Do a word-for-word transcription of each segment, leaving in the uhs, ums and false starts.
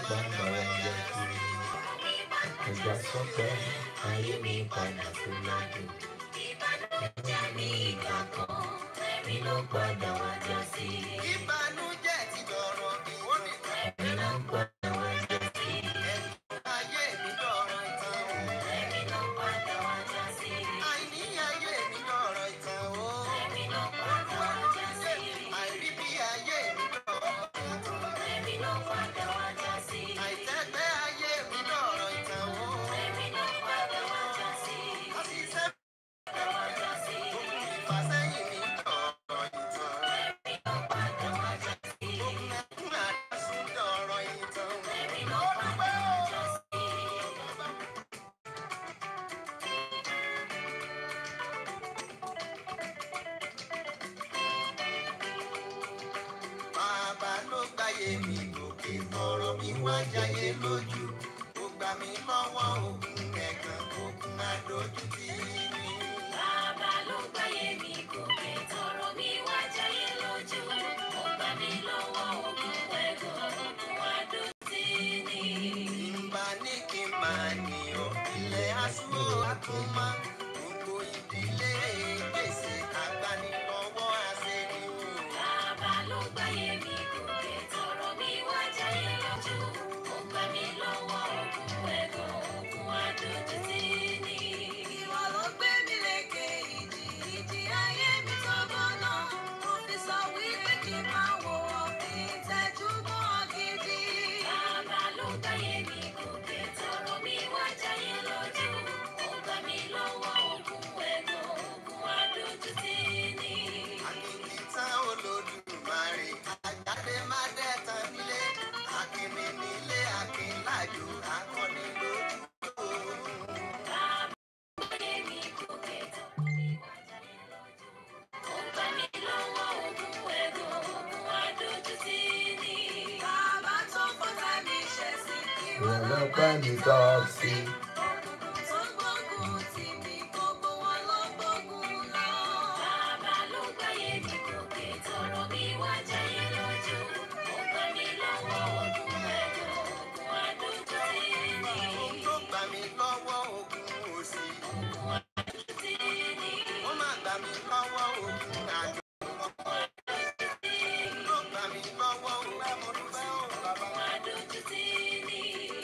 padà wá jẹ́ sí ìgbà sọ́pẹ́ ayé mi padà sí lọ́dún. Ìbànújẹ́ mi ìgbà kan ẹ̀rí ló padà wá jẹ́ sí. Ìbànújẹ́ ti dọ̀rọ̀ ìwọ́de ẹ̀rí ló padà wá jẹ́ sí. Ayé mi dọ̀rọ̀ ìtàn o. Ẹ̀rí ló padà wá jẹ́ sí. Àìní ayé mi dọ̀rọ̀ ìtàn o. Ẹ̀rí ló padà wá jẹ́ sí. Àìrí bí ayé mi dọ̀rọ̀ ìtàn. Ẹ̀rí ló padà wá jẹ́ sí. Àìtẹ́gbẹ́ ayé mi dọ̀rọ̀ ìtàn o. Ẹ̀rí ló padà wá jẹ́ sí. Àṣìṣe padà wá jẹ́ sí. Òkun ìfàsẹ́yìn mi dọ̀rọ̀ ìtàn. Ẹ̀rí ló padà wá jẹ́ sí. Òkun ẹkún àdásùn dọ̀rọ̀ ìtàn. Ẹ̀rí ló padà wá jẹ́ sí. Bàbá ló gbáyé mi gòkè, ọ̀rọ̀ mi wá jayé lójú. Ó gbà mí lọ́wọ́ ogun ẹ̀gàn, ogun adójútì mi. Bàbá ló gbáyé mi gòkè, ọ̀rọ̀ mi wá jayé lójú. Ó gbà mí lọ́wọ́ ogun ẹ̀gàn, ogun adójútì mi. Ìgbà ní kí n máa ní ọ, ilẹ̀ aṣọ àtúmọ̀. Gbogbo ìdílé gbèsè agbanilọ́wọ́ àṣírí o. Bàbá ló gbáyé mi gòkè, ọ̀rọ̀ mi wá jayé lójú. Ó gbà mí lọ́wọ́ ogun ẹ̀gàn, ogun adójútì mi. Ìwọ ló gbé mi lékè ìjì, ìjì ayé mi tó gbóná. Mo fi sọ wípé kí n máa wo òfin tẹ́jú mọ́ gidi. Bàbá ló gbáyé mi gòkè, ọ̀rọ̀ mi wá jayé lójú. Ó gbà mí lọ́wọ́ ogun ẹ̀gàn, ogun adójútì mi. Àkìkìtàn Olódùmarè, àjáde má dẹ́tàn nílé. Akínní nílé, akínlájò, akọni lójú. Bàbá gbáyé mi gòkè, ọ̀rọ̀ mi wá jayé lójú. Ó gbà mí lọ́wọ́ ogun ẹ̀gàn, ogun adójútì mi. Bàbá tó fọ́tá mi ṣẹ̀ sí, ìwọ ló bá mi tọ́ sí. Òkùnkùn tó gbógun tì mí, gbogbo wọn ló gbógun lọ. Bàbá ló gbáyé mi gòkè, ọ̀rọ̀ mi wá jayé lójú. Ó gbà mí lọ́wọ́ ogun ẹ̀gàn, ogun adójútì mi. Ó gbà mí lọ́wọ́ ogun òṣì, ogun adójútì mi. Ó má gbà mí lọ́wọ́ ogun àjọ. Ó gbà mí lọ́wọ́ ogun amúdúgbẹ́ ò bàbá. Ogun adójútì mi.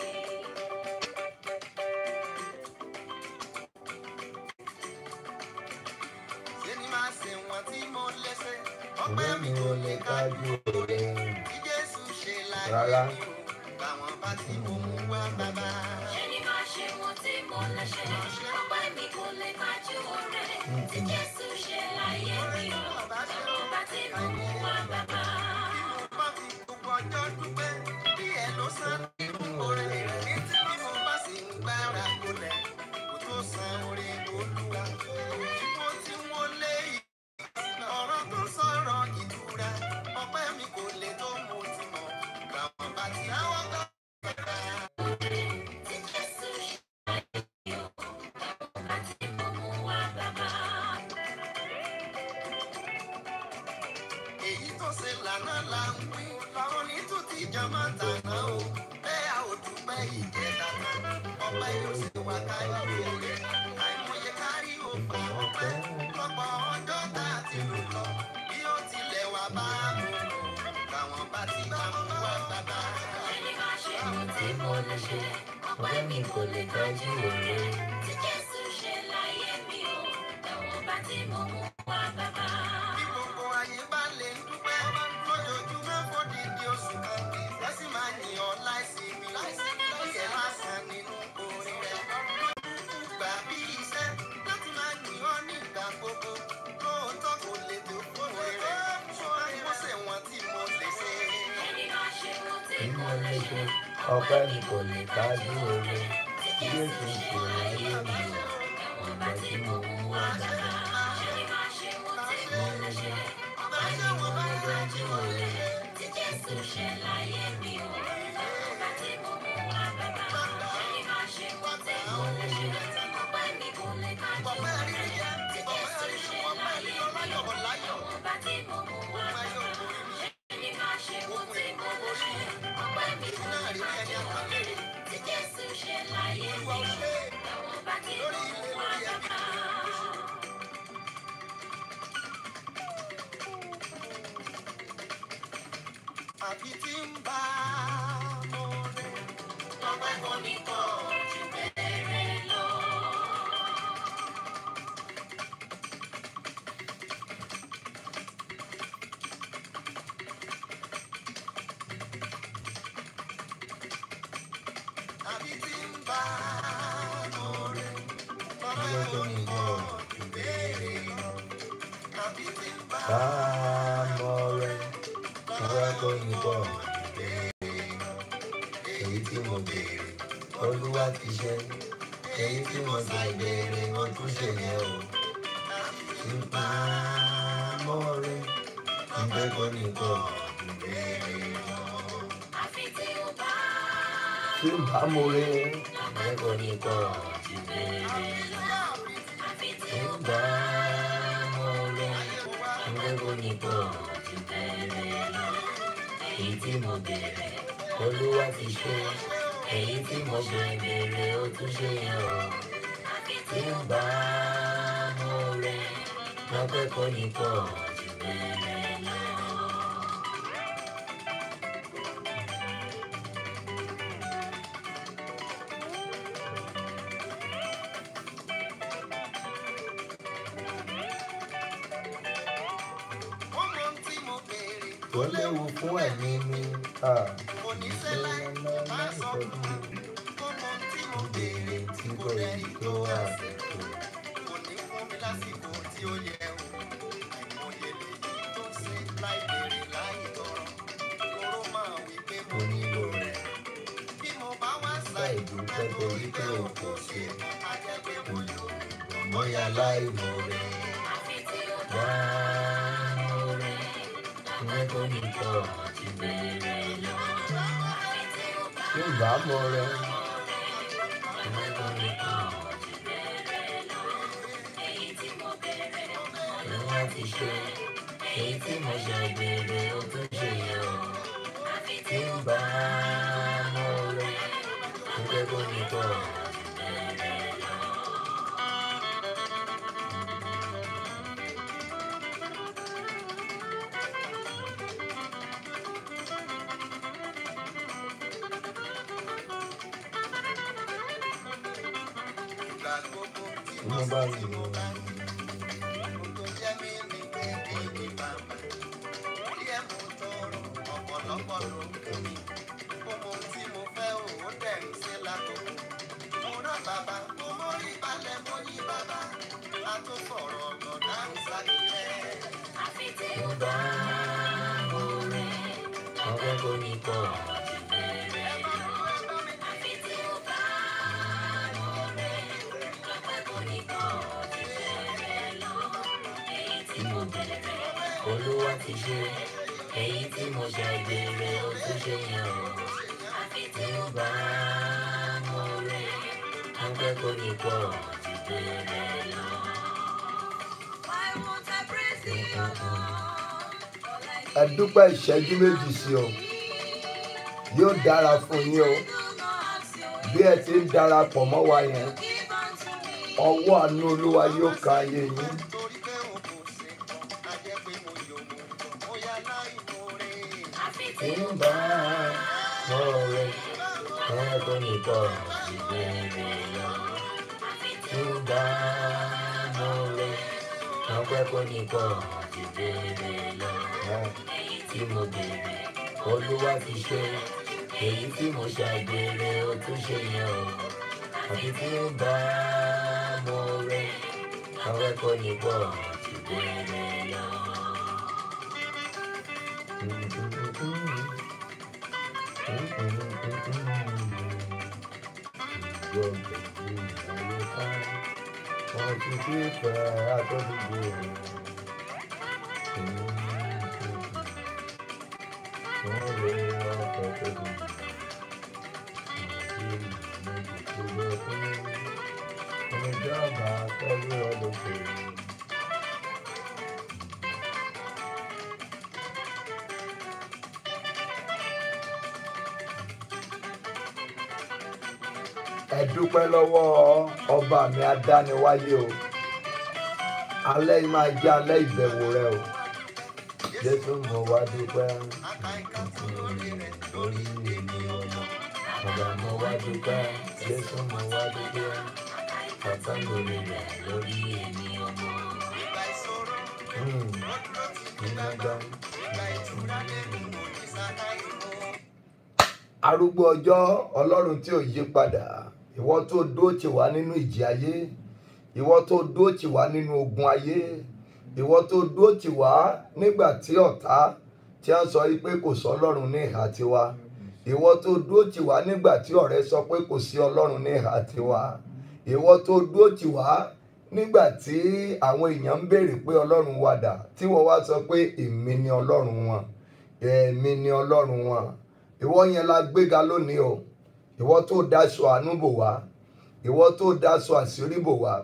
Ṣé ni máa ṣe wọ́n tí mo lè ṣe? Ọpẹ́ mi ò lè kájú òre. Bí Jésù ṣe láyé mi o, báwọn bá tí mo mú wá bàbá. Ṣé ni máa ṣe wọ́n tí mo lè ṣe? Ọpẹ́ mi kò lè kájú òre. Bí Jésù ṣe láyé mi o, báwọn bá tí mo mú wá bàbá. Bí mo bá fi gbogbo ọjọ́ dúpẹ́, bí ẹ ló san nínú oore rẹ̀. Ní tí mo bá sì ń gbára gbolẹ̀, kò tó san oore Olúwa. Ipò tí wọ́n lé yìí, ọ̀rọ̀ tó sọ̀rọ̀ ìtura. Ọpẹ́ mi kò lè tó mo ti mọ̀, báwọn bá ti àwọn kan bàbá. Tí Jésù ṣe láyé mi o, báwọn bá tí mo mú wá bàbá. Èyí tó ṣe lànà là ń wí, làwọn ní tó ti jọmọ́ tàná o. Bẹ́ẹ̀ a ò dúpẹ́ ìjẹta náà, ọpẹ́ yóò sì wá káyọ̀ òre. Àìmọye kárí òpè ọpẹ́, lọ́pọ̀ ọjọ́ tá a ti lò lọ. Bí ó tilẹ̀ wá bá mú lò, làwọn bá ti bá mú wá bàbá. Ẹni máa ṣe ohun tí mo lè ṣe, ọpẹ́ mi kò lè kájú òre. Tí Jésù ṣe láyé mi o, làwọn bá ti mo mú wá bàbá. Bí gbogbo ayé bá lè ń dúpẹ́, lójoojúmọ́ fòdìdí oṣù kan, wọ́n sì máa yìn ọ́ láìsí mi. Ó yẹ lásán nínú orin rẹ̀. Gbà bí iṣẹ́ láti máa yìn ọ́ nígbà gbogbo. Lóòótọ́ kò lè tó fún rere, ṣùgbọ́n mo ṣe wọ́n tí mo lè ṣe. Ẹni máa ṣe wọ́n tí mo lè ṣe, ọpẹ́ mi kò lè kájú òre. Tí Jésù ṣe láyé mi o, làwọn bá tí mo mú wá bàbá. Ẹni máa ṣe wọ́n tí mo lè ṣe, ọpẹ́ mi kò lè kájú òre. Tí Jésù ṣe láyé mi o, làwọn bá tí mo mú wá bàbá. Ẹni máa ṣe wọ́n tí mo lè ṣe, ọpẹ́ mi kò lè kájú òre. Tí Jésù ṣe láyé mi o, làwọn bá tí mo mú wá bàbá. Ẹni máa ṣe wọ́n tí mo lè ṣe, ọpẹ́ mi kò lè kájú lórí ilé lórí ẹbí. Àbí tí ń bá mo rẹ̀ lọ́pẹ́ kò ní pọ̀ jù bẹ́ẹ̀ lọ. Àbí tí ń bá mo rẹ̀ lọ́pẹ́ kò ní pọ̀ jù bẹ́ẹ̀ lọ. Àbí tí ń bá mo rẹ̀ lọ́pẹ́ kò ní pọ̀ jù bẹ́ẹ̀ lọ. Èyí tí mo béèrè Olúwa ti ṣe, èyí tí mo sọ ìbéèrè mo tún ṣe yẹn o. Nípa mọ́rẹ́ ìgbẹ́ kò ní pọ̀ jù bẹ́ẹ̀ lọ. Tí ń bá mọ́rẹ́ ìgbẹ́ kò ní pọ̀ jù bẹ́ẹ̀ lọ. Tí ń bá mọ́rẹ́ ìgbẹ́ kò ní pọ̀ jù bẹ́ẹ̀ lọ. Èyí tí mo béèrè Olúwa ti ṣe, èyí tí mo ṣe béèrè ó tún ṣe yẹn o. Tí ń bá mọ́rẹ́ lọ́pẹ́ kò ní pọ̀ jù bẹ́ẹ̀ lọ. Ọmọ tí mo béèrè tó léwu fún ẹ̀mí mi. Kò ní ṣẹlẹ̀ má sọ fún mi. Ọmọ tí mo béèrè tí kò rẹ́ni tó àsìkò. Kò ní fún mi lásìkò tí ó yẹ o. Àìmọye lèyí tó ṣe láì béèrè láì tọrọ. Lóró máa wí pé mo nílò rẹ̀. Bí mo bá wá ṣàì dúpẹ́ torí pé o kò ṣe, á jẹ́ pé mo lò bóyá láì mọ̀ rẹ̀. Wá mọ̀ rẹ̀, ìwé kò ní pọ̀ jù bẹ́ẹ̀ lọ. Tí ń bá mọ̀ rẹ̀, ìwé kò ní pọ̀ jù bẹ́ẹ̀ lọ. Èyí tí mo béèrè Olúwa ti ṣe, èyí tí mo ṣe béèrè ó tún ṣe yẹn o. Tí ń bá mọ̀ rẹ̀, ìwé kò ní pọ̀ jù bẹ́ẹ̀ lọ. Ìgbà gbogbo tí mo bá rí mo bá rí, gbogbo jẹ́ mi ní kéde ní bàbá. Orí ẹ̀ mo tọrọ ọ̀pọ̀lọpọ̀ ló ń fún mi. Gbogbo tí mo fẹ́ òun dẹ̀ ń ṣe lákòókò. Mo rán bàbá, mo mórí balẹ̀ mo yí bàbá. A tó fọ̀rọ̀ ọ̀gbọ̀n dáhùn sákìlẹ̀. Tí ń bá mọ́rẹ́ lọ́pẹ́ kò ní pọ̀ jù bẹ́ẹ̀ lọ. Tí ń bá mọ́rẹ́ lọ́pẹ́ kò ní pọ̀ jù bẹ́ẹ̀ lọ. Èyí tí mo béèrè Olúwa ti ṣe, èyí tí mo ṣe béèrè ó tún ṣe yẹn o. Tí ń bá mọ́rẹ́ lọ́pẹ́ kò ní pọ̀ jù bẹ́ẹ̀ lọ. Ẹ dúpẹ́ ìṣẹ́jú méjì sí o, yóò dára fún yín o. Bí ẹ ti ń darapọ̀ mọ́ wa yẹn, ọwọ́ àánú Olúwa yóò ka ayé yín. Torí pé o kò ṣe kan, á jẹ́ pé mo yọ̀ mo tọ̀, bóyá láì mọ̀rẹ́. Tí ń bá mọ́rẹ́ lọ́pẹ́ kò ní pọ̀ jù bẹ́ẹ̀ lọ. Tí ń bá mọ́rẹ́ lọ́pẹ́ kò ní pọ̀ jù bẹ́ẹ̀ lọ. Èyí tí mo béèrè Olúwa ti ṣe, èyí tí mo ṣàgbèrè ó tún ṣe yẹn o. Àbí tí ń bá mọ́rẹ́ lọ́pẹ́ kò ní pọ̀ jù bẹ́ẹ̀ lọ. Wọ́n ti fi fẹ́ àtọ́dúgbò rẹ̀. Wọ́n lè ọkọ̀ tó dùn. Ọmọ ìjọba tọ́jú ọlọ́pẹ̀. ẹ dúpẹ́ lọ́wọ́ ọba mi adániwáyé o. Alẹ́ yìí máa jẹ́ alẹ́ ìbẹ̀wò rẹ o. Jésù mo wá dúpẹ́ lórí èmi ọmọ. Bàbá mo wá dúpẹ́, Jésù mo wá dúpẹ́. Bàbá lórí rẹ̀ lórí èmi ọmọ. Arúgbó ọjọ́, Ọlọ́run tí ò yí padà, ìwọ tó dúró tì wá nínú ìjì ayé, ìwọ tó dúró tì wá nínú ogun ayé, ìwọ tó dúró tì wá nígbà tí ọ̀tá tí a sọ pé kò sọ Ọlọ́run ní ìhà tiwa, ìwọ tó dúró tì wá nígbà tí ọ̀rẹ́ sọ pé kò sí Ọlọ́run ní ìhà tiwa, ìwọ tó dúró tì wá nígbà tí àwọn èèyàn ń béèrè pé Ọlọ́run wà dà, tí wọ́n wá sọ pé èmi ni Ọlọ́run wọn, èmi ni Ọlọ́run wọn. Ìwọ yẹn la gbéga lónìí o. Ìwọ tó daṣọ àánú bò wá, ìwọ tó daṣọ àṣírí bò wá,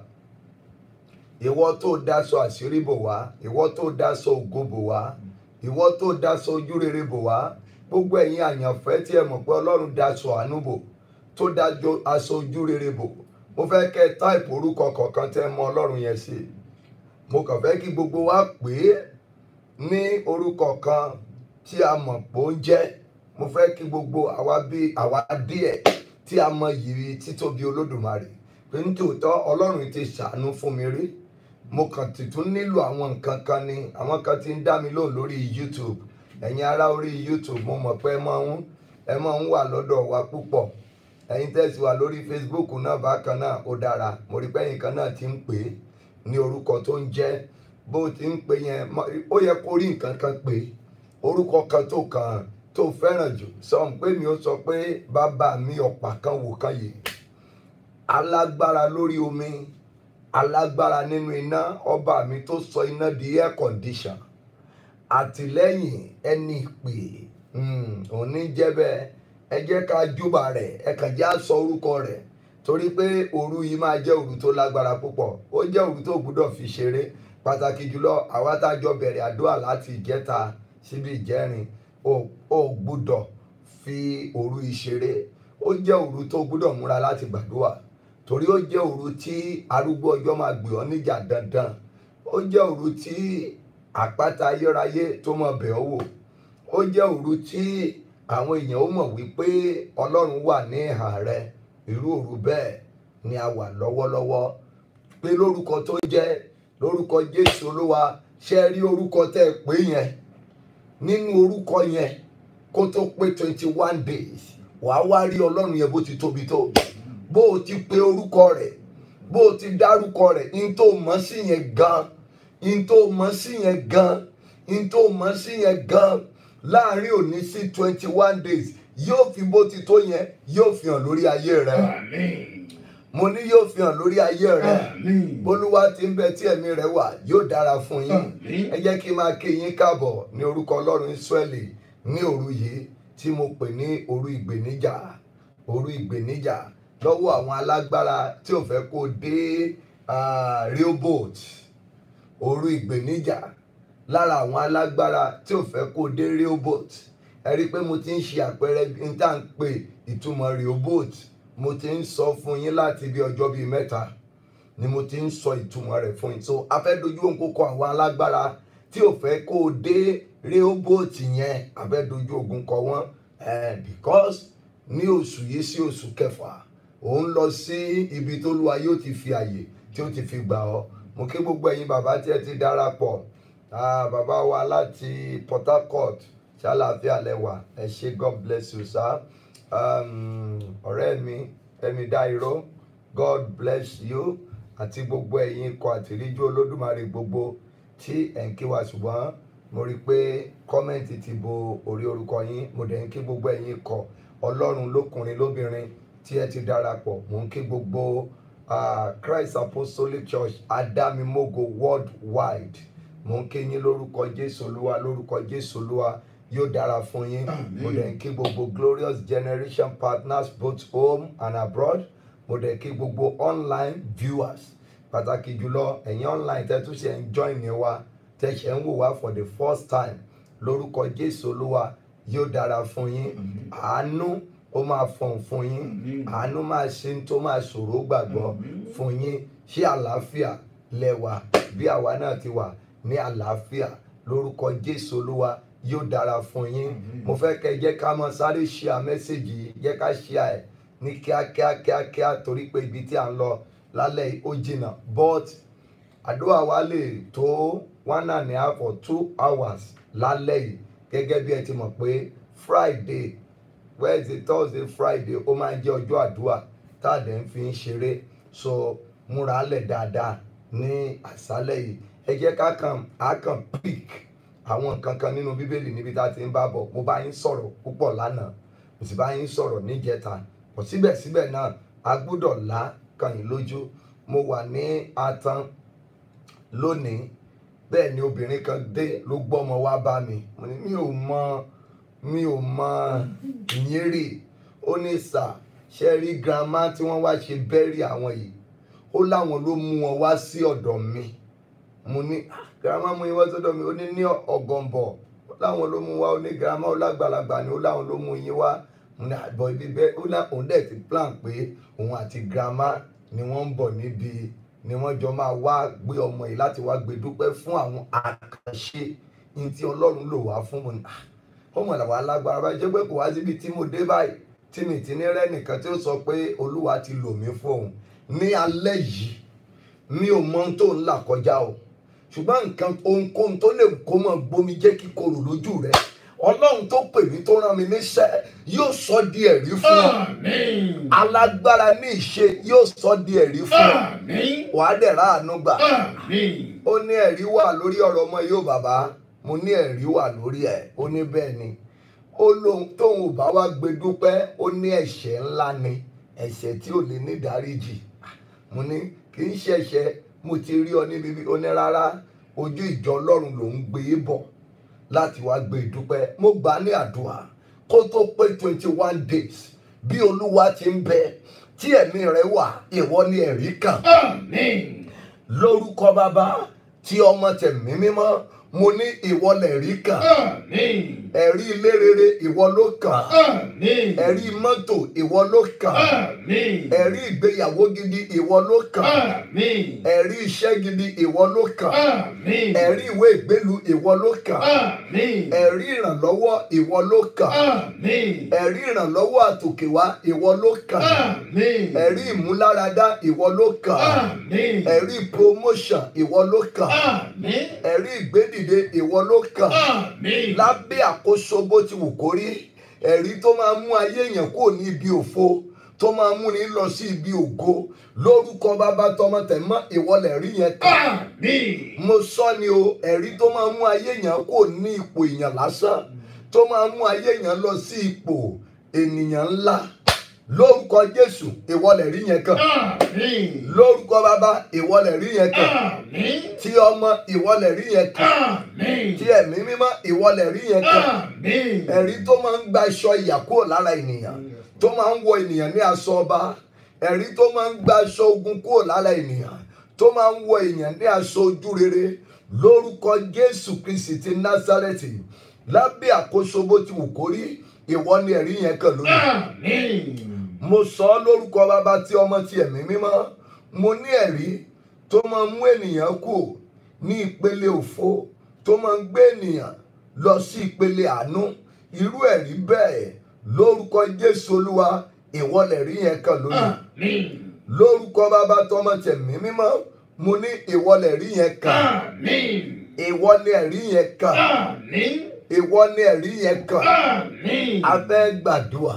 ìwọ tó daṣọ àṣírí bò wá, ìwọ tó daṣọ ògo bò wá, ìwọ tó daṣọ ojúrere bò wá. Gbogbo ẹ̀yin àyànfẹ́ tí ẹ mọ̀ pé Ọlọ́run daṣọ àánú bò, tó dájọ aṣọ ojúrere bò, mo fẹ́ kẹ́ táìpù orúkọ kọ̀ọ̀kan tẹ́ mọ Ọlọ́run yẹn sí. Mo kàn fẹ́ kí gbogbo wa pè é ní orúkọ kan tí a mọ̀ pé ó ń jẹ́. Mo fẹ́ kí gbogbo àwa bí àwa díẹ̀ tí a mọ yìí títóbi Olódùmarè pé nítòótọ́ Ọlọ́run ti ṣàánú fún mi rí. Mo kàn ti tún nílò àwọn nǹkan kan ni àwọn kan ti ń dá mi lóhùn lórí YouTube. Ẹ̀yin ará orí YouTube mo mọ̀ pé ẹ máa ń ẹ máa ń wà lọ́dọ̀ wa púpọ̀. Ẹ̀yin tẹ́sí wà lórí Facebook náà bákan náà ó dára. Mo rí pé ẹ̀yin kan náà ti ń pè é ní orúkọ tó ń jẹ́ bó ti ń pè yẹn. Ó yẹ kó rí nǹkan kan pé orúkọ kan tó kàn tó fẹ́ràn jù. Sọ pé mi ó sọ pé bàbá mi ọ̀pá kan wò kan yìí, alágbára lórí omi, alágbára nínú iná, ọba mi tó sọ iná di air condition, àtìlẹ́yìn ẹni ìpè òní jẹ́ bẹ́ẹ̀. Ẹ jẹ́ ká júbà rẹ̀, ẹ kàn já sọ orúkọ rẹ̀ torí pé òru yìí máa jẹ́ òru tó lágbára púpọ̀. Ó jẹ́ òru tó gbúdọ̀ fi ṣeré, pàtàkì jùlọ àwa tá jọ bẹ̀rẹ̀ àdúrà láti ìjẹta síbi ìjẹrin. Ó gbúdọ̀ fi òru ìṣeré. Ó jẹ́ òru tó gbúdọ̀ múra láti gbàdúrà torí ó jẹ́ òru tí arúgbó ọjọ́ máa gbé ọ níjà dandan. Ó jẹ́ òru tí àpáta ayérayé tó máa bẹ̀ ọ́ wò. Ó jẹ́ òru tí àwọn èèyàn ó mọ̀ wípé Ọlọ́run wà ní ìhà rẹ. Irú òru bẹ́ẹ̀ ni a wà lọ́wọ́lọ́wọ́. Pé lórúkọ tó jẹ́ lórúkọ Jésù Olúwa, ṣé ẹ rí orúkọ tẹ́ ẹ pè yẹn? Nínú orúkọ yẹn kó tó pé twenty one days wàá wá rí Ọlọ́run yẹn bó ti tóbi tó. Bó o ti pe orúkọ rẹ̀, bó o ti dárúkọ rẹ̀, in tó mọ̀ sí yẹn gan, in tó mọ̀ sí yẹn gan, in tó mọ̀ sí yẹn gan láàrin òní sí twenty one days yóò fi bó ti tó yẹn yóò fi hàn lórí ayé rẹ. Àmín. Mo ní yóò fi hàn lórí ayé rẹ. Àmín. Bólúwa ti ń bẹ tí ẹ̀mí rẹ̀ wà yóò dára fún yín. Àmín. Ẹ jẹ́ kí n máa kí yín káàbọ̀ ní orúkọ Ọlọ́run Ísírẹ́lì ní òru yìí tí mo pè ní òru ìgbèníjà. Òru ìgbèníjà lọ́wọ́ àwọn alágbára tí ò fẹ́ kó dé Rehoboth. Òru ìgbèníjà lára àwọn alágbára tí ò fẹ́ kó dé Rehoboth. Ẹ rí i pé mo ti ń ṣe àpẹẹrẹ ní tá à ń pè ìtumọ̀ Rehoboth. Mo ti ń sọ fún yín láti bí ọjọ́ bíi mẹ́ta ni mo ti ń sọ ìtumọ̀ rẹ̀ fún yín. So a fẹ́ dojú òun kókó àwọn alágbára tí ò fẹ́ kó dé Rehoboth yẹn. A fẹ́ dojú ogun kọ wọ́n because ní oṣù yìí sí oṣù kẹfà òun lọ sí ibi tó Olúwa yóò ti fi àyè tí ó ti fi gbà ọ́. Mo kí gbogbo ẹ̀yin bàbá tí ẹ ti darapọ̀. Ah, bàbá wa láti Port Harcourt, ṣàlàáfíà lẹ́wà, ẹ ṣé, God bless you sir. Um, ọ̀rẹ́ mi Ẹ̀mí Dáíró, God bless you. Àti gbogbo ẹ̀yin ikọ̀ àtìríjú Olódùmarè gbogbo tí ẹ̀ ń kí wa, ṣùgbọ́n mo rí pé kọ́mẹ̀ntì ti bo orí orúkọ yín. Mo dẹ̀ ń kí gbogbo ẹ̀yin ikọ̀ Ọlọ́run lókùnrin lóbìnrin tí ẹ ti darapọ̀. Mo ń kí gbogbo uh, Christ Apostolic Church Adámimógo worldwide. Mo ń kí yín lórúkọ Jésù Olúwa, lórúkọ Jésù Olúwa yóò dára fún yín. Mo dẹ̀ ń kí gbogbo Glorious Generation partners both home and abroad. Mo dẹ̀ kí gbogbo online viewers, pàtàkì jùlọ ẹ̀yin online tẹ́ tún ṣe ń join ní wa, tẹ́ ṣe ń wò wá for the first time. Lórúkọ Jésù Olúwa yóò dára fún yín. Àánú ó máa fọ̀n fún yín, àánú máa ṣe tó máa ṣòro gbàgbọ́ fún yín. Ṣé àlàáfíà lẹ́wà bí àwa náà ti wà ní àlàáfíà lórúkọ Jésù Olúwa yóò dára fún yín. Mo fẹ́ kẹ́ jẹ́ ká mọ sáré share mẹ́sẹ̀gì yìí, jẹ́ ká share ẹ̀ ní kíákíá kíákíá torí pé ibi tí à ń lọ lálẹ́ ó jìnnà, but àdúrà wa lè tó one and a half or two hours lálẹ́ yìí gẹ́gẹ́ bí ẹ ti mọ̀ pé Friday, Wednesday, Thursday, Friday ó máa ń jẹ́ ọjọ́ àdúrà tá a dẹ̀ ń fi ń ṣeré, so múra lẹ̀ dáadáa ní àṣálẹ́ yìí. Ẹ jẹ́ ká kàn á kàn pick àwọn nǹkan kan nínú Bíbélì níbi tá a ti ń bá bọ̀. Mo bá yín sọ̀rọ̀ púpọ̀ lánàá, mo sì bá yín sọ̀rọ̀ níjẹta, but síbẹ̀síbẹ̀ náà a gbọ́dọ̀ là kàn yín lójú. Mo wà ní Atan lónìí, bẹ́ẹ̀ ni obìnrin kan dé ló gbọ́mọ wá bá mi. Mo ní mi ò mọ mi ò mọ ìyẹn rí. Ó ní sà, ṣe rí grandma tí wọ́n wá ṣe bẹ́rì àwọn yìí, ó láwọn ló mú wọn wá sí ọ̀dọ̀ mi. Mo ní grandma mú yín wá sọ́dọ̀ mi, ó ní ní Ọ̀gànbọ̀, ó láwọn ló mú wá. Ó ní grandma ó lágbàlagbà ni, ó láwọn ló mú yín wá. Mo ní àbọ̀ ibi bẹ́ẹ̀, ó lá òun dẹ̀ ti plan pé òun àti grandma ni wọ́n ń bọ̀ níbi, ni wọ́n jọ máa wá gbé ọmọ yìí láti wá gbé dúpẹ́ fún àwọn àkànṣe ní tí Ọlọ́run lò wá fún. Mo ní ọmọ làwọn alágbára báyìí, jẹ́ pé kò wá síbi tí mo dé báyìí tí mi ti ní rẹ́nìkan tí ó sọ pé Olúwa ti lò mí fún òun. Ní alẹ́ yìí mi ò mọ ohun tó ń là kọjá o, ṣùgbọ́n nǹkan ohunkóhun tó lè kó mọ́ gbomi jẹ́ kíkorò lójú rẹ̀, Ọlọ́run tó pè mí tó rán mi níṣẹ́ yóò sọ di ẹ̀rí fún ọ. Alágbára ní ìṣe yóò sọ di ẹ̀rí fún ọ. Wàá dẹ̀ ráàánú gbà. Ó ní ẹ̀rí wà lórí ọ̀rọ̀ ọmọ yóò bàbá. Mo ní ẹ̀rí wà lórí ẹ̀. Ó ní bẹ́ẹ̀ ni. Ó lóhun tóun ò bá wá gbé dúpẹ́, ó ní ẹ̀ṣẹ̀ ńlá ni, ẹ̀ṣẹ̀ tí ò lè ní ìdáríjì. Mo ní kì í ṣẹ̀ṣẹ̀, mo ti rí ọ níbi bí. Ó ní rárá, ojú ìjọ Ọlọ́run ló ń gbé bọ̀ láti wá gbé dúpẹ́. Mo gbà ní àdúrà kó tó pé twenty one days bí Olúwa ti ń bẹ tí ẹ̀mí rẹ̀ wà, ìwọ ni ẹ̀rí kan. Lórúkọ Bàbá tí Ọmọ tẹ̀mí mímọ́, mo ní ìwọ lẹ̀rí kan. Ẹ̀rí ilé rere ìwọ ló kàn. Ẹ̀rí mọ́tò ìwọ ló kàn. Ẹ̀rí ìgbéyàwó gidi ìwọ ló kàn. Ẹ̀rí iṣẹ́ gidi ìwọ ló kàn. Ẹ̀rí ìwé ìgbélu ìwọ ló kàn. Ẹ̀rí ìrànlọ́wọ́ ìwọ ló kàn. Ẹ̀rí ìrànlọ́wọ́ àtòkèwá ìwọ ló kàn. Ẹ̀rí ìmúláradá ìwọ ló kàn. Ẹ̀rí promotion ìwọ ló kàn. Ẹ̀rí ìgbédìde ìwọ ló kàn. Lábẹ́ àkóso bó ti wù kó rí, ẹ̀rí tó máa mú ayé èèyàn kúrò ní ibi òfo, tó máa mú ní lọ sí ibi ògo, lórúkọ Bàbá tọmọ tẹ̀mọ́ ìwọlẹ̀ rí yẹn kàn. Mo sọ ni o, ẹ̀rí tó máa mú ayé èèyàn kúrò ní ipò èèyàn lásán, tó máa mú ayé èèyàn lọ sí ipò ènìyàn ńlá, lórúkọ Jésù ìwọlẹ̀ rí yẹn kàn. Lórúkọ Bàbá ìwọlẹ̀ rí yẹn kàn. Tí Ọmọ ìwọlẹ̀ rí yẹn kàn. Tí Ẹ̀mí Mímọ́ ìwọlẹ̀ rí yẹn kàn. Ẹ̀rí tó máa ń gba aṣọ ìyà kúrò lára ènìyàn, tó máa ń wọ ènìyàn ní aṣọ ọba. Ẹ̀rí tó máa ń gba aṣọ ogun kúrò lára ènìyàn, tó máa ń wọ ènìyàn ní aṣọ ojú rere, lórúkọ Jésù Kristi ti Násárẹ́tì. Lábẹ́ àkóso bó ti wù kó rí, ìwọ ni ẹ̀rí yẹn kàn lónìí. Mo sọ ọ́ lórúkọ Bàbá tí Ọmọ tí Ẹ̀mí Mímọ́, mo ní ẹ̀rí tó máa mú ènìyàn kù ní ìpele òfo, tó máa ń gbé ènìyàn lọ sí ìpele àánú. Irú ẹ̀rí bẹ́ẹ̀ lórúkọ Jésù Olúwa ìwọlẹ̀ rí yẹn kàn lónìí. Lórúkọ Bàbá tọmọ tẹ̀mí mímọ́, mo ní ìwọlẹ̀ rí yẹn kàn. Ìwọ ni ẹ̀rí yẹn kàn. Ìwọ ni ẹ̀rí yẹn kàn. A fẹ́ gbàdúrà.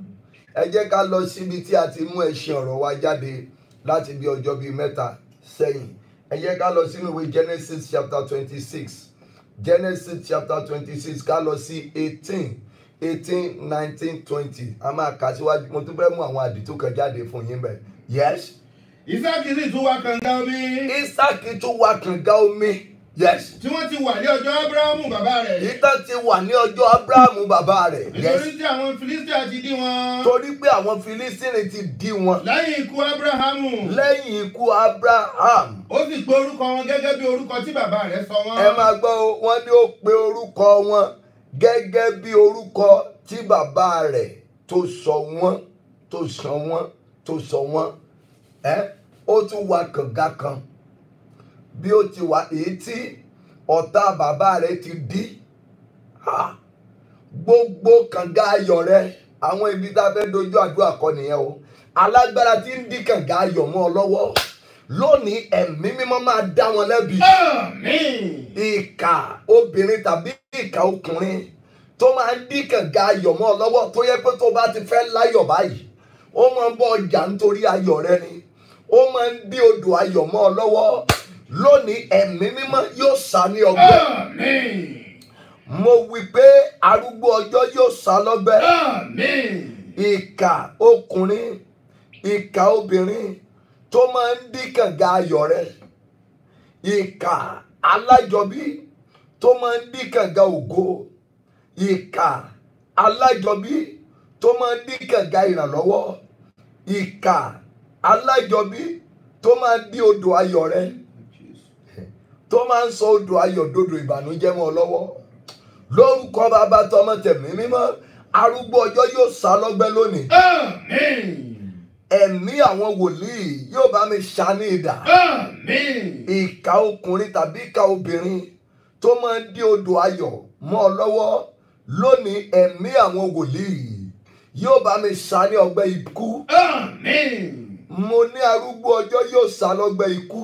Ẹ jẹ́ ká lọ síbi tí a ti mú ẹṣin ọ̀rọ̀ wa jáde láti bí ọjọ́ bíi mẹ́ta sẹ́yìn. Ẹ jẹ́ ká lọ sínú ìwé Genesis chapter twenty-six. Genesis chapter twenty-six, ká lọ sí eighteen, eighteen, nineteen, twenty. A máa kà síwájú. Mo tún fẹ́ mú àwọn àdìtú kan jáde fún yín bẹ́ẹ̀. Yes. Ísákì sì tún wá kànga omi. Ísákì tún wá kànga omi. Yes. Tí wọ́n ti wà ní ọjọ́ Ábúráhámù bàbá rẹ̀. Ìtàn ti wà ní ọjọ́ Ábúráhámù bàbá rẹ̀. Nítorí tí àwọn Filistia ti dí wọn. Torí pé àwọn Filistini ti dí wọn. Lẹ́yìn ikú Ábúráhámù. Lẹ́yìn ikú Ábúráhámù. Ó sì pe orúkọ wọn gẹ́gẹ́ bí orúkọ tí bàbá rẹ̀ sọ wọ́n. Ẹ máa gbọ́ o, wọ́n ní ó pe orúkọ wọn gẹ́gẹ́ bí orúkọ tí bàbá rẹ̀ tó sọ wọ́n tó sọ wọ́n tó sọ wọ́n ẹ́ ó tún wá kànga kan bí ó ti wà èyí tí ọ̀tá bàbá rẹ̀ ti dí gbogbo kànga ayọ̀ rẹ̀ àwọn ibi tá a fẹ́ dojú àdúrà kọ nìyẹn o alágbára tí ń dí kànga ayọ̀ mọ́ ọ lọ́wọ́ lónìí ẹ̀mí mímọ́ máa dá wọn lẹ́bi. ìkà obìnrin tàbí ìkà ọkùnrin tó máa ń dí kànga ayọ̀ mọ́ ọ lọ́wọ́ tó yẹ pé tó bá ti fẹ́ láyọ̀ báyìí ó máa ń bọ́ ọjà nítorí ayọ̀ rẹ ni ó máa ń dí odò ayọ̀ mọ́ ọ lọ́wọ́ lónìí ẹ̀mí mímọ́ yóò sá ní ọgbẹ́. mo wí pé arúgbó ọjọ́ yóò sá lọ́gbẹ́. ìkà ọkùnrin ìkà obìnrin tó máa ń dí kànga ayọ̀ rẹ ìkà alájọbí tó máa ń dí kànga ògo ìkà alájọbí tó máa ń dí kànga ìrànlọ́wọ́ ìkà alájọbí tó máa ń dí odò ayọ̀ rẹ tó máa ń sọ odò ayọ̀ dodò ìbànújẹ́ mọ́ ọ lọ́wọ́ lórúkọ bàbá tọmọ tẹ̀mí mímọ́ arúgbó ọjọ́ yóò sá lọ́gbẹ́ lónìí. ẹ̀mí àwọn wòlíì yóò bá mi ṣá ní idà. ìkà ọkùnrin tàbí ìkà obìnrin tó máa ń dí odò ayọ̀ mọ́ ọ lọ́wọ́ lónìí ẹ̀mí àwọn wòlíì yóò bá mi ṣá ní ọgbẹ́ ikú. mo ní arúgbó ọjọ́ yóò sá lọ́gbẹ́ ikú.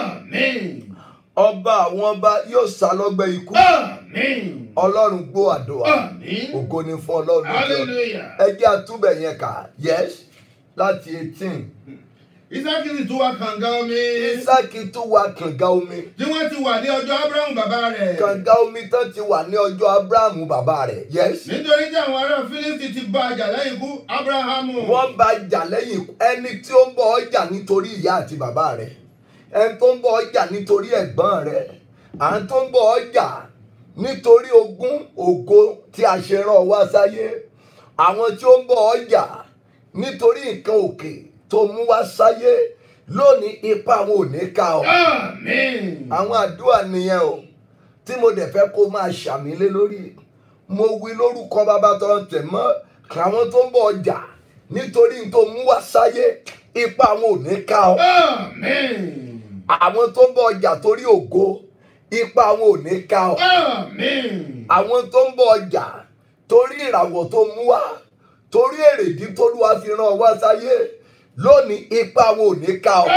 ọba àwọn ọba yóò sá lọ́gbẹ́ ikú. ọlọ́run gbọ́ àdúrà ògo ni fún ọlọ́run. ẹ jẹ́ àtúbẹ̀ yẹn kà yes láti eighteen. Ísákì sì tún wá kànga omi. Ísákì tún wá kànga omi. Tí wọ́n ti wà ní ọjọ́ Ábúráhámù bàbá rẹ̀. Kànga omi tán ti wà ní ọjọ́ Ábúráhámù bàbá rẹ̀. Yes. Nítorí tí àwọn ará Fílístì ti bá a jà lẹ́yìn ikú Ábúráhámù. Wọ́n bá a jà lẹ́yìn ikú ẹni tí ó ń bọ̀ ọ́ jà nítorí ìyá àti bàbá rẹ̀. Ẹni tó ń bọ̀ ọ́ jà nítorí ẹ̀gbọ́n rẹ̀. À ń tó ń bọ̀ ọ́ jà nítorí ogún ògo tí a ṣe rán wá sáyé. Àwọn tí ó ń bọ̀ ọ́ jà nítorí nǹkan òkè tó mú wá sáyé lónìí ipa àwọn ò ní ká ọ. àwọn àdúrà nìyẹn o tí mo dẹ̀ fẹ́ kó máa ṣàmì lé lórí. mo wí lórúkọ bàbá tó ń tẹ̀ mọ́ àwọn tó ń bọ̀ ọjà nítorí tó mú wá sáyé ipa àwọn ò ní ká ọ. àwọn tó ń bọ̀ ọjà torí ògo ipa àwọn ò ní ká ọ. àwọn tó ń bọ̀ ọjà torí ìràwọ̀ tó mú wá torí èrèdí t'Olúwa fi rán ọ wá sáyé lónìí ipa àwọn ò ní ká ọ.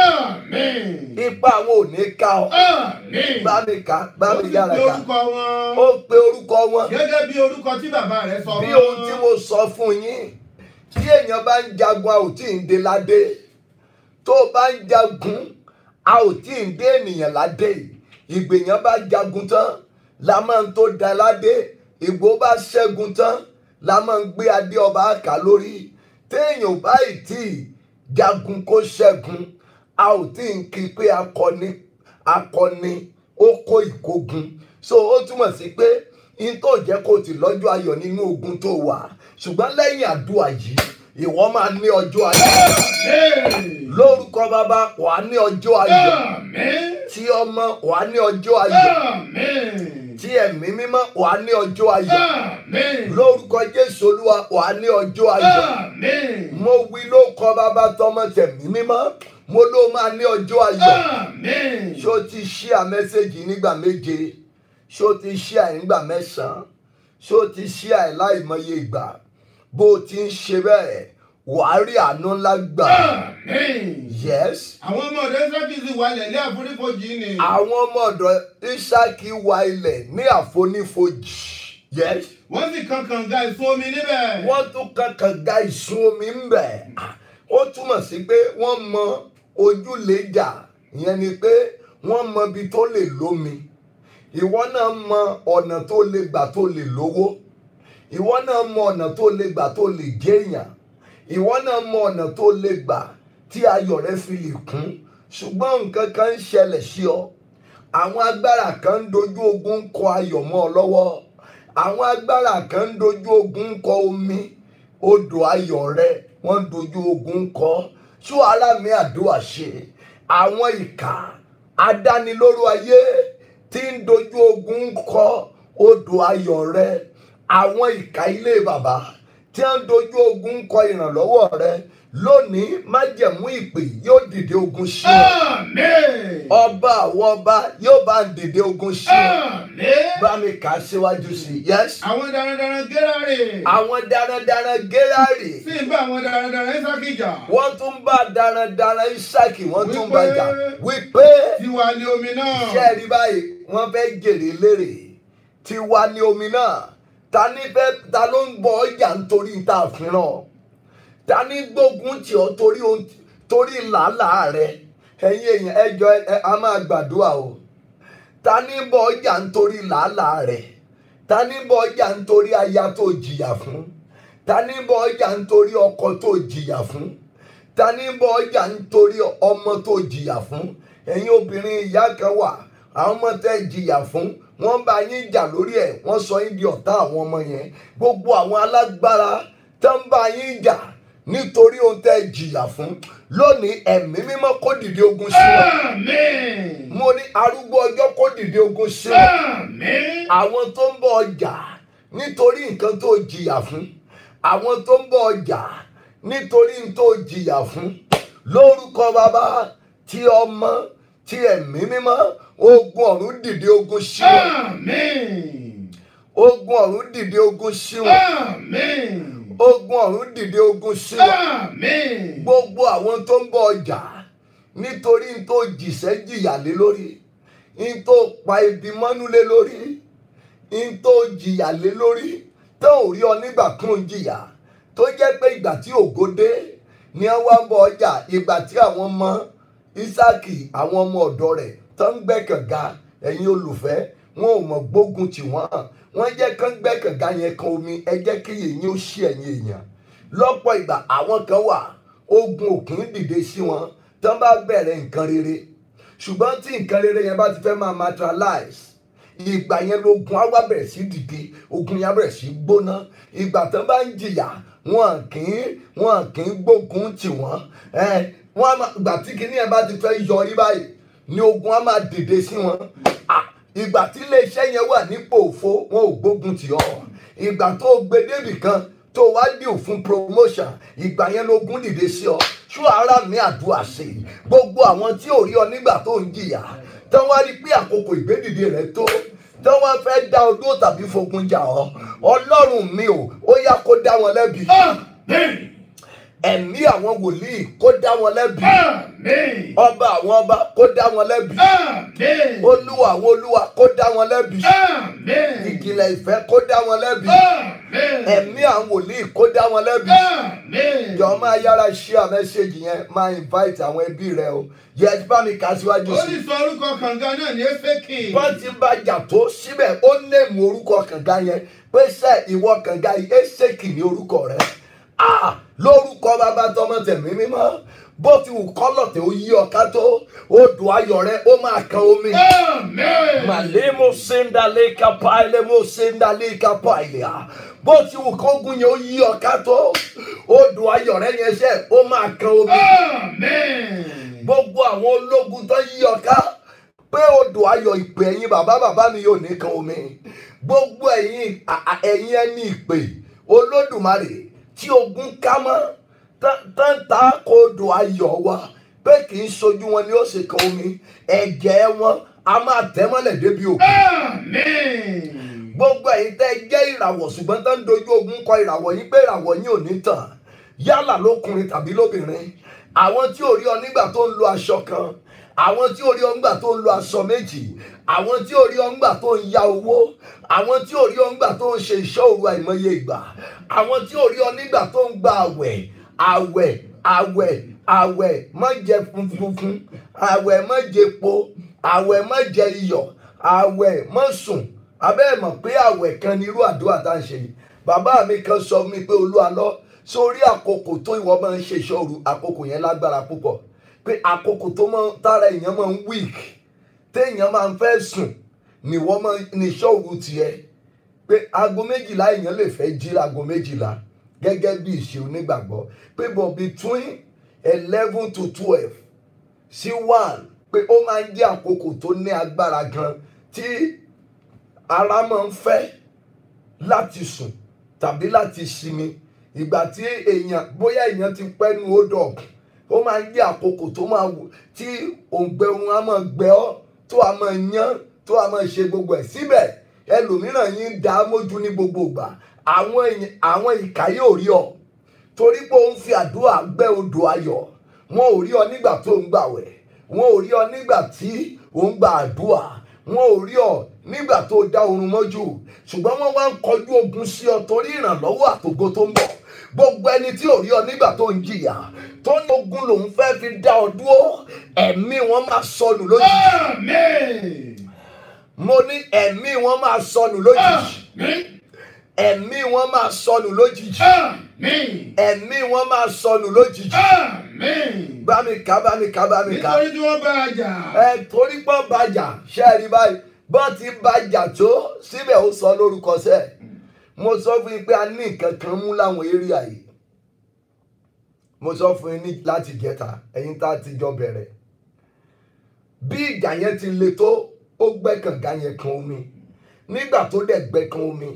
ipa àwọn ò ní ká ọ. bá mi kà bá mi yára kà. ó pe orúkọ wọn. gẹ́gẹ́ bí orúkọ tí bàbá rẹ̀ sọ wọ́n. bí ohun tí mo sọ fún yín tí èèyàn bá ń jagun a ò tí ì dé ládé tó bá ń jagun a ò tí ì dé ènìyàn ládé ìgbèyàn bá jagun tán la máa ń tó da ládé ìgbó bá ṣẹ́gun tán la máa ń gbé adé ọba àkà lórí téèyàn bá ì tí ì jagun kó ṣẹ́gun a ò tí ì kí pé akọni akọni ó kó ìkógun so ó túmọ̀ sí pé in tó jẹ́ kó ti lọ́jọ́ ayọ̀ nínú ogun tó wà ṣùgbọ́n lẹ́yìn àdúrà yìí ìwọ máa ní ọjọ́ ayọ̀ lórúkọ bàbá wà ní ọjọ́ ayọ̀ tí ọmọ wà ní ọjọ́ ayọ̀ tí ẹ̀mí mímọ́ wà ní ọjọ́ ayọ̀ lórúkọ Jésù Olúwa wà ní ọjọ́ ayọ̀ mo wí lórúkọ bàbá tọmọ tẹ̀mí mímọ́ mo ló máa ní ọjọ́ ayọ̀ ṣó ti share mẹ́sẹ̀gì nígbà méje ṣó ti share nígbà mẹ́sàn-án ṣó ti share láìmọye ìgbà bó o ti ń ṣe bẹ́ẹ̀ wàá rí àánú ńlá gbà. Yes. àwọn ọmọ ọ̀dọ̀ Ísákì sì wà ilẹ̀ ní àfonífojì ni. àwọn ọmọ ọ̀dọ̀ Ísákì wà ilẹ̀ ní àfonífojì. Yes. wọ́n sì kan kànga ìsun omi níbẹ̀. wọ́n tún kan kànga ìsun omi níbẹ̀. ó túmọ̀ sí pé wọ́n mọ ojúlẹ̀jà ìyẹn ni pé wọ́n mọ ibi tó lè lómi. ìwọ náà mọ ọ̀nà tó lè gbà tó lè lówó. ìwọ náà mọ ọ̀nà tó lè gbà tó lè jẹ́yàn. ìwọ náà mọ ọ̀nà tó lè gbà tí ayọ̀ rẹ fi lè kún ṣùgbọ́n nǹkan kan ń ṣẹlẹ̀ sí ọ. àwọn agbára kan ń dojú ogun kọ ayọ̀ mọ́ ọ lọ́wọ́. àwọn agbára kan ń dojú ogun kọ omi odò ayọ̀ rẹ wọ́n ń dojú ogun kọ ṣó ara mi àdúrà ṣe. àwọn ìkà adánilóró ayé tí ń dojú ogun kọ odò ayọ̀ rẹ àwọn ìkà ilé bàbá tí tí wọ́n dojú ogun kọ ìrànlọ́wọ́ rẹ lónìí májẹ̀mú ìpè yóò dìde ogun sí ọ. ọba àwọn ọba yóò bá ń dìde ogun sí ọ. bá mi kà á síwájú sí i. yes. àwọn darandaran Gérárì. àwọn darandaran Gérárì. sì ń bá àwọn darandaran Ísákì jà. wọ́n tún bá darandaran Ísákì wọ́n tún bá jà. wípé tiwa ni omi náà. ṣé ẹ rí báyìí wọ́n fẹ́ jèrè lérè. tiwa ni omi náà. ta ní fẹ́ ta ló ń bọ ọjà nítorí tá a fìràn. ta ní gbógun tì ọ́ torí torí làálàá rẹ. ẹ̀yin èèyàn ẹjọ́ a máa gbàdúrà o. ta ní bọ ọjà nítorí làálàá rẹ. ta ní bọ ọjà nítorí aya tó jìyà fún. ta ní bọ ọjà nítorí ọkọ tó jìyà fún. ta ní bọ ọjà nítorí ọmọ tó jìyà fún. ẹ̀yin obìnrin ìyá kan wà àwọn ọmọ tẹ́ jìyà fún wọ́n bá yín jà lórí ẹ̀ wọ́n sọ yín di ọ̀tá àwọn ọmọ yẹn. gbogbo àwọn alágbára tó ń bá yín jà nítorí ohun tẹ́ jìyà fún lónìí ẹ̀mí mímọ́ kó dìde ogun sí wọn. mo ní arúgbó ọjọ́ kó dìde ogun sí wọn. àwọn tó ń bọ̀ ọjà nítorí nǹkan tó jìyà fún. àwọn tó ń bọ̀ ọjà nítorí nǹkan tó jìyà fún. lórúkọ bàbá tí ọmọ tí ẹ̀mí mímọ́ ogun ọ̀run dìde ogun sí wọn. ogun ọ̀run dìde ogun sí wọn. ogun ọ̀run dìde ogun sí wọn. gbogbo àwọn tó ń bọ̀ ọjà nítorí n tó jìṣẹ́ jìyà lé lórí n tó pa ibi mọ́nú lé lórí n tó jìyà lé lórí tó ò rí ọ nígbà tó ń jìyà tó jẹ́ pé ìgbà tí ògo dé ni wọ́n wá ń bọ̀ ọjà ìgbà tí àwọn ọmọ Ísákì àwọn ọmọ ọ̀dọ́ rẹ̀ tó ń gbẹ́ kànga ẹ̀yin olùfẹ́ wọn ò mọ̀ gbógun tì wọ́n wọ́n jẹ́ kán gbẹ́ kànga yẹn kan omi ẹ jẹ́ kí èyí ó ṣí ẹ̀yin èèyàn lọ́pọ̀ ìgbà àwọn kan wà ogun òkun dìde sí wọn tán bá bẹ̀rẹ̀ nǹkan rere ṣùgbọ́n tí nǹkan rere yẹn bá ti fẹ́ máa materialize ìgbà yẹn lógun á wá bẹ̀rẹ̀ sí dìde ogun yẹn á bẹ̀rẹ̀ sí gbóná ìgbà tán bá ń jìyà wọn kì í wọn kì í gbógun tì wọ́n ẹ wọn ìgbà tí kinní yẹn bá ti fẹ́ yọrí báyìí ni ogun á máa dìde sí wọn ìgbà tí iléeṣẹ́ yẹn wà nípò òfo wọn ò gbógun tì ọ́ ìgbà tó gbé débì kan tó wá dìò fún promotion ìgbà yẹn lógun dìde sí ọ ṣú ara mi àdúrà sí i gbogbo àwọn tí ò rí ọ nígbà tó ń jìyà tán wá rí pé àkókò ìgbédìde rẹ tó tán wá fẹ́ dá ọdún tàbí fogun jà ọ́ ọlọ́run mi ò ó yá kó dá wọn lẹ́bi ẹ̀mí àwọn wòlíì kó dá wọn lẹ́bi ọba àwọn ọba kó dá wọn lẹ́bi olúwa àwọn olúwa kó dá wọn lẹ́bi ìjìnlẹ̀ ìfẹ́ kó dá wọn lẹ́bi ẹ̀mí àwọn wòlíì kó dá wọn lẹ́bi jọ máa yára share mẹ́sẹ̀gì yẹn máa invite àwọn ẹbí rẹ o yẹ bá mi kà síwájú sí. ó ní sọ orúkọ kànga náà ní Éfékì. wọ́n ti bá jà tó síbẹ̀ ó nèmú orúkọ kànga yẹn pé sẹ́ ìwọ kànga yìí Éfékì ní orúkọ rẹ. Ah, lórúkọ bàbá tọmọ tẹ̀mí mímọ́ bó ti wù kọ́lọ̀tẹ̀ ó yí ọ̀ká tó odò ayọ̀ rẹ ó máa kan omi. màlẹ́mọ̀ sẹ́ńdálẹ́ kápá ilé mọ̀ sẹ́ńdálẹ́ kápá ilé à bó ti wù kógun yẹn ó yí ọ̀ká tó odò ayọ̀ rẹ yẹn ṣe ó máa kan omi. gbogbo àwọn ológun tó yí ọ̀ká pé odò ayọ̀ ìpè ẹ̀yin bàbá bàbá mi yóò ní kan omi. gbogbo ẹ̀yin ẹ̀yin ẹni ìpè Olódùmarè tí ogun ká mọ́ tán ta kodò ayọ̀ wa pé kì í sojú wọn ni ó ṣe kan omi ẹ̀jẹ̀ wọn a máa tẹ̀ mọ́lẹ̀ débi òkú. gbogbo ẹ̀yin tẹ́ jẹ́ ìràwọ̀ ṣùgbọ́n tán dojú ogun kọ ìràwọ̀ yín pé ìràwọ̀ yín ò ní tàn yálà lókùnrin tàbí lóbìnrin àwọn tí ò rí ọ nígbà tó ń lo aṣọ kan àwọn tí ò rí ọ nígbà tó ń lo aṣọ méjì àwọn tí ò rí ọ nígbà tó ń ya owó àwọn tí ò rí ọ nígbà tó ń ṣe iṣẹ́ òru àìmọye ìgbà àwọn tí ò rí ọ nígbà tó ń gba àwẹ̀ àwẹ̀ àwẹ̀ àwẹ̀ má jẹ funfun àwẹ̀ má jẹ epo àwẹ̀ má jẹ iyọ̀ àwẹ̀ má sùn abẹ́ ẹ̀ mọ̀ pé àwẹ̀ kan ní irú àdúrà tá à ń ṣe yìí bàbá mi kan sọ mi pé Olúwa lọ sórí àkókò tó ìwọ máa ń ṣe iṣẹ́ òru àkókò yẹn lágbára púpọ̀ pé àkókò tó máa tára èèyàn máa ń weak téèyàn máa ń fẹ́ sùn níwọ máa ní iṣẹ́ òru tiẹ̀ pé aago méjìlá èèyàn lè fẹ́ jí aago méjìlá gẹ́gẹ́ bí ìṣe onígbàgbọ́ pé but between eleven to twelve sí one pé ó máa ń jẹ́ àkókò tó ní agbára gan tí ara máa ń fẹ́ láti sùn tàbí láti sinmi ìgbà tí èèyàn bóyá èèyàn ti pẹ́ nu hold up ó máa ń jẹ́ àkókò tó máa wù tí òǹgbẹ ohun á máa gbẹ ọ́ tó á máa yán tó á máa ṣe gbogbo ẹ̀ síbẹ̀ ẹlòmíràn yín ń dá mójú ní gbogbo ìgbà àwọn èèyàn àwọn ìkà yóò rí ọ torí pé ó ń fi àdúrà gbẹ́ odò ayọ̀ wọn ò rí ọ nígbà tó ń gbàwẹ̀ wọn ò rí ọ nígbà tí ò ń gba àdúrà wọn ò rí ọ nígbà tó dá oorun mọ́jú ṣùgbọ́n wọ́n wá ń kọjú ogun sí ọ torí ìrànlọ́wọ́ àtògo tó ń bọ̀ gbogbo ẹni tí ò rí ọ nígbà tó ń jìyà tó ní ogun lòun fẹ́ fi dá ọ dúró ẹ̀mí wọn máa sọnù lójijì. Àmín. mo ní ẹ̀mí wọn máa sọnù lójijì. Àmín. ẹ̀mí wọn máa sọnù lójijì. Àmín. ẹ̀mí wọn máa sọnù lójijì. Àmín. bá mi ká bá mi ká bá mi ká. Nítorí tí wọ́n bá a jà. ẹ torí pé bàjà ṣe é rí báyìí bọ́n ti bàjà tó síbẹ̀ ó sọ lórúkọ sẹ́ẹ̀ mo sọ fún yín pé a ní nǹkan kan mú láwọn area yìí mo sọ fún yín ní láti jẹta ẹ̀yin tá a ti jọ bẹ̀rẹ̀ bí ìjà yẹn ti le tó ó gbẹ́ kànga yẹn kan omi nígbà tó dẹ̀ gbẹ́ kan omi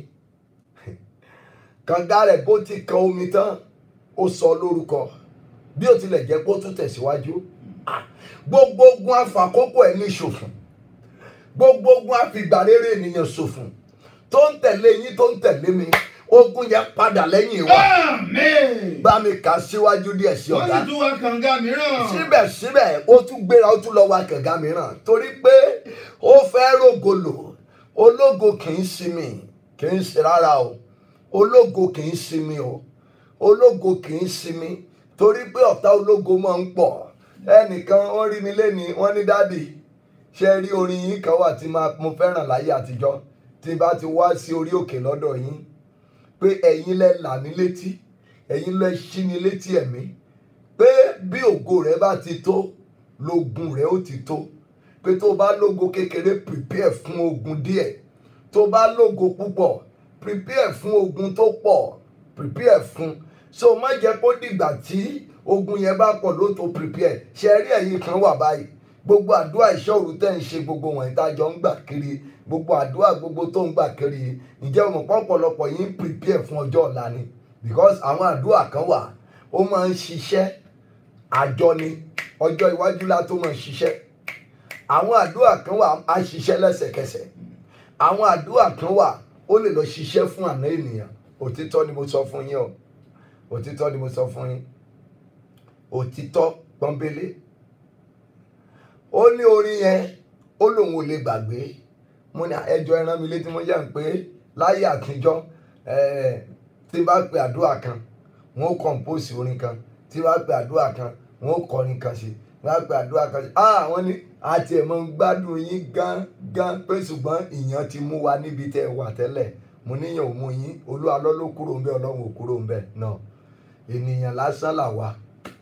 kànga rẹ̀ bó ti kan omi tán ó sọ lórúkọ bí ó tilẹ̀ jẹ́ pé ó tún tẹ̀síwájú gbogbo ogun afàkókò ẹ̀ ní ṣòfò gbogbo ogun àfìgbàrere ènìyàn ṣòfò tó ń tẹ̀lé yín tó ń tẹ̀lé mi ogun yẹn padà lẹ́yìn wa. Àmín. bá mi kà síwájú díẹ̀ sí Wọ́n ọ̀gá. sì tún wá kànga mìíràn. síbẹ̀síbẹ̀ ó tún gbéra ó tún lọ wá kànga mìíràn torí pé ó fẹ́ rògolo ológo kì í sinmi kì í ṣe rárá o ológo kì í sinmi o ológo kì í sinmi torí pé ọ̀tá ológo máa ń pọ̀ ẹnìkan wọ́n rí mi lẹ́ni wọ́n ní dádì ṣe rí orin yín kan wà tí mo fẹ́ràn láyé àtijọ́ tí bá ti wá sí orí òkè lọ́dọ̀ yín pé ẹ̀yin lẹ là mí létí ẹ̀yin lẹ ṣí mi létí ẹ̀mí pé bí ògo rẹ bá ti tó lógun rẹ ó ti tó pé tó bá lógo kékeré prepare fún ogun díẹ̀ tó bá lógo púpọ̀ prepare fún ogun tó pọ̀ prepare fún so má jẹ́ kó dìgbà tí ogun yẹn bá pọ̀ ló tó prepare ṣe rí ẹ̀yin kan wà báyìí gbogbo àdúrà ìṣòro tẹ́ ń ṣe gbogbo wọ̀nyí tájọ ń gbà kiri gbogbo àdúrà gbogbo tó ń gbà kiri ǹjẹ́ o mọ̀ pọ̀pọ̀lọpọ̀ yín ń prepare fún ọjọ́ ọ̀la ni because àwọn àdúrà kan wà ó máa ń ṣiṣẹ́ àjọ ni ọjọ́ iwájú la tó máa ń ṣiṣẹ́ àwọn àdúrà kan wà á ṣiṣẹ́ lẹ́sẹ̀kẹsẹ̀ àwọn àdúrà kan wà ó lè lọ ṣiṣẹ́ fún àná ènìyàn òtítọ́ ni mo sọ fún yín o òtítọ́ ni mo sọ fún yín òtítọ́ pọ́nbélé ó ní orin yẹn ó lòun ò lè gbàgbé mo ní ẹjọ́ ẹran mi létí mo yà ń pé láyé àtijọ́ tí bá pe àdúrà kan wọn ó compose orin kan tí bá pe àdúrà kan wọn ó kọrin kan sí bá pe àdúrà kan sí ah wọ́n ní àti ẹ̀ mọ́ ń gbádùn yín gán gán pé ṣùgbọ́n ìyàn ti mú wa níbi tẹ́ ẹ wà tẹ́lẹ̀ mo níyàn ò mú yín olúwa ló ló kúrò ń bẹ ọlọ́run ò kúrò ń bẹ náà ènìyàn lásán là wà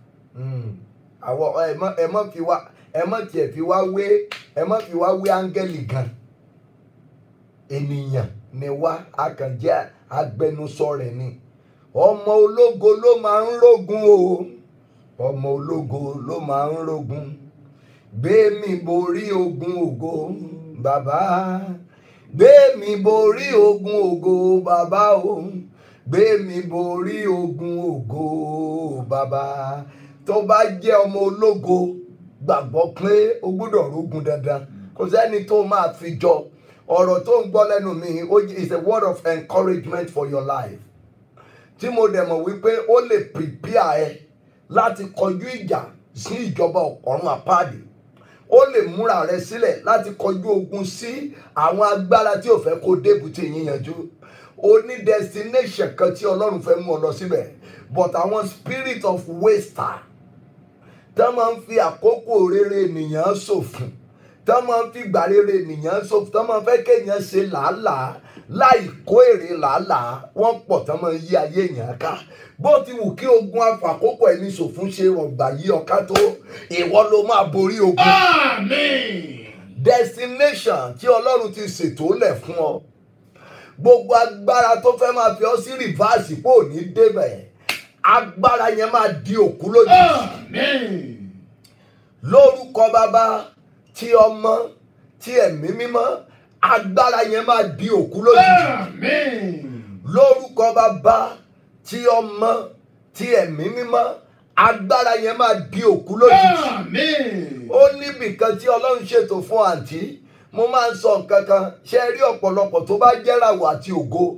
àwọn ẹ mọ́ fi wá ẹ mọ́ tiẹ̀ fi wá wé ẹ mọ́ fi wá wé áńgẹ́lì gan ènìyàn ni wá akànjẹ́ agbẹnusọ rẹ̀ ni ọmọ ológo ló máa ń rógun o ọmọ ológo ló máa ń rógun gbé mi borí ogun ògo bàbá gbé mi borí ogun ògo bàbá o gbé mi borí ogun ògo bàbá tó bá jẹ́ ọmọ ológo gbàgbọ́ pé o gbọ́dọ̀ rógun dandan kò sẹ́ni tó máa fi jọ ọ̀rọ̀ tó ń gbọ́ lẹ́nu mi is a word of encouragement for your life tí mo dẹ̀ mọ̀ wípé ó lè prepare ẹ láti kọjú ìjà sí ìjọba ọ̀run àpáàdì ó lè múra rẹ sílẹ̀ láti kọjú ogun sí àwọn agbára tí ò fẹ́ kó débùtì yín yanjú o ní destination kan tí Ọlọ́run fẹ́ mú ọ lọ síbẹ̀ but àwọn spirit of waster tá máa ń fi àkókò rere ènìyàn ṣòfò tá máa ń fi ìgbà rere ènìyàn ṣòfò tá máa ń fẹ́ kéèyàn ṣe làálàá láì kó èrè làálàá wọ́n pọ̀ tá máa ń yí ayé èèyàn ká bó ti wù kí ogun afàkókò ẹni ṣòfò ṣe rọ̀gbà yí ọká tó ìwọ ló máa borí ogun. Àmín. destination tí Ọlọ́run ti ṣètò lẹ̀ fún ọ gbogbo agbára tó fẹ́ máa fi ọ sí rìvásì pò ní débẹ̀ agbára yẹn máa di òkú lójijì. Àmín. lórúkọ bàbá tí ọmọ tí ẹ̀mí mímọ́ agbára yẹn máa di òkú lójijì. Àmín. lórúkọ bàbá tí ọmọ tí ẹ̀mí mímọ́ agbára yẹn máa di òkú lójijì. Àmín. Ó níbìkan tí Ọlọ́run ṣètò fún àǹtí mo máa ń sọ nǹkan kan ṣe rí ọ̀pọ̀lọpọ̀ tó bá jẹ́ràwọ̀ àti ògo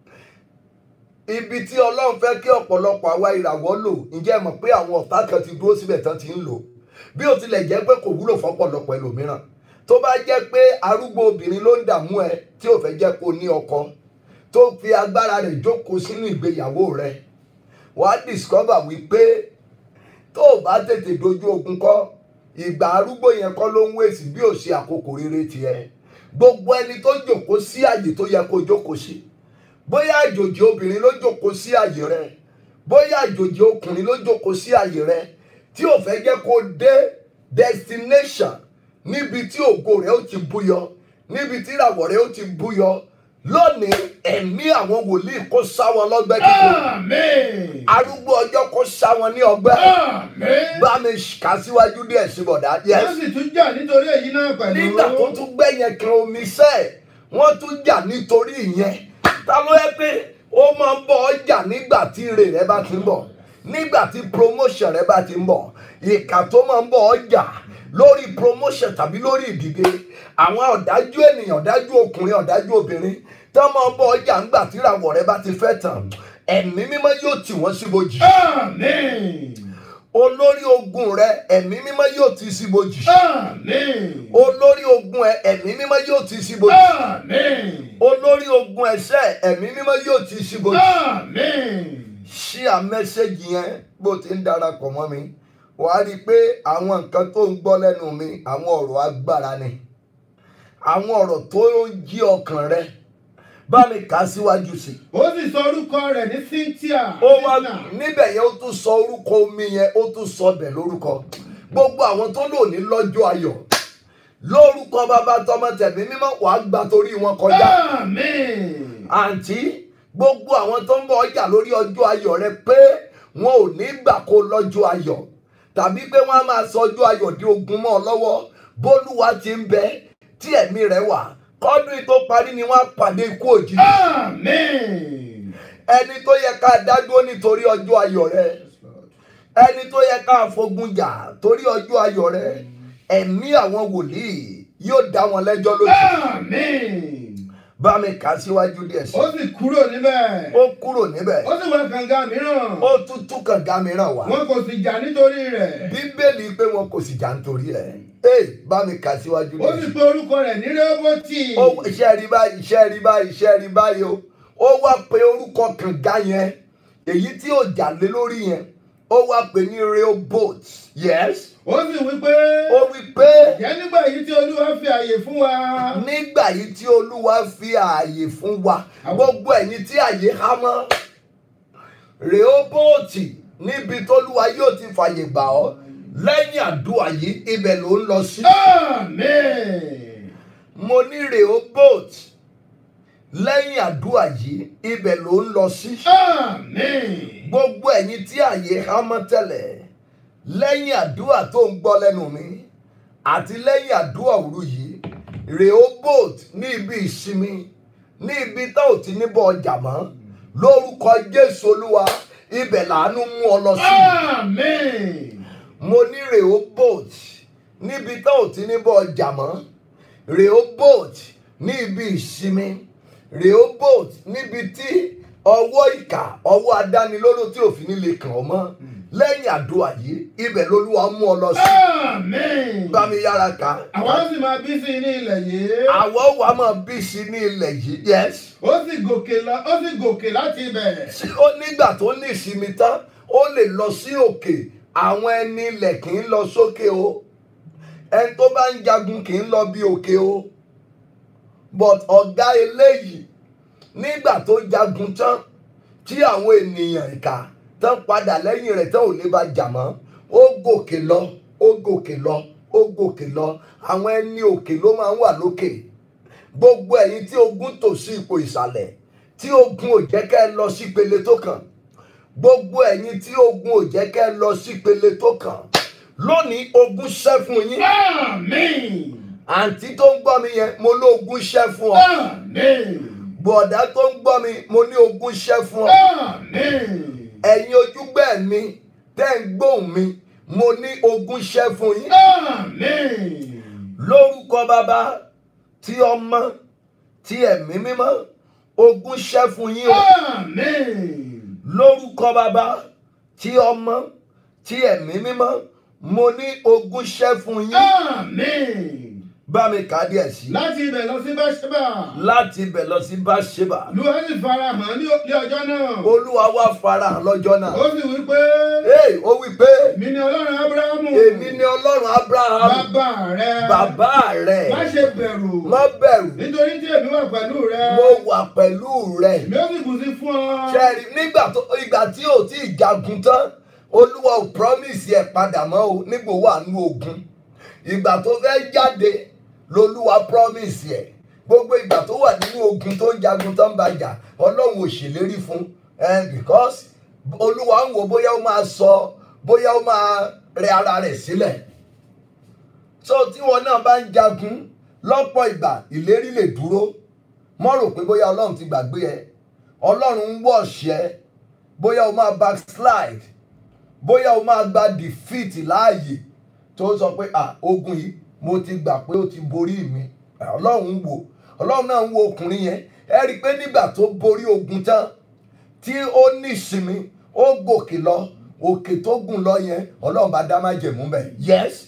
ibi tí Ọlọ́run fẹ́ kí ọ̀pọ̀lọpọ̀ àwa ìràwọ̀ lò ǹjẹ́ ẹ mọ̀ pé àwọn ọ̀tá kan ti dúró síbẹ̀ tán ti ń lò bí ó tilẹ̀ jẹ́ pé kò wúlò fọ́pọ̀lọpọ̀ ẹlòmíràn tó bá jẹ́ pé arúgbó obìnrin ló ń dààmú ẹ tí ò fẹ́ jẹ́ kó ní ọkọ tó fi agbára rẹ̀ jókòó sínú ìgbéyàwó rẹ̀ wàá discover wípé tó o bá tètè dojú ogun kọ ìgbà arúgbó yẹn kọ́ ló ń wèsì bí ò ṣe àkókò rere tiẹ̀ gbogbo ẹni tó jókòó sí àyè tó yẹ kó jókòó sí bóyá àjòjì obìnrin ló jókòó sí àyè rẹ bóyá àjòjì ọkùnrin ló jókòó sí àyè rẹ tí ò fẹ́ jẹ́ kó dé destination níbi tí ògo rẹ ó ti búyọ níbi tí ìràwọ̀ rẹ ó ti búyọ lónìí ẹ̀mí àwọn wòlíì kó sá wọn lọ́gbẹ́ kíkó. Àmín. Arúgbó ọjọ́ kó sá wọn ní ọgbẹ́. Àmín. Bá mi kà síwájú díẹ̀ sí bọ̀dá. Wọ́n sì tún jà nítorí èyí náà pẹ̀lú. Nígbà tó tún gbẹ̀yẹn kan omi sẹ́, wọ́n tún jà nítorí ìyẹn. Ta ló yẹ pé ó máa ń bọ̀ ọjà nígbà tí ire rẹ bá ti ń bọ̀? Nígbà tí promotion rẹ bá ti ń bọ̀? Ìkà tó máa ń bọ̀ ọjà lórí promotion tàbí lórí ìdìde. Àwọn ọ̀dájú ènìyàn, ọ̀dájú ọkùnrin, ọ̀dájú obìnrin tó máa ń bọ̀ ọjà nígbà tí ìràwọ̀ rẹ bá ti fẹ́ tàn. Ẹ̀mí mímọ́ yóò tì wọ́n síbojì. Àmín. Olórí ogun rẹ ẹ̀mí mímọ́ yóò tì síbojì. Àmín. Olórí ogun ẹ ẹ̀mí mímọ́ yóò tì síbojì. Àmín. Olórí ogun ẹ̀ṣẹ̀ ẹ̀mí mímọ́ yóò tì síbojì. Àmín. Ṣí à mẹ́sẹ̀gì yẹn bó ti ń darapọ̀ mọ́ mi wàá rí i pé àwọn nǹkan tó ń gbọ́ lẹ́nu mi àwọn ọ̀rọ̀ agbára ni àwọn ọ̀rọ̀ tó ń jí ọkàn rẹ bá mi kà á síwájú sí i. Ó sì sọ orúkọ rẹ̀ ní Cynthia. Ó wá níbẹ̀ yẹn ó tún sọ orúkọ omi yẹn ó tún sọ bẹ̀ lórúkọ gbogbo àwọn tó lò ní lọ́jọ́ ayọ̀ lórúkọ bàbá tọmọ tẹ̀mí mímọ́ wàá gba torí wọn kọjá. Àmín. Àǹtí gbogbo àwọn tó ń bọ̀ ọjà lórí ọjọ́ ayọ̀ rẹ pé wọn ò ní gbà kó lọ́jọ́ ayọ̀ tàbí pé wọ́n á máa sọ ọjọ́ ayọ̀ di ogun mọ́ ọ lọ́wọ́ bólúwa ti ń bẹ tí ẹ̀mí rẹ̀ wà kọ́dún tó parí ni wọ́n á pàdé ikú òjijì. Àmín. Ẹni tó yẹ ká dádúró nítorí ọjọ́ ayọ̀ rẹ ẹni tó yẹ ká fogun jà torí ọjọ́ ayọ̀ rẹ ẹ̀mí àwọn wòlíì yóò dá wọn lẹ́jọ́ lójú. Àmín. Bá mi kà á síwájú díẹ̀ sí. Ó sì kúrò níbẹ̀. Ó kúrò níbẹ̀. Ó sì wá kànga mìíràn. Ó tún tún kànga mìíràn wá. Wọn kò sì jà nítorí rẹ̀. Bíbélì pé wọn kò sì jà nítorí rẹ̀. Ee bá mi kà á síwájú Ó díẹ̀ sì sí. pe orúkọ rẹ̀ ní Rẹ́hóbótì. Ó iṣẹ́ rí báyìí iṣẹ́ rí báyìí iṣẹ́ rí báyìí o. Ó wá pe orúkọ kànga yẹn èyí tí ò jà lé lórí yẹn. Ó wá pè ní Rehobot. Yes. Ó sì wí pé. Ó wí pé. Jẹ́ nígbà yìí tí Olúwa fi àyè fún wa. Nígbà yìí tí Olúwa fi ààyè fún wa gbogbo ẹ̀yin tí ààyè há mọ́ Rehoboti níbi tólúwa yóò ti fàyè gbà ọ́ lẹ́yìn àdúrà yìí ibẹ̀ ló ń lọ sí. Àmín. Mo ní Rehobot lẹ́yìn àdúrà yìí ibẹ̀ ló ń lọ sí. Àmín. Gbogbo ẹ̀yin tí ààyè há mọ́ tẹ́lẹ̀ lẹ́yìn àdúrà tó ń gbọ́ lẹ́nu mi àti lẹ́yìn àdúrà òru yìí Rehobot ní ibi ìsinmi ní ibi tá ò ti níbọ̀ ọjà mọ́ lórúkọ Jésù Olúwa ibẹ̀ làánú mú ọ lọ sí. Àmín. Mo ní Rehobot níbi tá ò ti níbọ̀ ọjà mọ́ Rehobot ní ibi ìsinmi Rehobot níbi tí ọwọ́ ìkà ọwọ́ adánilóró tí òfin ní lè kàn ọ́ mọ́ lẹ́yìn àdúrà yìí ibẹ̀ lolúwa mú ọ lọ sí. Àmín. Bá mi yára kà. Àwọn sì máa bí sí ní ilẹ̀ yìí. Àwọ̀ wa máa bí sí ní ilẹ̀ yìí. Yes. Ó sì gòkè lọ ó sì gòkè láti ibẹ̀. Ṣé ó nígbà tó ní ìsinmi tán ó lè lọ sí òkè àwọn ẹni ilẹ̀ kì í lọ sókè o ẹni tó bá ń jagun kì í lọ bí òkè o but ọ̀gá eléyìí nígbà tó jagun tán tí àwọn ènìyàn ìkà tán padà lẹ́yìn rẹ̀ tán ò lè bá jà mọ́ ó gòkè lọ ó gòkè lọ ó gòkè lọ àwọn ẹni òkè ló máa ń wà lókè gbogbo ẹ̀yin tí ogun tò sí ipò ìsàlẹ̀ tí ogun ò jẹ́ kẹ́ ẹ lọ sí ìpele tó kàn gbogbo ẹ̀yin tí ogun ò jẹ́ kẹ́ ẹ lọ sí ìpele tó kàn lónìí ogun ṣẹ́ fún yín. Àmín. Àǹtí tó ń gbọ́ mi yẹn mo lóògùn ṣẹ́ fún ọ. Àmín. bọ̀dá tó ń gbọ́ mi mo ní ogún ṣẹ́ fún ọ. Àmín. ẹ̀yin ojúgbẹ́ mi tẹ́ ń gbóhùn mi mo ní ogún ṣẹ́ fún yín. Àmín. lórúkọ bàbá tí ọmọ tí ẹ̀mí mímọ́ ogún ṣẹ́ fún yín o. Àmín. lórúkọ bàbá tí ọmọ tí ẹ̀mí mímọ́ mo ní ogún ṣẹ́ fún yín. Àmín. bá mi kà á díẹ̀ sí. Láti ibẹ̀ lọ sí Bẹ́ṣẹ́bà. láti ibẹ̀ lọ sí Báṣẹ́bà. Olúwa sì farahàn ní ní ọjọ́ náà. olúwa wá farahàn lọ́jọ́ náà. Ó sì wí pé. Hey, ó wí pé Èmi ni Ọlọ́run Ábúráhámù. èmi ni ọlọ́run Abraham Bàbá rẹ. bàbá rẹ̀. Má ṣe bẹ̀rù. má bẹ̀rù Nítorí tí èmi wà pẹ̀lú rẹ. mo wà pẹ̀lú rẹ̀. Èmi ó sì bù sí fún ọ. ṣẹ́ẹ̀rì nígbà tó ìgbà tí ò tí ì jagun tán olúwa ò promise ẹ̀ padà mọ́ o nígbò wà nú ogun. ìgbà tó fẹ́ jáde lolúwa promise ẹ̀. gbogbo ìgbà tó wà nínú ogun tó ń jagun tó ń bàjà ọlọ́run ò ṣèlérí fún ẹ because olúwa ń wo bóyá ó máa sọ bóyá ó máa rẹ ara rẹ̀ sílẹ̀. so tí wọn náà bá ń jagun lọ́pọ̀ ìgbà ìlérí lè dúró mọ́ rò pé bóyá ọlọ́run ti gbàgbé ẹ ọlọ́run ń wọ̀ṣì ẹ bóyá o máa backslide bóyá o máa gba defeat láàyè tó sọ pé ah ogun yìí mo ti gbà pé ó ti borí mi ọlọ́run ń wò ọlọ́run náà ń wo ọkùnrin yẹn ẹ rí i pé nígbà tó borí ogun tán tí ó ní ìsinmi ó gòkè lọ òkè tó gùn lọ yẹn ọlọ́run bá dá májẹ̀mú bẹ̀ yes.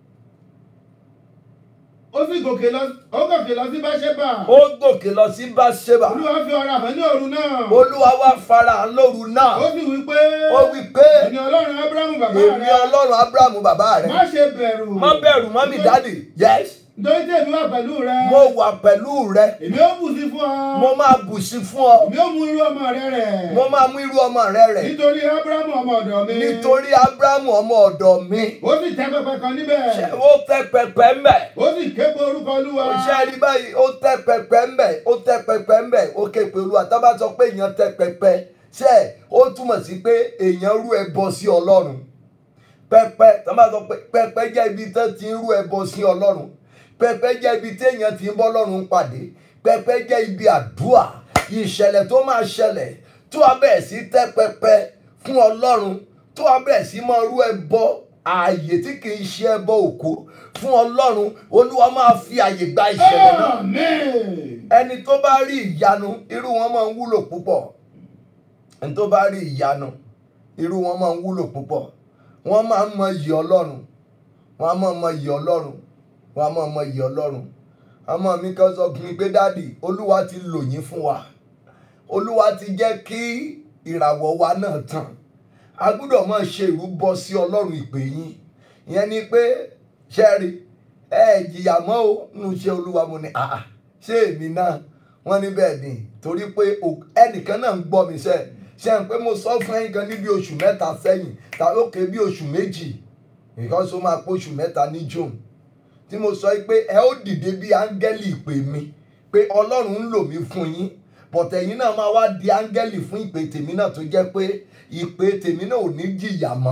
Ó sì gòkè lọ ó gòkè lọ sí Bẹ́ṣẹ́bà. ó gòkè lọ sí Báṣẹ́bà. Olúwa fi ọ̀rọ̀ hàn ní òru náà. olúwa wá farahàn lóru náà. Ó sì wí pé. ó wí pé Èmi Ọlọ́run Ábúráhámù bàbá rẹ. èmi ọlọ́run Abrahamu bàbá rẹ̀. Má ṣe bẹ̀rù. má bẹ̀rù mọ́mí dáàdì yes. Nítorí tí èmi wà pẹ̀lú rẹ. mo wà pẹ̀lú rẹ. Èmi ó bù sí fún ọ. mo máa bù sí fún ọ. Èmi ó mú irú ọmọ rẹ rẹ̀. mo máa mú irú ọmọ rẹ rẹ̀. Nítorí Ábúráhámù ọmọ ọ̀dọ̀ mi. nítorí Abrahamu ọmọ ọ̀dọ̀ mi. Ó sì tẹ́ pẹpẹ kan níbẹ̀. ṣé ó tẹ́ pẹpẹ mbẹ̀. Ó sì ké pe orúkọ Olúwa. ṣé rí báyìí ó tẹ́ pẹpẹ mbẹ̀ ó tẹ́ pẹpẹ mbẹ̀ ó ké pe Olúwa tá bá sọ pé èèyàn tẹ́ pẹpẹ ṣé ó túmọ̀ sí pé èèyàn rú ẹbọ sí Ọlọ́run. pẹpẹ tá bá sọ pé pẹpẹ jẹ́ ibi tó ti ń rú ẹbọ sí Ọlọ́run. pẹpẹ jẹ́ ibi tí èèyàn ti ń bọ́ Ọlọ́run pàdé. pẹpẹ jẹ́ ibi àdúrà ìṣẹ̀lẹ̀ tó máa ṣẹlẹ̀ tó a bẹ̀rẹ̀ sí tẹ́ pẹpẹ fún Ọlọ́run tó a bẹ̀rẹ̀ sí máa rú ẹbọ ààyè tí kì í ṣe ẹbọ òkú fún Ọlọ́run Olúwa máa fi ààyè gba ìṣẹ̀lẹ̀ náà. Àmín. ẹni tó bá rí ìyanu irú wọn máa ń wúlò púpọ̀ ẹni tó bá rí ìyanu irú wọn máa ń wúlò púpọ̀ wọ́n máa ń mọyì Ọlọ́run wọ́n á máa mọyì Ọlọ́run wọ́n á máa mọyì Ọlọ́run ọmọ mi kan sọ fún mi pé dáàdì Olúwa ti lò yín fún wa Olúwa ti jẹ́ kí ìràwọ̀ wa náà tàn a gbọ́dọ̀ máa ṣe ìrúbọ sí Ọlọ́run ìpè yín ìyẹn ni pé ṣẹ́ẹ̀rì ẹ jìyà mọ́ o nù ṣe Olúwa mo ní àà ṣé èmi náà wọ́n ní bẹ́ẹ̀ ni torí pé ẹnìkan náà ń gbọ́ mi sẹ́ ṣe ń pé mo sọ fún ẹ̀yin kan ní bí oṣù mẹ́ta sẹ́yìn tàbí òkè bí oṣù méjì nǹkan tó máa pé oṣù mẹ́ta ní June tí mo sọ pé ẹ ó dìde bí áńgẹ́lì ìpè mi pé Ọlọ́run ń lò mí fún yín bọ̀tẹ̀ yín náà máa wá di áńgẹ́lì fún ìpè tèmi náà tó jẹ́ pé ìpè tèmi náà ò ní jìyà mọ́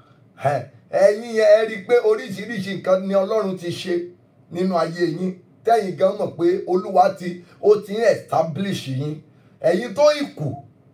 ẹ̀yin yẹn ẹ rí i pé oríṣiríṣi nǹkan ni Ọlọ́run ti ṣe nínú ayé yín tẹ́yin gan mọ̀ pé Olúwa ti ó ti ń establish yín ẹ̀yin tó ìkù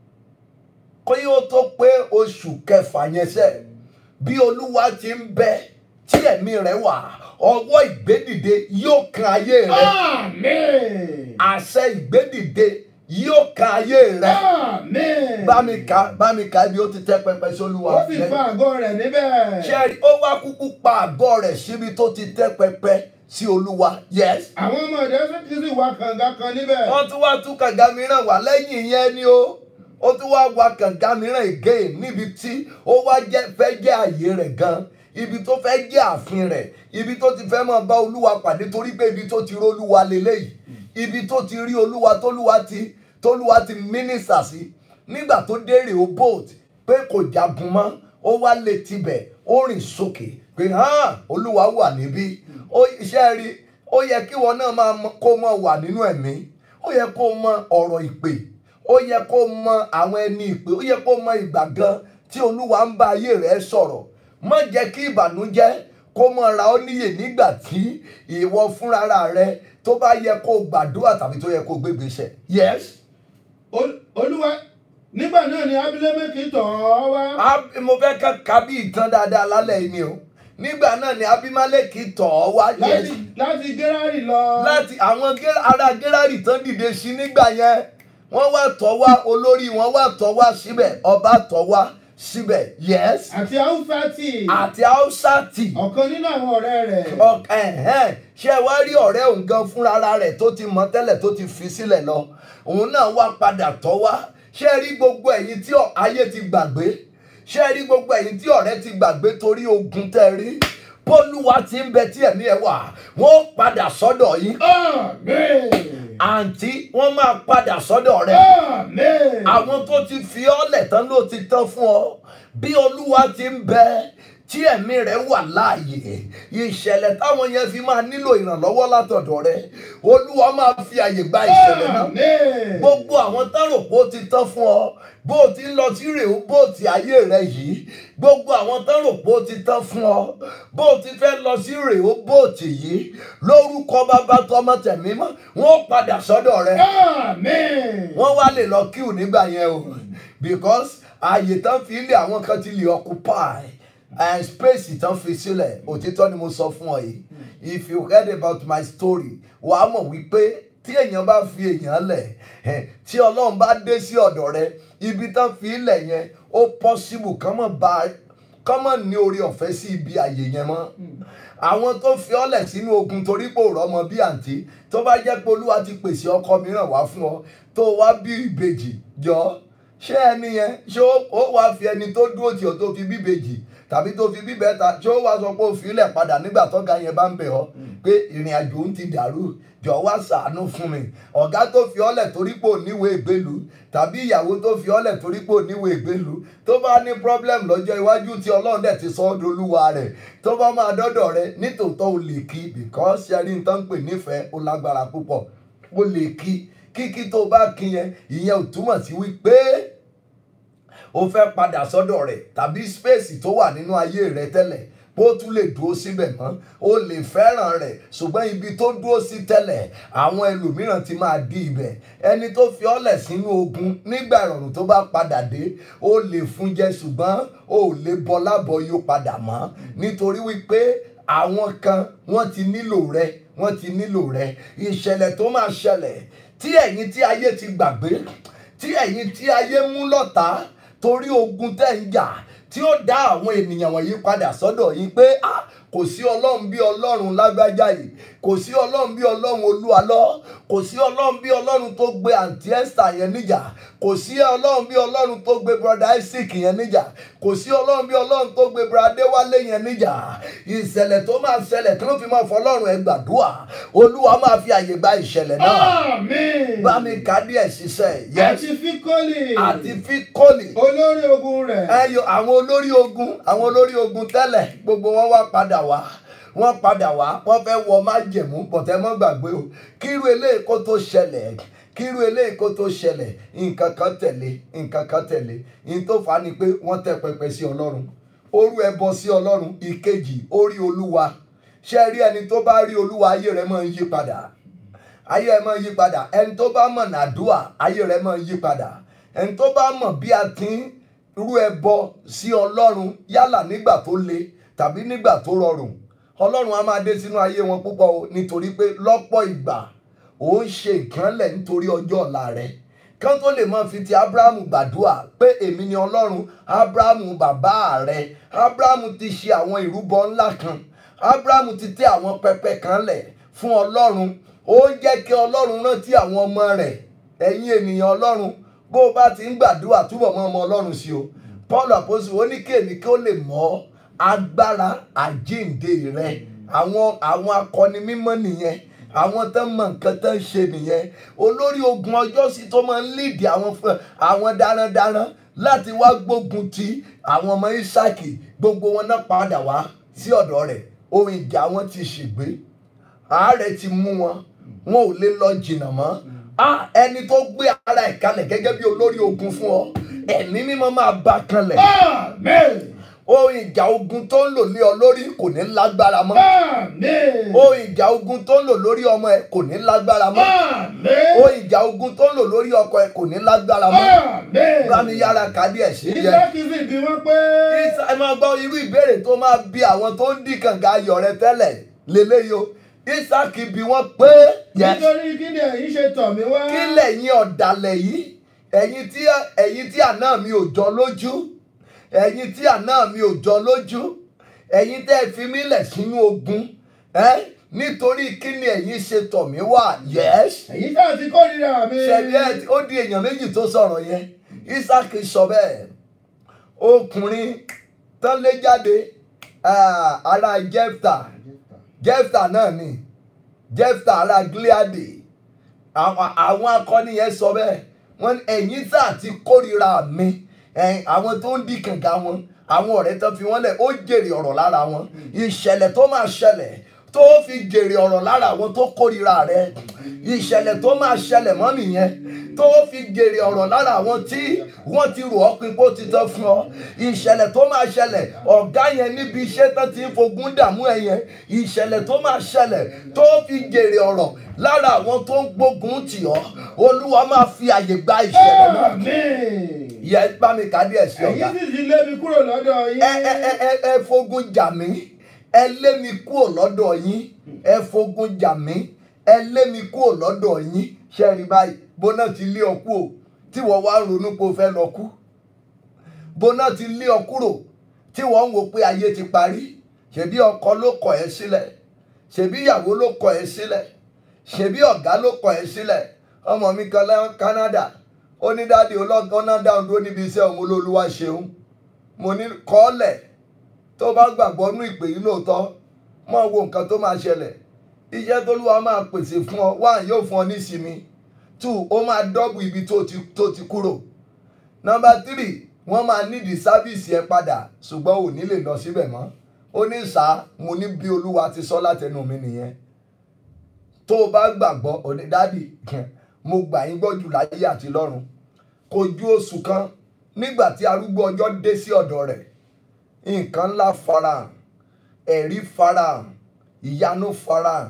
kó yóò tó pé oṣù kẹfà yẹn sẹ́ bí Olúwa ti ń bẹ tí ẹ̀mí rẹ̀ wà ọwọ́ ìgbédìde yóò kan ayé rẹ̀. Àmín. àṣẹ ìgbédìde yóò kan ayé rẹ̀. Àmín. bá mi kà bá mi kà bí ó ti tẹ́ pẹpẹ sólúwa. Ó sì fa àgọ́ rẹ̀ níbẹ̀. ṣẹ́ẹ̀rì ó wá kúkú pa àgọ́ rẹ̀ síbi tó ti tẹ́ pẹpẹ sí Olúwa. yes. Àwọn ọmọ ìdẹ́sẹ̀ ti sì wá kànga kan níbẹ̀. wọ́n tún wá tún kànga mìíràn wá lẹ́yìn yẹn ni ó ó tún wá wá kànga mìíràn again níbi tí ó wá jẹ́ fẹ́ jẹ́ àyè rẹ̀ gan ibi tó fẹ́ jẹ́ ààfin rẹ̀ ibi tó ti fẹ́ máa bá Olúwa pàdé torí pé ibi tó ti rí Olúwa lélẹ́yìí ibi tó ti rí Olúwa tólúwa ti tólúwa ti mínísà sí nígbà tó dé Rehoboth pé kò jagun mọ́ ó wá lè tibẹ̀ ó rìn sókè pé hàn Olúwa wà níbí ó iṣẹ́ rí ó yẹ kí wọn náà máa kó mọ wà nínú ẹ̀mí ó yẹ kó mọ ọ̀rọ̀ ìpè ó yẹ kó mọ àwọn ẹni ìpè ó yẹ kó mọ ìgbà gan tí Olúwa ń bá ayé rẹ̀ sọ̀rọ̀ má jẹ́ kí ìbànújẹ́ kó mọ ra ọ́ níyè nígbà tí ìwọ fúnra rẹ tó bá yẹ kó gbàdúrà tàbí tó yẹ kó gbégbèsè. Yes. Olúwa nígbà náà ni Abimeleki tọ̀ ọ́ wá. Mo fẹ́ ká kábí ìtàn dáadáa lálẹ́ yìí ni o. Nígbà náà ni Abimeleki tọ̀ ọ́ wá. Láti láti Gérárì lọ. Láti àwọn ará Gérárì tán dìde sí nígbà yẹn. Wọ́n wá tọ̀ wá, olórí wọn wá tọ̀ wá síbẹ̀, ọba tọ̀ wá síbẹ̀. Yes. Àti Hausati. Àti Hausati. Ọ̀kan nínú àwọn ọ̀rẹ́ rẹ̀. Ọ̀kẹ́ ṣé wá rí ọ̀rẹ́ òun gan fúnra rẹ̀ tó ti mọ̀ tẹ́lẹ̀ tó ti fi sílẹ̀ lọ. Òun náà wá padà tọ̀ wá. Ṣé rí gbogbo ẹ̀yin tí ayé ti gbàgbé? Ṣé rí gbogbo ẹ̀yin tí ọ̀rẹ́ ti gbàgbé torí ogun tẹ́ rí? Bólúwa ti ń bẹ tí ẹ̀mí ẹ̀ wà, wọ́n padà sọ́dọ̀ yín. Àmín. Àǹtí, wọ́n máa padà sọ́dọ̀ rẹ̀. Àmín. Àwọn tó ti fi ọ́ lẹ̀ tán ló ti tán fún ọ. Bí Olúwa ti ń bẹ tí ẹ̀mí rẹ̀ wà láàyè, ìṣẹ̀lẹ̀ táwọn yẹn fi máa nílò ìrànlọ́wọ́ látọ̀dọ̀ rẹ̀, Olúwa máa fi àyè gba ìṣẹ̀lẹ̀ náà. Àmín. Gbogbo àwọn tán rò pé ó ti tán fún ọ, bó o ti ń lọ sí rèhóbóòtì ayé rẹ yìí, gbogbo àwọn tán rò pé ó ti tán fún ọ, bó o ti fẹ́ lọ sí rèhóbóòtì yìí, lórúkọ Bàbá tọmọ tẹ̀mí mọ́, wọ́n padà sọ́dọ̀ rẹ. Àmín. Wọ́n wá lè lọ kíù nígbà yẹn o, because ààyè tán fi ilé àwọn kan ti lè occupy and space tán fi sílẹ̀. Òtítọ́ ni mo sọ fún ọ yìí. If you heard about my story, wàá mọ̀ wípé tí èèyàn bá fi èèyàn lẹ̀, tí Ọlọ́run bá dé sí ọ̀dọ̀ rẹ, ibi tán fi ilẹ̀ yẹn ó possible kán mọ̀ bá kán mọ̀ ní orí ọ̀fẹ́ sí ibi àyè yẹn mọ́. Àwọn tó fi ọ́ lẹ̀ sínú ogun torí pé ò rọ́mọ bí àǹtí, tó bá jẹ́ pé Olúwa ti pèsè ọkọ mìíràn wá fún ọ tó wá bí ìbejì jọ, ṣé ẹni yẹn ṣé ó wá fi ẹni tó dúró tì ọ́ tó fi bí ìbejì tàbí tó fi bí bẹ́ta ṣé ó wá sọ pé ó fi ilẹ̀ padà nígbà tọ́ga yẹn bá ń bẹ̀ ọ́ pé ìrìn àjò ń ti dàrú, jọ wá ṣàánú fún mi. Ọ̀gá tó fi ọ́lẹ̀ torí pé ò níwèé ìgbélú tàbí ìyàwó tó fi ọ́lẹ̀ torí pé ò níwèé ìgbélú tó bá ní problem lọ́jọ́ iwájú tí Ọlọ́run dẹ̀ ti sọ ọ́ dolúwa rẹ̀ tó bá máa dọ́dọ̀ rẹ̀ nítòótọ́ o lè kí because ṣẹ́rí ń tán pè nífẹ̀ẹ́ ó lágbára púpọ̀. O lè kí kíkí tó bá kí yẹn ìyẹn ò túmọ̀ sí wípé o fẹ́ padà sọ́dọ̀ rẹ̀ tàbí space tó wà nínú ayé rẹ̀ tẹ́lẹ̀ bó tún lè dúró síbẹ̀ mọ́. O lè fẹ́ràn rẹ̀ ṣùgbọ́n ibi tó dúró sí tẹ́lẹ̀ àwọn ẹlòmíràn ti máa di ibẹ̀. Ẹni tó fi ọ́lẹ̀ sínú ogun nígbà ìrọ̀rùn tó bá padà dé o lè fún jẹ ṣùgbọ́n o ò lè bọlá bọ yóò padà mọ́ nítorí wípé àwọn kan wọ́n ti nílò rẹ wọ́n ti nílò rẹ. Ìṣẹ̀lẹ̀ tó máa ṣẹlẹ̀ tí ẹ̀yin tí ayé ti gbàgbé tí ẹ̀yin tí ayé mú lọ́tà torí ogun tẹ́ ń jà tí ó dá àwọn ènìyàn wọ̀nyí padà sọ́dọ̀ yín pé ah kò sí Ọlọ́run bí Ọlọ́run lágbájá yìí, kò sí Ọlọ́run bí Ọlọ́run Olúalọ́, kò sí Ọlọ́run bí Ọlọ́run tó gbé àǹtí Esther yẹn níjà, kò sí Ọlọ́run bí Ọlọ́run tó gbé brother Isaac yẹn níjà, kò sí Ọlọ́run bí Ọlọ́run tó gbé brother Adéwálé yẹn níjà. Ìṣẹ̀lẹ̀ tó máa ṣẹlẹ̀ tí wọ́n fi máa fọlọ́run ẹ gbàdúrà, Olúwa máa fi àyè gba ìṣẹ̀lẹ̀ náà. Àmín. Bá mi kà díẹ̀ ṣiṣẹ́. Àti Fíkólì. Àti Fíkólì. Olórí ogun rẹ̀. Ẹyọ àwọn olórí ogun àwọn olórí ogun tẹ́lẹ̀ gbogbo wọn wá padà wá wọ́n padà wá wọ́n fẹ́ wọ májẹ̀mú bọ̀tẹ́ mọ́ gbàgbé o kírú eléyìí kó tó ṣẹlẹ̀ kírú eléyìí kó tó ṣẹlẹ̀ nǹkan kan tẹ̀lé nǹkan kan tẹ̀lé ní tó fà á ni pé wọ́n tẹ pẹpẹ sí Ọlọ́run orú ẹbọ sí Ọlọ́run. Ìkejì orí Olúwa. Ṣé rí ẹni tó bá rí Olúwa ayé rẹ̀ máa ń yí padà ayé rẹ̀ máa ń yí padà. Ẹni tó bá mọ̀ nàdúà ayé rẹ̀ máa ń yí padà. Ẹni tó bá mọ̀ bí a ti ń rú ẹbọ sí Ọlọ́run yálà nígbà tó le tàbí nígbà tó rọrùn, Ọlọ́run á máa dé sínú ayé wọn púpọ̀ o nítorí pé lọ́pọ̀ ìgbà ó ń ṣe ìkànlẹ̀ nítorí ọjọ́ ọ̀la rẹ̀. Kán tó lè máa fi ti Ábúráhámù gbàdúrà pé èmi ni Ọlọ́run Ábúráhámù bàbá rẹ̀. Ábúráhámù ti ṣe àwọn ìrúbọ ńlá kan, Ábúráhámù ti tẹ àwọn pẹpẹ kan lẹ̀ fún Ọlọ́run. Ó ń jẹ́ kí Ọlọ́run rántí àwọn ọmọ rẹ̀. Ẹ̀yin ènìyàn Ọlọ́run bó o bá ti ń gbàdúrà túbọ̀ mọ́ ọmọ Ọlọ́run sí o. Paul àpòsù ó ní kí èmi kí ó lè mọ̀ agbára àjíǹde rẹ. Àwọn àwọn akọni mímọ́ nìyẹn, àwọn tó mọ nǹkan tó ń ṣe nìyẹn. Olórí ogun ọjọ́ sí tó máa ń lídìí àwọn àwọn darandaran láti wá gbógun ti àwọn ọmọ Ísáàkì gbogbo wọn náà padà wá sí ọ̀dọ̀ rẹ̀. Ohun ìjà wọn ti ṣègbé, àárẹ̀ ti mú wọn, wọn ò lè lọ jìnnà mọ́. Ah, ẹni tó gbé ara ẹ̀ kalẹ̀ gẹ́gẹ́ bí olórí ogun fún ọ, ẹ̀mí mímọ́ máa bá kanlẹ̀. Àmín. ohun ìjà ogun tó ń lò lé ọ lórí kò ní lágbára mọ́. Àmín. ohun ìjà ogun tó ń lò lórí ọmọ ẹ kò ní lágbára mọ́. Àmín. ohun ìjà ogun tó ń lò lórí ọkọ ẹ kò ní lágbára mọ́. Àmín. bá mi yára ká díẹ̀ sí yẹn. Ísákì sì bí wọ́n pé. Isa ẹ máa gbọ́ irú ìbéèrè tó máa bí àwọn tó ń dí kànga ayọ̀ rẹ tẹ́lẹ̀ lélẹ́yìí o. Ísákì bí wọ́n pé. Nítorí kí ni ẹ̀yin ṣe tọ̀ mí wá? kí lẹ̀yin ọ̀dàlẹ̀ yìí ẹ̀yin tí ẹ̀yin tí àná mi ò jọ lójú ẹ̀yin tí àná mi ò jọ lójú ẹ̀yin tẹ́ ẹ fi mí lẹ̀ sínú ogun ẹ́ nítorí kí ni ẹ̀yin ṣe tọ̀ mí wá. Yes. Ẹ̀yin ṣáà ti kórìíra mi. ṣẹlẹ̀ ó di èèyàn méjì tó sọ̀rọ̀ yẹn. Ísákì sọ bẹ́ẹ̀ ọkùnrin tán lé jáde ará Jẹ́fítà Jẹ́fítà náà ni Jẹ́fítà ará Gíleádì àwọn akọni yẹn sọ bẹ́ẹ̀ wọ́n ní ẹ̀yin sáà ti kórìíra mi àwọn tó ń di kànga wọn àwọn ọ̀rẹ́ tó fi wọ́n lẹ̀ ó jèrè ọ̀rọ̀ lára wọn ìṣẹ̀lẹ̀ tó máa ṣẹlẹ̀ tó fi jèrè ọ̀rọ̀ lára àwọn tó kórìíra rẹ ìṣẹ̀lẹ̀ tó máa ṣẹlẹ̀ mọ́ nìyẹn tó fi jèrè ọ̀rọ̀ lára àwọn tí wọ́n ti rò ọ́ pin pé ó ti tán fún ọ ìṣẹ̀lẹ̀ tó máa ṣẹlẹ̀ ọ̀gá yẹn níbi iṣẹ́ tán ti ń fogún dààmú ẹ yẹn ìṣẹ̀lẹ̀ tó máa ṣẹlẹ̀ tó fi jèrè ọ̀rọ̀ lára àwọn tó ń gbógun tì ọ́ Olúwa máa fi àyè gba ìṣẹ̀lẹ̀ náà. Àmín. yẹ bá mi kà díẹ̀ sí ọ̀gá. Ẹ̀yin sì ti lé mi kúrò lọ́dọ̀ yín. ẹ ẹ ẹ ẹ ẹ fogun jà mí ẹ lé mi kúrò lọ́dọ̀ yín ẹ fogun jà mí ẹ lé mi kúrò lọ́dọ̀ yín ṣe rí báyìí bóná ti lé ọ kú o tí wọ́n wá ronú pé o fẹ́ lọ kú bóná ti lé ọ kúrò tí wọ́n ń wo pé ayé ti parí ṣebí ọkọ ló kọ̀ ẹ́ sílẹ̀ ṣebí ìyàwó ló kọ̀ ẹ́ sílẹ̀ ṣebí ọ̀gá ló kọ̀ ẹ́ sílẹ̀ ọmọ mi kan lẹ́wọ̀n Canada ó ní dáàdi ọlọ́gọ́nà dáhùn dúró níbi iṣẹ́ òun olólùwà ṣeun mo ní kọ́ọ̀lẹ̀ tó bá gbàgbọ́ nú ìpè yìí lóòótọ́ mọ̀ wo nǹkan tó máa ṣẹlẹ̀ iṣẹ́ t'Olúwa máa pèsè fún ọ one yóò fún ọ nísinmi two ó máa dọ́bù ibi tó ti tó ti kúrò number three wọ́n máa nídìí sábìsì ẹ padà ṣùgbọ́n ò ní lè lọ síbẹ̀ mọ́ ó ní sá mo ní bí Olúwa ti sọ látẹnu mi nìyẹn tó o bá gbàgbọ́ òní dádì mo gbà yín gbọ́ jù láyé àti lọ́run kò ju oṣù kan nígbà tí arúgbó ọjọ́ dé sí ọ̀dọ̀ rẹ̀ nǹkan ńlá farahàn ẹ̀rí farahàn ìyanu farahàn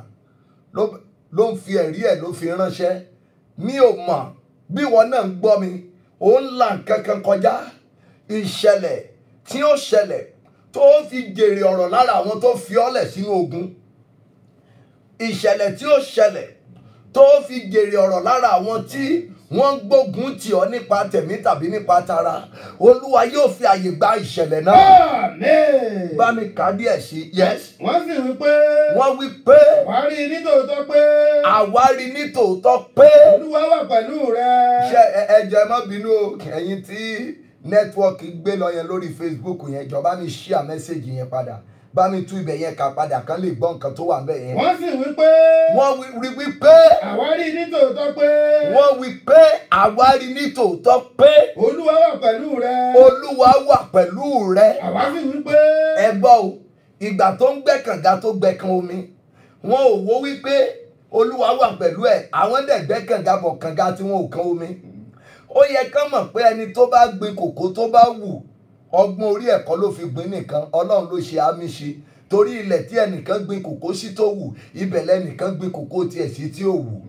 ló ń fi ẹ̀rí ẹ̀ ló fi ránṣẹ́ mi ò mọ̀ bí wọn náà ń gbọ́ mi ó ń là kankan kọjá ìṣẹ̀lẹ̀ tí ó ṣẹlẹ̀ tó fi jèrè ọ̀rọ̀ lára àwọn tó fi ọ́ lẹ̀ sínú ogun ìṣẹ̀lẹ̀ tí ó ṣẹlẹ̀ tó fi jèrè ọ̀rọ̀ lára àwọn tí wọ́n gbógun tì ọ́ nípa tẹ̀mí tàbí nípa tara Olúwa yóò fi àyè gba ìṣẹ̀lẹ̀ náà. Àmín. bá mi kà díẹ̀ sí yes. Wọ́n sì wí pé. wọ́n wí pé. Wàá rí nítòótọ́ pé. àwa rí nítòótọ́ pé. Olúwa wà pẹ̀lú rẹ. ṣe ẹ jẹ́ má bínú o ẹ̀yin tí nẹ́tíwọ́ọ̀kì gbé lọ yẹn lórí Facebook yẹn jọ̀ọ́ mi share mẹ́sẹ̀gì yẹn padà bá mi tú ibẹ̀ yẹn kà padà kán lè gbọ́ nǹkan tó wà ńbẹ̀ yẹn. Wọ́n sì wí pé. wọ́n wí wí pé. Àwa rí nítòótọ́ pé. wọ́n wí pé àwa rí nítòótọ́ pé. Olúwa wà pẹ̀lú rẹ. Olúwa wà pẹ̀lú rẹ. Àwa sì wí pé. ẹ gbọ́ o ìgbà tó ń gbẹ́ kànga tó gbẹ́ kan omi wọn ò wo wípé Olúwa wà pẹ̀lú ẹ̀ àwọn dẹ̀ gbẹ́ kànga bọ̀ kànga tí wọn ò kan omi ó yẹ kán mọ̀ pé ẹni tó bá gbin kòkó tó bá wù ọgbọ́n orí ẹ̀kọ́ ló fi gbin nìkan Ọlọ́run ló ṣe àmì ṣe torí ilẹ̀ tí ẹnìkan gbin kòkó sí tó wù ibẹ̀ lẹ́nìkan gbin kòkó tiẹ̀ sí tí ò wù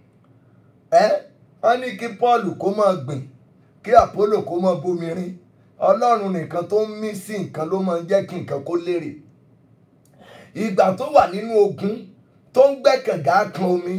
ẹ wọ́n ní kí Paul kó máa gbìn kí Apollo kó máa bomi rin Ọlọ́run nìkan tó ń mí sí nǹkan ló máa ń jẹ́ kí nǹkan kó lérè ìgbà tó wà nínú ogun tó ń gbẹ́ kànga kan omi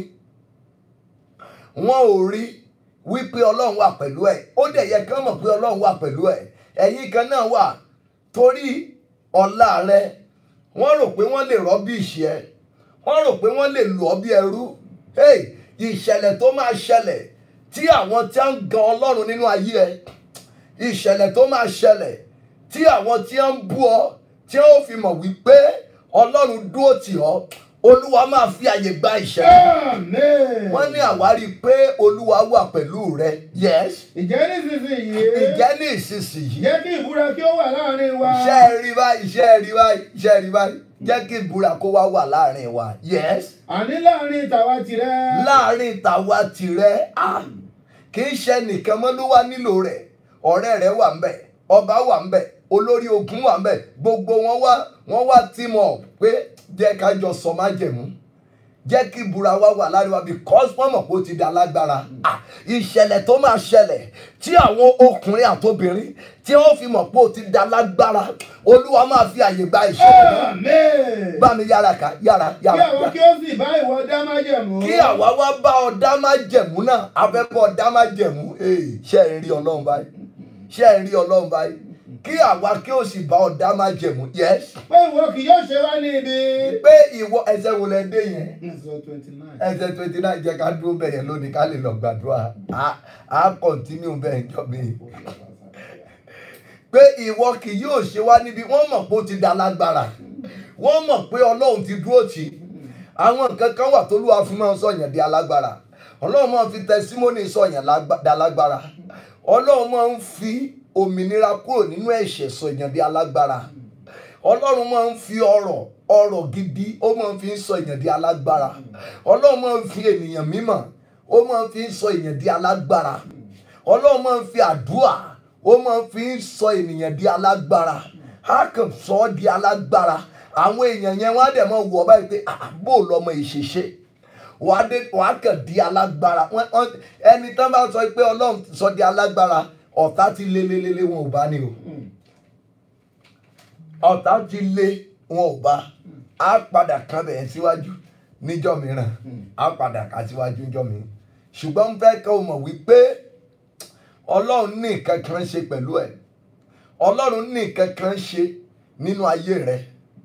wọn ò rí wípé Ọlọ́run wà pẹ̀lú ẹ̀ ó dẹ̀ yẹ kán mọ̀ pé Ọlọ́run wà pẹ̀lú ẹ̀ ẹ̀yin kan náà wà torí ọ̀la rẹ wọ́n rò pé wọ́n lè rọ́bì ìṣẹ́ wọ́n rò pé wọ́n lè lù ọ́ bí ẹrú ìṣẹ̀lẹ̀ tó máa ṣẹlẹ̀ tí àwọn tí ń gan Ọlọ́run nínú ayé ẹ ìṣẹ̀lẹ̀ tó máa ṣẹlẹ̀ tí àwọn tí ń bú ọ tí ó fi mọ̀ wípé Ọlọ́run dúró tì ọ́ Olúwa máa fi àyè gba ìṣẹ̀lẹ̀. Àmín. Wọ́n ní àwárí pé Olúwa wà pẹ̀lú rẹ. Yes. Ìjẹ́ nísinsìnyí. Ìjẹ́ ní ìsinsìnyí. Jẹ́ kí ìbúra kí ó wà láàrin wa. Iṣẹ́ rí báyìí, iṣẹ́ rí báyìí, iṣẹ́ rí báyìí. Jẹ́ kí ìbúra kó wá wà láàrin wa. Yes. Àní láàrin tàwa tìrẹ. Láàrin tàwa tìrẹ. Ah. Kì í ṣe nìkan mọ́ ló wá nílò rẹ̀. Ọ̀rẹ́ rẹ̀ wà ńbẹ̀, ọba wà ńbẹ̀, olórí ogun wà ńbẹ̀, gbogbo wọn wá wọn wá team up pé jẹ́ ká jọ sọ májẹ̀mú, jẹ́ kí ìbúra wa wà láàrin wa because wọ́n mọ̀ pé ó ti da lágbára. Ìṣẹ̀lẹ̀ tó máa ṣẹlẹ̀ tí àwọn ọkùnrin àtobìnrin tí wọ́n fi mọ̀ pé ó ti da lágbára, Olúwa máa fi àyè gba ìṣẹ̀lẹ̀ náà. Bá mi yára ká yára yára. Kí àwọn kí ó sì bá ìwọ dá májẹ̀mú. Kí àwa wá bá ọ dá májẹ̀mú náà, a fẹ́ bọ́ ọ dá májẹ̀mú. Ṣé ẹ rí Ọlọ́run báyìí? Ṣé ẹ rí Ọlọ́run báyìí? Kí àwa kí ó sì bá ọ dá májẹ̀mú. Yes. Pé ìwọ kì yóò ṣe wá ní ibi. Pé ìwọ ẹsẹ̀ wo lẹ dé yẹn? Ẹsẹ̀ twenty nine. Ẹsẹ̀ twenty nine jẹ́ ká dúró bẹ́ẹ̀ yẹn lónìí ká lè lọ gbàdúrà. A continue bẹ́ẹ̀ jọ mi. Pé ìwọ kì yóò ṣe wá níbi, wọ́n mọ̀ pé ó ti da lágbára. Wọ́n mọ̀ pé Ọlọ́run ti dúró tì í. Àwọn nǹkan kan wà t'Olúwa fi máa ń sọ̀yàn di alágbára. Ọlọ́run máa ń fi testimony sọ̀yàn da lágbára. Ọlọ́run máa ń fi òmìnira kúrò nínú ẹ̀ṣẹ̀ sọ̀yàn di alágbára. Ọlọ́run máa ń fi ọrọ̀ ọrọ̀ gidi ó máa ń fi sọ èèyàn di alágbára. Ọlọ́run máa ń fi ènìyàn mímọ́ ó máa ń fi sọ èèyàn di alágbára. Ọlọ́run máa ń fi àdúrà ó máa ń fi sọ ènìyàn di alágbára. A kàn sọ ọ́ di alágbára. Àwọn èèyàn yẹn wọ́n á dẹ̀ máa wọ̀ báyìí pé bó lọmọ ìṣẹ̀ṣe wàá kàn di alágbára. Ẹni tán bá sọ pé Ọlọ́run sọ di alágbára, ọ̀tá ti lé lé lé wọn ò bá ní o. Ọ̀tá ti lé wọn ò bá. A padà kan bẹ̀rẹ̀ síwájú níjọ́ mìíràn. A padà kà síwájú níjọ́ mìíràn. Ṣùgbọ́n ń fẹ́ kí o mọ̀ wípé Ọlọ́run ní nǹkan kan ṣe pẹ̀lú ẹ̀. Ọlọ́run ní nǹkan kan ṣe nínú ayé rẹ̀.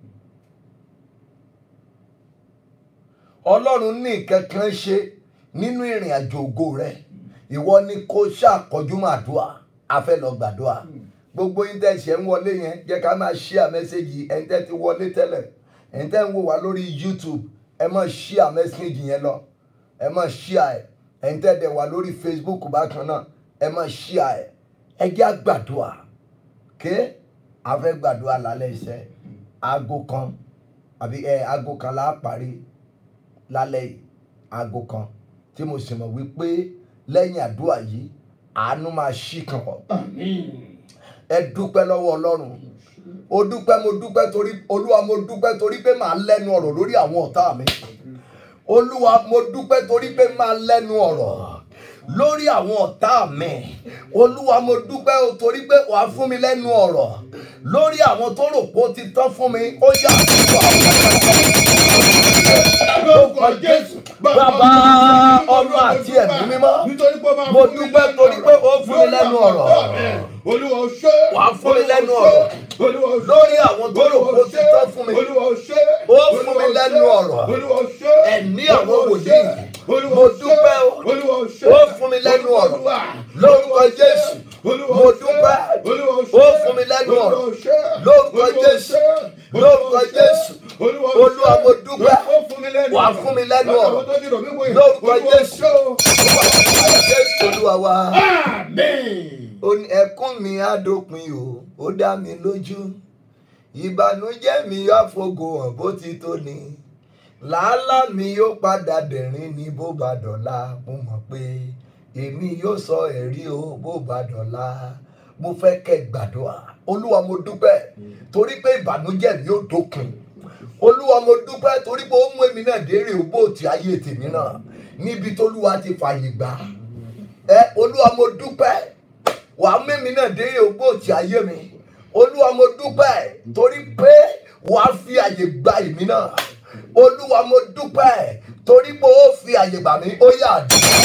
Ọlọ́run ní nǹkan kan ṣe nínú ìrìn àjò ògo rẹ̀. Ìwọ ni kó ṣàkọjú màdúà, a fẹ́ lọ gbàdúà. Gbogbo yín tẹ́ ṣe ń wọlé yẹn jẹ́ ká máa share message. Ẹ̀yin tẹ́ ti wọlé tẹ́lẹ̀, ẹ̀yin tẹ́ ń wò wá lórí YouTube, ẹ máa share message yẹn lọ, ẹ máa share ẹ̀. Ẹ̀yin tẹ́ dẹ̀ wá lórí Facebook bákan náà, ẹ máa share ẹ̀. Ẹ jẹ́ á gbàdúà, ké a fẹ́ gbàdúà lálẹ́ iṣẹ́ aago kan àbí ẹ aago kan la parí lálẹ́ yìí, aago kan tí mo sì mọ̀ wípé lẹ́yìn àdúrà yìí àánú máa ṣí kan ọ̀. Ẹ dúpẹ́ lọ́wọ́ Ọlọ́run. O dúpẹ́ mo dúpẹ́ torí Olúwa mo dúpẹ́ torí pé màá lẹ́nu ọ̀rọ̀ lórí àwọn ọ̀tá mi. Olúwa mo dúpẹ́ torí pé màá lẹ́nu ọ̀rọ̀ lórí àwọn ọ̀tá mi. Olúwa mo dúpẹ́ torí pé wàá fún mi lẹ́nu ọ̀rọ̀ lórí àwọn tó rò pé ó ti tán fún mi. Ó yá àtúntò àwọn lórúkọ Jésù, Bàbá, Ọmọ àti Ẹ̀mí Mímọ́. Mo dúpẹ́ torí pé ó fún mi lẹ́nu ọ̀rọ̀. Wàá fún mi lẹ́nu ọ̀rọ̀ lórí àwọn tó rò pé ó ti tán fún mi. Ó fún mi lẹ́nu ọ̀rọ̀. Ẹ̀mí àwọn wòlíì. Mo dúpẹ́ o. Ó fún mi lẹ́nu ọ̀rọ̀ lórúkọ Jésù. Mo dúpẹ́. Ó fún mi lẹ́nu ọ̀rọ̀ lórúkọ Jésù. Lórúkọ Jésù. Olúwa mo dúpẹ́. Wàá fún mi lẹ́nu ọ̀rọ̀ lórúkọ Jésù. Jésù Olúwa wa. Ẹkún mi á dópin o, ó dá mi lójú. Ìbànújẹ́ mi á fògo hàn bó ti tó ni. Làálàá mi yóò padà dẹ̀rín ní bó bá dọ̀la. Mo mọ̀ pé èmi yóò sọ ẹ̀rí o bó bá dọ̀la. Mo fẹ́ kẹ́ gbàdúrà. Olúwa mo dúpẹ́ torí pé ìbànújẹ́ mi yóò dópin. Olúwa mo dúpẹ́ torí pé ó mú èmi náà dérè ògbó ti ayé tèmi náà níbi t'Olúwa ti fàyè gbà. Ẹ Olúwa mo dúpẹ́. Wàá mú èmi náà dérè ògbó ti ayé mi. Olúwa mo dúpẹ́ torí pé wàá fi àyè gba èmi náà. Olúwa mo dúpẹ́ torí pé ó fi àyè gbà mí. Ó yá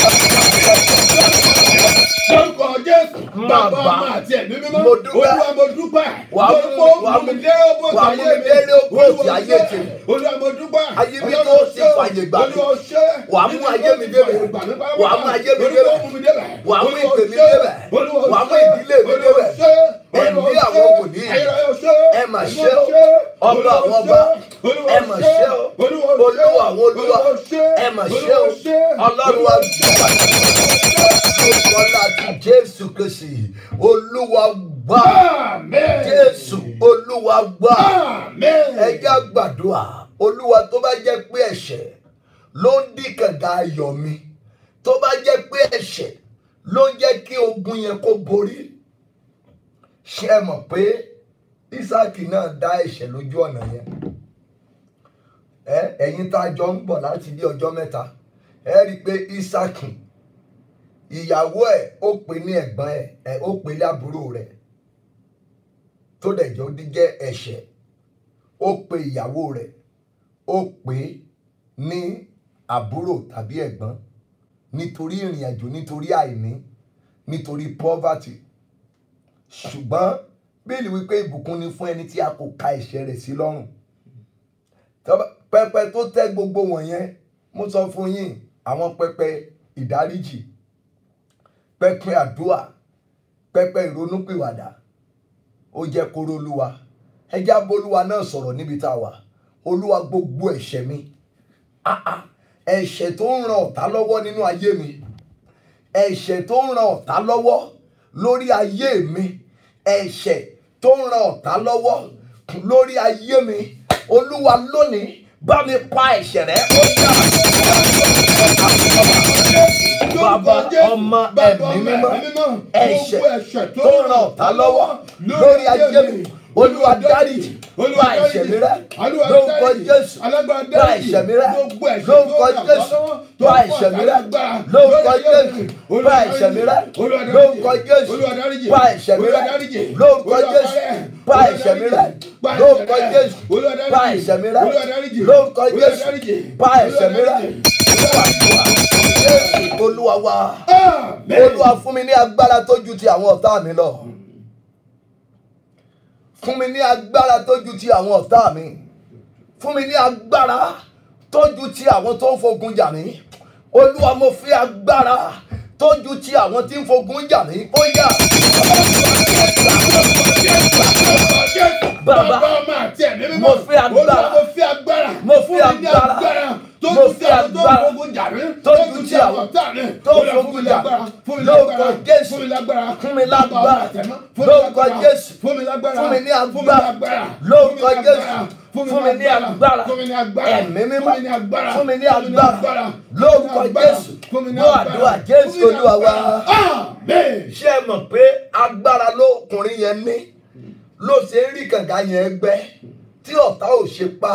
lórúkọ Jésù, Bàbá, Ọmọ àti Ẹ̀mí Mímọ́. Mo dúpẹ́. Olúwa mo dúpẹ́. Wàá mú mi dérè ògbó ti ayé tèmi. Olúwa mo dúpẹ́. Ayé mi tó ti fàyè gbà mí. Wàá mú ayé mi débẹ̀. Wàá mú ayé mi débẹ̀. Wàá mú ìpè mi débẹ̀. Wàá mú ìdílé mi débẹ̀. Ẹ̀mí àwọn wòlíì. Ẹ mà ṣe o. Ọba àwọn ọba. Ẹ mà ṣe o. Olúwa àwọn olúwa. Ẹ mà ṣe o. Ọlọ́run wa gbà. Ọlá ti Jésù Kristi. Olúwa gbà. Jésù Olúwa gbà. Ẹ jẹ́ gbàdúrà. Olúwa tó bá jẹ́ pé ẹ̀ṣẹ̀ ló ń dí kànga ayọ̀ mi, tó bá jẹ́ pé ẹ̀ṣẹ̀ ló ń jẹ́ kí ogun yẹn kó borí, ṣé ẹ mọ̀ pé Ísáàkì náà dá ẹ̀ṣẹ̀ lójú ọ̀nà yẹn. ẹ ẹ̀yin tá a jọ ń bọ̀ láti bí ọjọ́ mẹ́ta ẹ rí i pé Ísáàkì ìyàwó ẹ̀ ó pè ní ẹ̀gbọ́n ẹ̀ ẹ̀ ó pè ní àbúrò rẹ̀ tó dẹ̀ jọ jẹ́ ẹ̀ṣẹ̀. Ó pe ìyàwó rẹ̀ ó pè ní àbúrò tàbí ẹ̀gbọ́n nítorí ìrìn àjò, nítorí àìní, nítorí poverty. Ṣùgbọ́n Bíbélì wípé ìbùkún ni fún ẹni tí a kò ka ẹ̀ṣẹ̀ rẹ̀ sí lọ́rùn. Pẹpẹ tó tẹ́ gbogbo wọ̀nyẹn, mo sọ fún yín, àwọn pẹpẹ ìdáríjì, pẹpẹ àdúà, pẹpẹ ìrònúpìwàdà, ó jẹ́ kóró Olúwa. Ẹ já bólúwa náà sọ̀rọ̀ níbi tá a wà. Olúwa, gbogbo ẹ̀ṣẹ̀ mi, ẹ̀ṣẹ̀ tó ń ran ọ̀tá lọ́wọ́ nínú ayé mi, ẹ̀ṣẹ̀ tó ń ran ọ̀tá lọ́wọ́ lórí ayé mi, ẹ̀ṣẹ̀ tó ń ran ọ̀tá lọ́wọ́ lórí ayé mi, Olúwa lónìí bá mi pa ẹ̀ṣẹ̀ rẹ́. Ó yá Bàbá, Ọmọ, Ẹ̀mí Mímọ́, ẹ̀ṣẹ̀ tó ń ran ọ̀tá lọ́wọ́ lórí ayé mi, Olúwa dáríjì, pa ẹ̀ṣẹ̀ mi rẹ́ lórúkọ Jésù, pa ẹ̀ṣẹ̀ mi rẹ́ lórúkọ Jésù, pa ẹ̀ṣẹ̀ mi rẹ́ lórúkọ Jésù, pa ẹ̀ṣẹ̀ mi rẹ́ lórúkọ Jésù, pa ẹ̀ṣẹ̀ mi rẹ́ lórúkọ Jésù, pa ẹ̀ṣẹ̀ mi rẹ́ lórúkọ Jésù, pa ẹ̀ṣẹ̀ mi rẹ́ lórúkọ Jésù, pa ẹ̀ṣẹ̀ mi rẹ́. Olúwa wa, Olúwa fún mi ní agbára tó ju ti àwọn ọ̀tá mi lọ. Fún mi ní agbára tó ju ti àwọn ọ̀tá mi. Fún mi ní agbára tó ju ti àwọn tó ń fogun jà mí. Olúwa, mo fi agbára tó ju ti àwọn tí ń fogun jà mí. Ó yá. Bàbá, mo fi agbára, mo fi agbára, mo fi agbára tó ju ti àwọn tó ń fogun jà mí. Lórúkọ Jésù, fún mi lágbára. Lórúkọ Jésù, fún mi ní agbára. Lórúkọ Jésù, fún mi ní agbára. Ẹ̀mí Mímọ́, fún mi ní agbára. Lórúkọ Jésù, gbọ́ àdúrà Jésù Olúwa wa. Ṣé ẹ mọ̀ pé agbára lókùnrin yẹn ní ló ṣe ń rí kànga yẹn gbẹ́ tí ọ̀tá ò ṣe pa?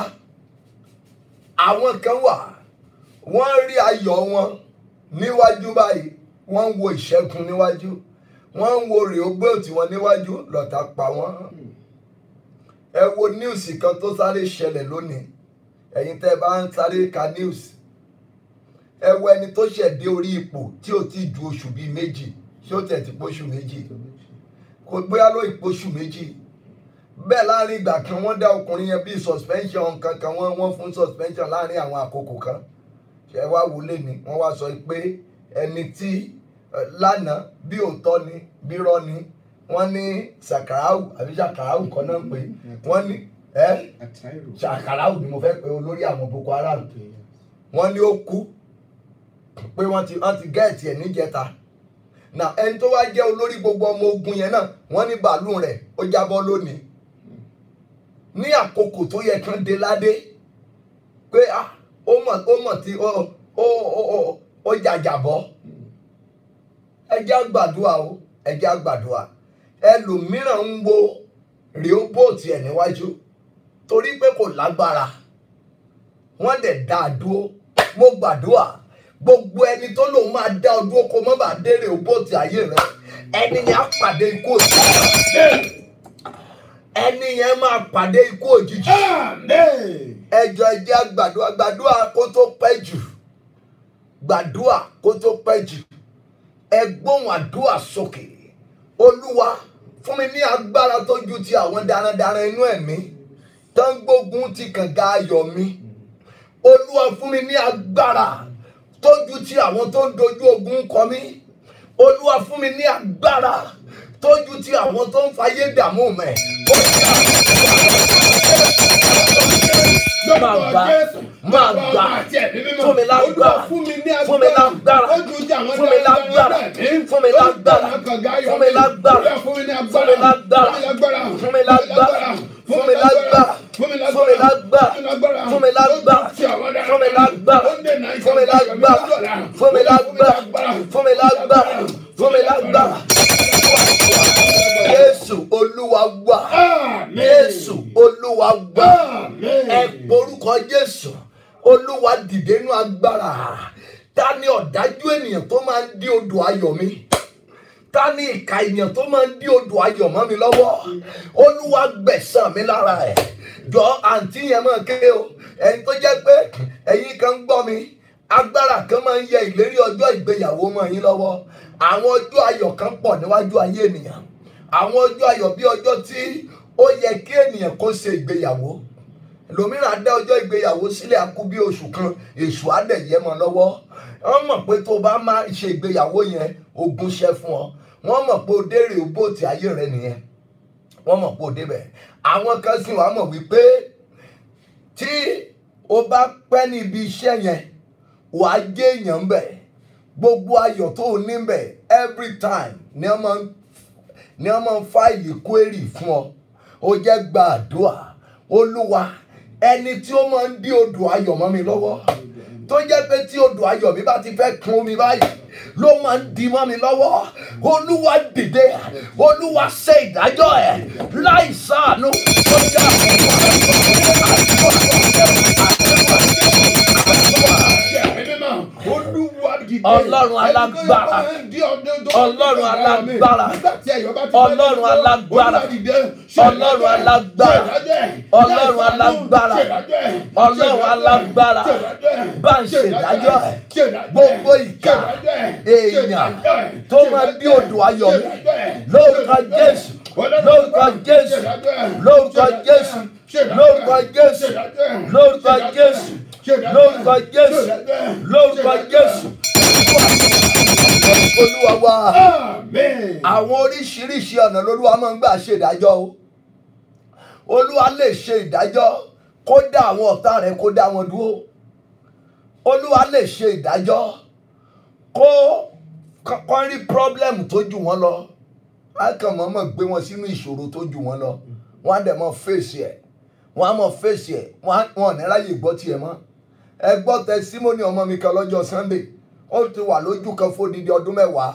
Àwọn kan wà, wọ́n rí ayọ̀ wọn níwájú báyìí, wọ́n ń wo ìṣẹ́gun níwájú, wọ́n ń wo Rèhóbóòtì wọn níwájú, lọ̀tá pa wọ́n. Ẹ wo níùsì kan tó sáré ṣẹlẹ̀ lónìí, ẹ̀yin tẹ́ bá ń sáré ka níùsì. Ẹ wo ẹni tó ṣẹ̀ dé orí ipò tí ò tí ju oṣù bíi méjì, ṣé ó tẹ̀ ti póṣù méjì? Kò bóyá ló ìpóṣù méjì. Bẹ́ẹ̀ láàrin ìgbà kan wọ́n dá ọkùnrin yẹn bíi suspension kankan, wọ́n wọ́n fún suspension láàrin àwọn àkókò kan. Ṣé wá wọlé ni wọ́n wá sọ pé ẹni tí lánàá bí òótọ́ ni bí rọ́ ni wọ́n ní Sakarau àbí Sakarau kan náà pé wọ́n ní ẹ́ Sakarau ni mo fẹ́ pe olórí àwọn Boko Haram. Wọ́n ní ó kú pé wọ́n ti wọ́n ti gẹ́ẹ̀tì ẹ̀ níjẹta. Now ẹni tó wá jẹ́ olórí gbogbo ọmọ ogun yẹn náà wọ́n ní bàálù rẹ̀ ó jábọ́ lónìí ní àkókò tó yẹ kán dé ládé pé ah ó mọ̀ ó mọ̀ tí ó ó ó ó jàjàbọ́. Ẹ jẹ́ àgbàdua o, ẹ jẹ́ àgbàdua. Ẹlòmíràn ń wo Rèhóbóòtì ẹ̀ níwájú torí pé kò lágbára, wọ́n dẹ̀ dá a dúró. Mo gbàdúrà gbogbo ẹni tó lòun máa dá ọdún oko mọ́ bá dé Rèhóbóòtì ayé rẹ, ẹni yẹn á pàdé ikú òjijì. Ẹni yẹn máa pàdé ikú òjijì. Ẹjọ́ ẹ jẹ́ àgbàdua, gbàdúrà kó tó pẹ́ jù, gbàdúrà kó tó pẹ́ jù. Ẹ gbóhùn àdúrà sókè. Olúwa, fún mi ní agbára tó ju ti àwọn darandaran inú ẹ̀mí tó ń gbógun ti kànga ayọ̀ mi. Olúwa, fún mi ní agbára tó ju ti àwọn tó ń dojú ogun kọ mí. Olúwa, fún mi ní agbára tó ju ti àwọn tó ń fayé dààmú mẹ́. Máa gbà, máa gbà, fún mi lágbára, fún mi lágbára, fún mi lágbára, fún mi lágbára, fún mi lágbára, fún mi lágbára, fún mi lágbára, fún mi lágbára, fún mi lágbára, fún mi lágbára, fún mi lágbára, fún mi lágbára, fún mi lágbára, fún mi lágbára, fún mi lágbára, fún mi lágbára. Jésù Olúwa wa. Jésù Olúwa wá. Ẹ porúkọ Jésù Olúwa dìde nínú agbára. Ta ni ọ̀dájú ènìyàn tó máa ń dí odò ayọ̀ mi? Ta ni ìka ènìyàn tó máa ń dí odò ayọ̀ mọ́ mi lọ́wọ́? Olúwa gbẹ̀san mi lára ẹ̀. Jọ àǹtí yẹn máa ké o. Ẹni tó jẹ́ pé ẹ̀yin kan ń gbọ́ mi. Agbára kan máa ń yẹ ìlérí ọjọ́ ìgbéyàwó mọ́ yín lọ́wọ́. Àwọn ọjọ́ ayọ̀ kan pọ̀ níwájú ayé ènìyàn. Àwọn ọjọ́ ayọ̀ bí ọjọ́ tí ó yẹ kí ènìyàn kó ṣe ìgbéyàwó. Lòmíràn dá ọjọ́ ìgbéyàwó sílẹ̀ á kú bí oṣù kan, èṣù á dẹ̀ yẹ mọ́ lọ́wọ́. Wọ́n mọ̀ pé tó bá máa ṣe ìgbéyàwó yẹn, ogun ṣẹ́ fún ọ. Wọ́n mọ̀ pé o dérè o bóòtì ayé rẹ nìyẹn. Wọ́n mọ̀ pé o débẹ̀. Àwọn kan sì wá mọ̀ wípé tí o bá pẹ́ ní ibi iṣẹ́ yẹn, wà á jẹ́ èèyàn bẹ̀. Gbogbo ayọ̀ tó o ní bẹ̀ every time ni wọ́n máa ń ni wọ́n máa ń fáìlì query fún ọ. Ó jẹ́ gba àdúrà. Olúwa, ẹni tí ó máa ń dí odò ayọ̀ mọ́ mi lọ́wọ́, tó jẹ́ pé tí odò ayọ̀ mi bá ti fẹ́ kún mi báyìí ló máa ń di mọ́ mi lọ́wọ́. Olúwa dìde. Olúwa ṣe ìdájọ́ ẹ̀ láì ṣàánú. Ó jẹ́ Ọlọ́run alágbára, Ọlọ́run alágbára, Ọlọ́run alágbára, Ọlọ́run alágbára, Ọlọ́run alágbára, Ọlọ́run alágbára, bá ń ṣèdájọ́ ẹ̀. Gbogbo ìkà èèyàn tó máa bí odò ayọ̀ mi lórúkọ Jésù, lórúkọ Jésù, lórúkọ Jésù, lórúkọ Jésù, lórúkọ Jésù, lórúkọ Jésù, lórúkọ Jésù. Olúwa wa. Àwọn oríṣiríṣi ọ̀nà lolúwa máa ń gbà ṣe ìdájọ́ o. Olúwa lè ṣe ìdájọ́ kó dá àwọn ọ̀tá rẹ̀ kó dá wọn dúró. Olúwa lè ṣe ìdájọ́ kó kọ́ rí problem tó jù wọ́n lọ. A kàn mọ́ mọ́ gbé wọn sínú ìṣòro tó jù wọ́n lọ. Wọ́n á dẹ̀ mọ́ fèsì ẹ̀. Wọ́n á mọ́ fèsì ẹ̀. Wọ́n ò ní ráyè gbọ́ tiẹ̀ mọ́. Ẹ gbọ́ testimony ọmọ mi kan lọ́jọ́ Sunday. Ó ti wà lójú kan fódìdí ọdún mẹ́wàá.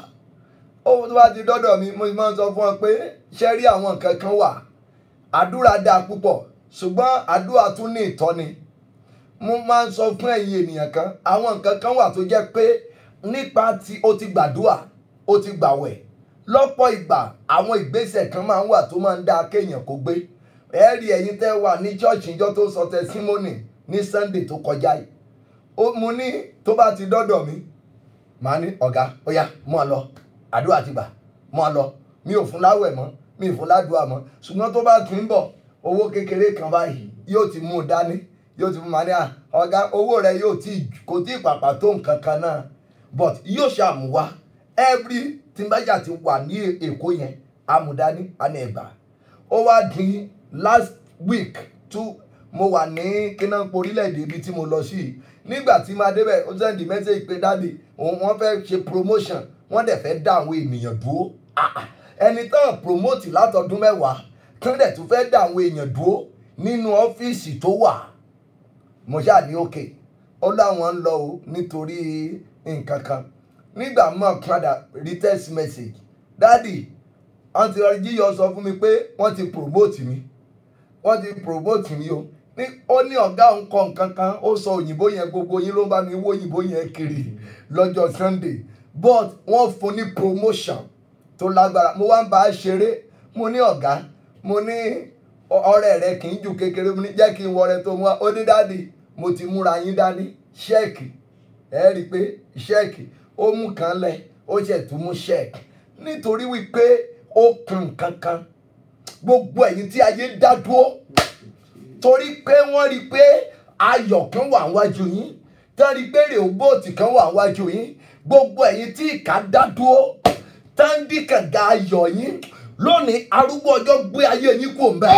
Ó tó bá ti dọ́dọ̀ mi, mo máa ń sọ fún ọ pé ṣé rí àwọn nǹkan kan wà. Àdúrà dáa púpọ̀, ṣùgbọ́n àdúrà tún ní ìtọ́ni. Mo máa ń sọ fún ẹ̀yin ènìyàn kan, àwọn nǹkan kan wà tó jẹ́ pé nípa tí o ti gbàdúrà, o ti gbàwẹ̀. Lọ́pọ̀ ìgbà àwọn ìgbésẹ̀ kan máa ń wà tó máa ń dá kéèyàn kó gbé. Ẹ rí ẹ̀yin tẹ́ wà ní church ìjọ tó sọ testimony ní Sunday tó kọjá yìí. Ó mo ní tó bá ti dọ́dọ̀ mi, màá ní ọ̀gá ó yá mọ́ ọ lọ, àdúrà ti gbà mọ́ ọ lọ. Mi ò fún láwẹ̀ mọ́, mi ò fún ládùúà mọ́. Ṣùgbọ́n tó bá tún ń bọ̀, owó kékeré kan báyìí yóò ti mú un dání. Yóò ti mú màá ní à ọ̀gá owó rẹ̀ yóò ti kò tí pàpà tó nǹkan kan náà. But yóò ṣàmù wá every tí bájà ti wà ní Èkó yẹn amúdání àní ẹ̀gbà. Ó wá di last week tó mo wà ní kíná orílẹ̀-èdè ibi tí mo lọ sí. Nígbà tí máa débẹ̀ ó send message pé dáàdi òun wọ́n fẹ́ ṣe promotion, wọ́n dẹ̀ fẹ́ dá àwọn ènìyàn dúró. Ẹni tán promote látọdún mẹ́wàá kí wọ́n dẹ̀ tún fẹ́ dá àwọn èèyàn dúró nínú ọ́fíìsì tó wà. Mo ṣáà ní òkè ó láwọn ń lọ o nítorí nǹkan kan. Nígbà mọ́ padà rí text message, dáàdi wọ́n ti jíyọ sọ fún mi pé wọ́n ti promote mi, wọ́n ti promote mi o. Ó ní ọ̀gá òun kọ nǹkan kan, ó sọ òyìnbó yẹn gbogbo yín ló ń bá mi wó òyìnbó yẹn kiri lọ́jọ́ Sunday. But wọ́n fún ní promotion tó lágbára. Mo wá ń bá a ṣeré. Mo ní ọ̀gá, mo ní ọ̀rẹ́ rẹ kì í ju kékeré, mo ní jẹ́ kí n wọrẹ tó mú wa. Ó ní dáàdi mo ti múra yín dání ṣẹ́ẹ̀kì. Ẹ rí i pé ṣẹ́ẹ̀kì ó mú kan lẹ̀, ó ṣẹ̀ tún mú ṣẹ́ẹ̀kì. Nítorí wípé ó kan kankan. Gbogbo ẹ̀yin tí ayé dá dúró torí pé wọ́n rí pé ayọ̀ kan wà wájú yín, tán rí pé rèébóòtì kan wà wájú yín. Gbogbo ẹ̀yin tí ìkà dá dúró tán dí kànga ayọ̀ yín lónìí, arúgbó ọjọ́ gbé ayé yín kúrò ńbẹ̀.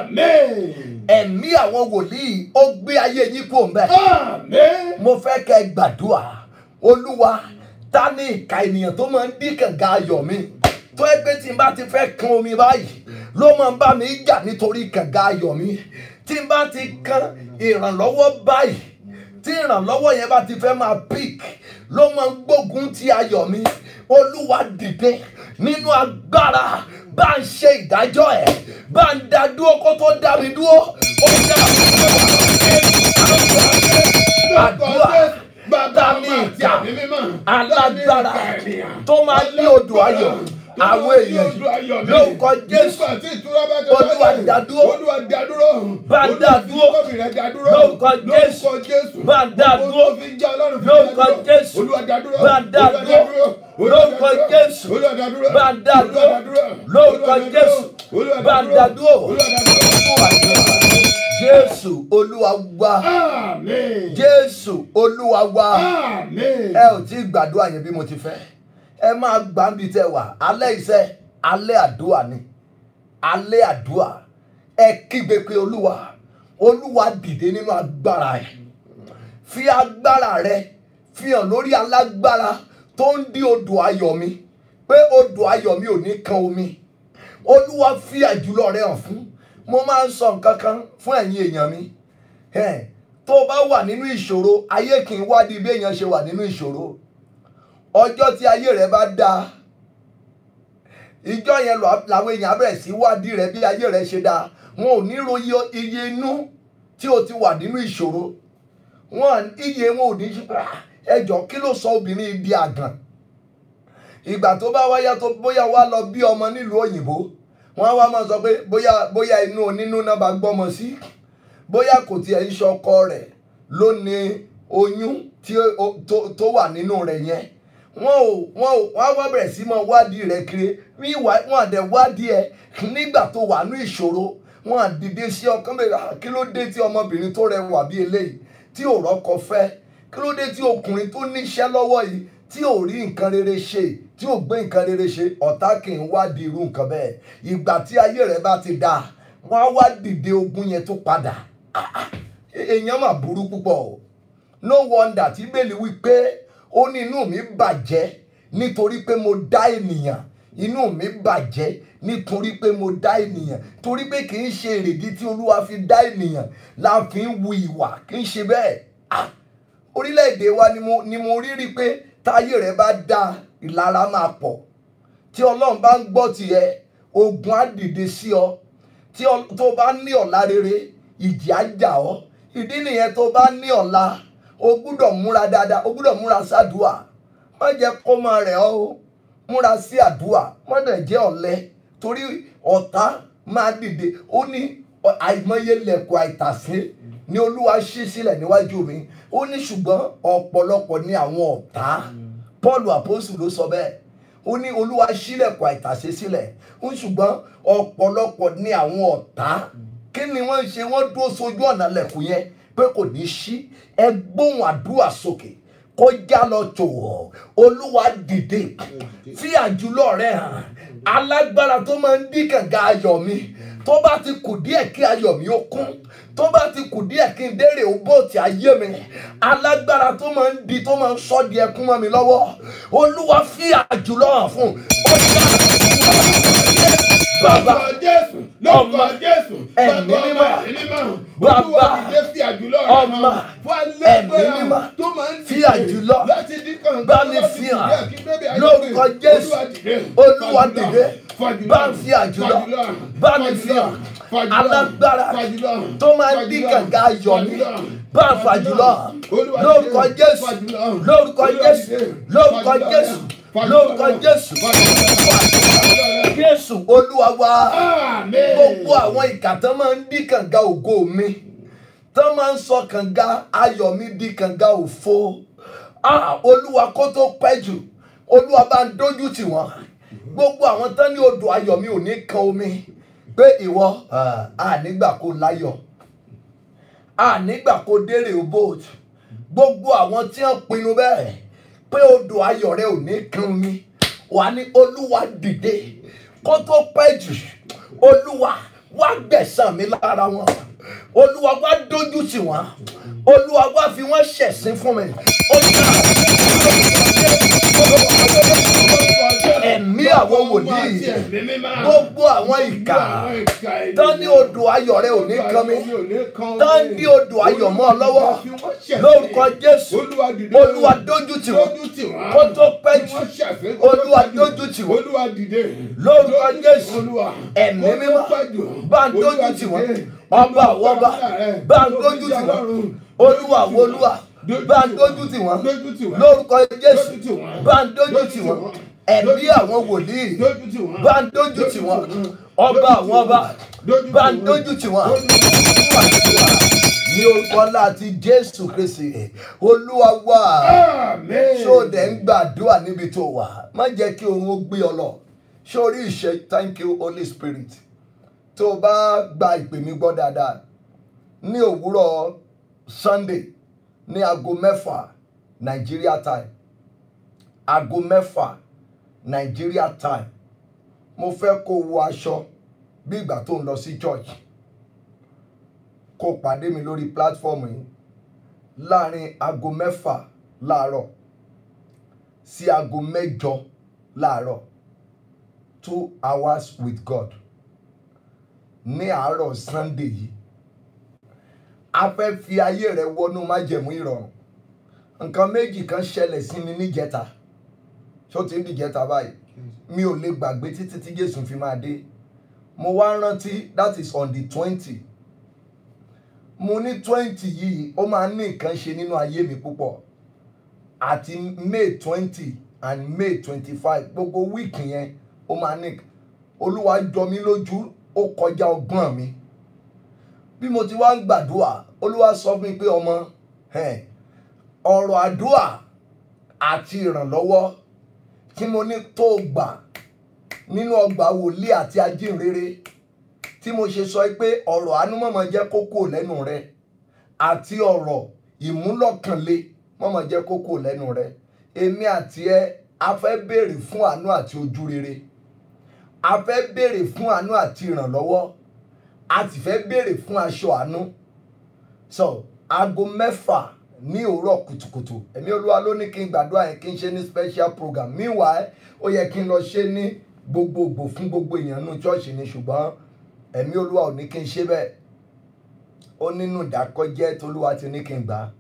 Àmín. Ẹ̀mí àwọn wòlíì ó gbé ayé yín kúrò ńbẹ̀. Àmín. Mo fẹ́ kẹ́ gbàdúrà. Olúwa, ta ni ìkà ènìyàn tó máa ń dí kànga ayọ̀ mi? Tó ẹ pé tí n bá ti fẹ́ kan omi báyìí ló máa ń bá mi jà nítorí kànga ayọ̀ mi. Tí n bá ti kan ìrànlọ́wọ́ báyìí, tí ìrànlọ́wọ́ yẹn bá ti fẹ́ máa pík ló máa ń gbógun ti ayọ̀ mi. Olúwa dìde nínú agbára, bá ń ṣe ìdájọ́ ẹ̀ bá ń dá dúró kó tó dá mi dúró ó dá àdúrà bàbá mi ìjà alágbára tó máa ní odò ayọ̀ àwọn èèyàn lórúkọ Jésù Olúwa dádúró bá dádúró lórúkọ Jésù bá dádúró lórúkọ Jésù bá dádúró lórúkọ Jésù bá dádúró lórúkọ Jésù bá dádúró. Jésù Olúwa wa Jésù Olúwa wa ẹ ò tí gbàdúrà yẹn bí mo ti fẹ́ ẹ máa gbà ń bi tẹ wà alẹ́ iṣẹ́ alẹ́ àdúrà ni alẹ́ àdúrà ẹ kígbe pé Olúwa Olúwa dìde nínú agbára ẹ fi agbára rẹ fi hàn lórí alágbára tó ń dí odò ayọ̀ mi pé odò ayọ̀ mi ò ní kan omi Olúwa fi àjùlọ rẹ hàn fún mo máa ń sọ nǹkan kan fún ẹ̀yin èèyàn mi tó bá wà nínú ìṣòro ayé kì í wádìí bí èèyàn ṣe wà nínú ìṣòro ọjọ́ tí ayé rẹ bá dáa ìjọ yẹn làwọn èèyàn bẹ̀rẹ̀ sí wádìí rẹ bí ayé rẹ ṣe dáa wọn ò ní ro iye inú tí o ti wà nínú ìṣòro wọn iye wọn ò ní ẹjọ́ kí ló sọ obìnrin di àgàn ìgbà tó bá wáyá tó bóyá wá lọ bí ọmọ nílùú òyìnbó wọ́n wá máa sọ pé bóyá bóyá inú onínú náà bá gbọ́mọ sí bóyá kò tiẹ̀ ń ṣọkọ rẹ̀ ló ní oyún tí tó wà nínú rẹ̀ yẹn wọ́n ò wọ́n ò wọ́n wá bẹ̀rẹ̀ sí máa wádìí rẹ̀ kiri wọ́n àdẹ̀ wádìí ẹ̀ nígbà tó wà ní ìṣòro wọ́n á dìde sí ọkàn bẹ̀rẹ̀ kí ló dé tí ọmọbìnrin tó rẹwà bí eléyìí tí ò rọ́kọ fẹ́ kí ló dé tí ọkùnrin tó níṣẹ́ lọ́wọ́ yìí tí ò rí nǹkan rere ṣe tí ò gbé nǹkan rere ṣe ọ̀tá kì í wádìí irú nǹkan bẹ́ẹ̀ ìgbà tí ayé rẹ̀ bá ti dáa wọ́n á wá dìde ogun yẹn tó padà èèyàn mà burú púpọ̀ o no wonder tí bẹ́ẹ̀lì wí pé ó ní inú mi bàjẹ́ nítorí pé mo dá ènìyàn inú mi bàjẹ́ nítorí pé mo dá ènìyàn torí pé kì í ṣe èrèdí tí Olúwa fi dá ènìyàn la fi ń wu ìwà kì í ṣe bẹ́ẹ̀ orílẹ̀-èdè wa ni mo ni mo rí rí pé táyé rẹ̀ bá dáa ìlara máa pọ̀ tí Ọlọ́run bá ń gbọ́ tiẹ̀ ogun á dìde sí ọ tí tó bá ní ọ̀la rere ìjì á jà ọ́ ìdí nìyẹn tó bá ní ọ̀la o gbúdọ̀ múra dáadáa o gbúdọ̀ múra sádùá má jẹ́ kó máa rẹ̀ ọ́ o múra sí àdúà má dẹ̀ jẹ́ ọ̀lẹ torí ọ̀tá máa dìde ó ní àìmọye lẹ̀kùn àìtàsé ni Olúwa ṣí sílẹ̀ níwájú mi ó ní ṣùgbọ́n ọ̀pọ̀lọpọ̀ ní àwọn ọ̀tá Paul apostol ló sọ bẹ́ẹ̀ ó ní Olúwa ṣílẹ̀kùn àìtàsé sílẹ̀ ó ní ṣùgbọ́n ọ̀pọ̀lọpọ̀ ní àwọn ọ̀tá kí ni wọ́n ń ṣe wọ́n dúró sójú ọ̀nà lẹ̀kùn yẹn pé kò ní ṣí ẹ gbóhùn àdúrà sókè kó já lọ tòwọ̀ Olúwa dìde fi àjùlọ rẹ̀ hàn alágbára tó máa ń dí kànga ayọ̀ mi tó bá ti kù díẹ̀ kí ayọ̀ mi ó kún tó bá ti kù díẹ̀ kí n dérè ó bóòtì ayé mi alágbára tó máa ń di tó máa ń sọ di ẹkún mọ́ mi lọ́wọ́ Olúwa fi àjùlọ hàn fún bàbá ọmọ ẹ̀mí mímọ́ bàbá ọmọ ẹ̀mí mímọ́ fi àjùlọ bá mi fi hàn lórúkọ Jésù Olúwa dìde bá mi fi àjùlọ bá mi fi hàn alágbára tó máa ń dín kànga ayọ̀ mi bá mi fàjùlọ lórúkọ Jésù lórúkọ Jésù lórúkọ Jésù lórúkọ Jésù Jésù Olúwa wa gbogbo àwọn ìkà tán máa ń dí kànga ògo mi tán máa ń sọ kànga ayọ̀ mi di kànga òfo Olúwa kó tó pẹ́ jù Olúwa bá ń dójú tì wọ́n gbogbo àwọn tán ní odò ayọ̀ mi ò ní kan omi pé ìwọ ànígbà kó láyọ̀ ànígbà kó dérè obóòt gbogbo àwọn tí wọ́n pinnu bẹ́ẹ̀ pé odò ayọ̀ rẹ ò ní kan omi wà ní Olúwa dìde kó tó pẹ́ jù Olúwa wá gbẹ̀san mi lára wọn Olúwa wá dójú tì wọ́n Olúwa wá fi wọ́n ṣẹ̀sín fún mi ẹ̀mí ẹ̀mí àwọn wòlíì gbogbo àwọn ìkà tán ní odò ayọ̀ rẹ ò ní kan mi tán ní odò ayọ̀ mọ́ ọ lọ́wọ́ lórúkọ Jésù Olúwa dójú tì wọ́n kó tó pẹ́ jù Olúwa dójú tì wọ́n lórúkọ Jésù ẹ̀mí mímọ́ bá ń dójú tì wọ́n ọba àwọn ọba bá ń dójú tì wọ́n Olúwa àwọn olúwa bá ń dójú tì wọ́n lórúkọ Jésù bá ń dójú tì wọ́n ẹ̀mí àwọn wòlíì bá ń dójú tì wọ́n ọba àwọn ọba bá ń dójú tì wọ́n ní orúkọ láti Jésù Kristi Olúwa wá ṣó dẹ̀ ń gbàdúrà níbi tó wà má jẹ́ kí òun ó gbé ọ lọ sórí ìṣe. Thank you Holy Spirit. tó o bá gba ìpè mi gbọ́ dáadáa ní òwúrọ̀ Sunday ní aago mẹ́fà Nigeria time aago mẹ́fà Nigeria time mo fẹ́ kó wọ aṣọ bí ìgbà tó ń lọ sí church kó pàdé mi lórí platform yìí láàrin aago mẹ́fà láàárọ̀ sí aago mẹ́jọ láàárọ̀ two hours with God ní àárọ̀ Sunday yìí a fẹ́ fi ayé rẹ wọnú májẹ̀mú ìrọ̀rùn. Nǹkan méjì kan ṣẹlẹ̀ sí mi níjẹta ṣó ti ń dìjẹta báyìí mi ò lè gbàgbé títí tí Jésù fi máa dé. Mo wá rántí that is on the twenty. Mo ní twenty yìí ó máa ní nǹkan ṣe nínú ayé mi púpọ̀ àti May twenty and May twenty-five gbogbo week yẹn ó máa ní Olúwa jọ mí lójú ó kọjá ọgbọ́n mi. Bí mo ti wá ń gbàdúrà Olúwa sọ fún mi pé ọmọ ọ̀rọ̀ àdúrà àti ìrànlọ́wọ́ tí mo ní tó gbà nínú ọgbà wòlíì àti ajínrere tí mo ṣe sọ pé ọ̀rọ̀ àánú mọ̀mọ́ jẹ́ kókó lẹ́nu rẹ àti ọ̀rọ̀ ìmúlọ̀kànlé mọ̀mọ́ jẹ́ kókó lẹ́nu rẹ. Èmi àti ẹ a fẹ́ béèrè fún àánú àti ojú rere, a fẹ́ béèrè fún àánú àti ìrànlọ́wọ́, a sì fẹ́ béèrè fún aṣọ àánú. So aago mẹ́fà ní òwúrọ̀ kùtùkùtù ẹ̀mí Olúwa ló ní kí n gbàdúrà yẹn kí n ṣe ní special program. Meanwhile ó yẹ kí n lọ ṣe ní gbogbogbò fún gbogbo èèyàn nínú chọ́ọ̀ṣì ni ṣùgbọ́n ẹ̀mí Olúwa ò ní kí n ṣe bẹ́ẹ̀. Ó nínú ìdákọ́jẹ́ t'Olúwa ti ní kí n gbà.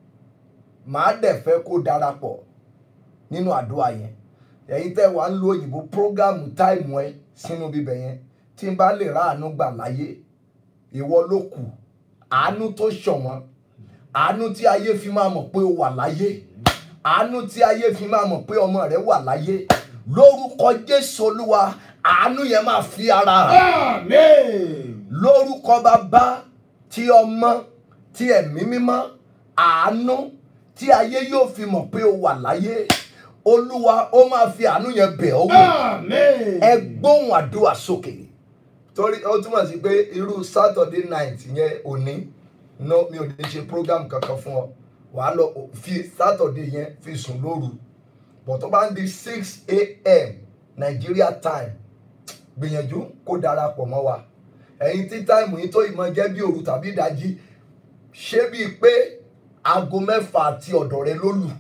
Màá dẹ̀ fẹ́ kó darapọ̀ nínú àdúrà yẹn. Ẹ̀yin tẹ́ wà ń lo òyìnbó program time ẹ sínú bíbẹ̀ yẹn tí n bá lè ráàánú gbà láyé ìwọ ló kù. Àánú tó ṣọ̀wọ́n, àánú tí ayé fi máa mọ̀ pé o wà láyé, àánú tí ayé fi máa mọ̀ pé ọmọ rẹ wà láyé lórúkọ Jésù Olúwa àánú yẹn máa fi ara hàn. Àmín. Lórúkọ Bàbá tí Ọmọ tí Ẹ̀mí Mímọ́ àánú tí ayé yóò fi mọ̀ pé o wà láyé Olúwa ó máa fi àánú yẹn bẹ̀ ọ́ wò. Àmín. Ẹ gbóhùn àdúrà sókè torí ó túmọ̀ sí pé irú Saturday night yẹn òní no mi ò ní ṣe program kankan fún ọ wàá lọ fi Saturday yẹn fi sùn lóru but tó bá ń di six a.m. Nigeria time gbìyànjú kó darapọ̀ mọ́ wa. Ẹ̀yin tí táìmù yìí tó ìmọ̀ jẹ́ bí òru tàbí ìdájí ṣé bíi pé aago mẹ́fà àti ọ̀dọ̀ rẹ ló lù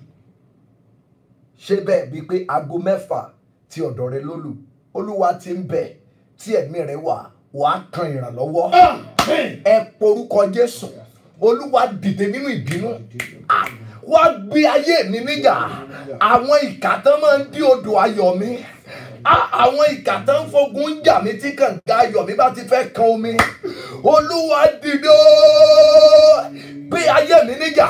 ṣé bẹ́ẹ̀ bíi pé aago mẹ́fà tí ọ̀dọ̀ rẹ ló lù Olúwa ti ń bẹ tí ẹ̀mí rẹ wà wàá kan ìrànlọ́wọ́. Ẹ porúkọ Jésù Olúwa dìde nínú ìbínú wá gbé ayé mi níjà. Àwọn ìkà tán máa ń dí odò ayọ̀ mi, àwọn ìkà tán ń fogun jà mí tí kànga ayọ̀ mi bá ti fẹ́ kan omi Olúwa dìde gbé ayé mi níjà.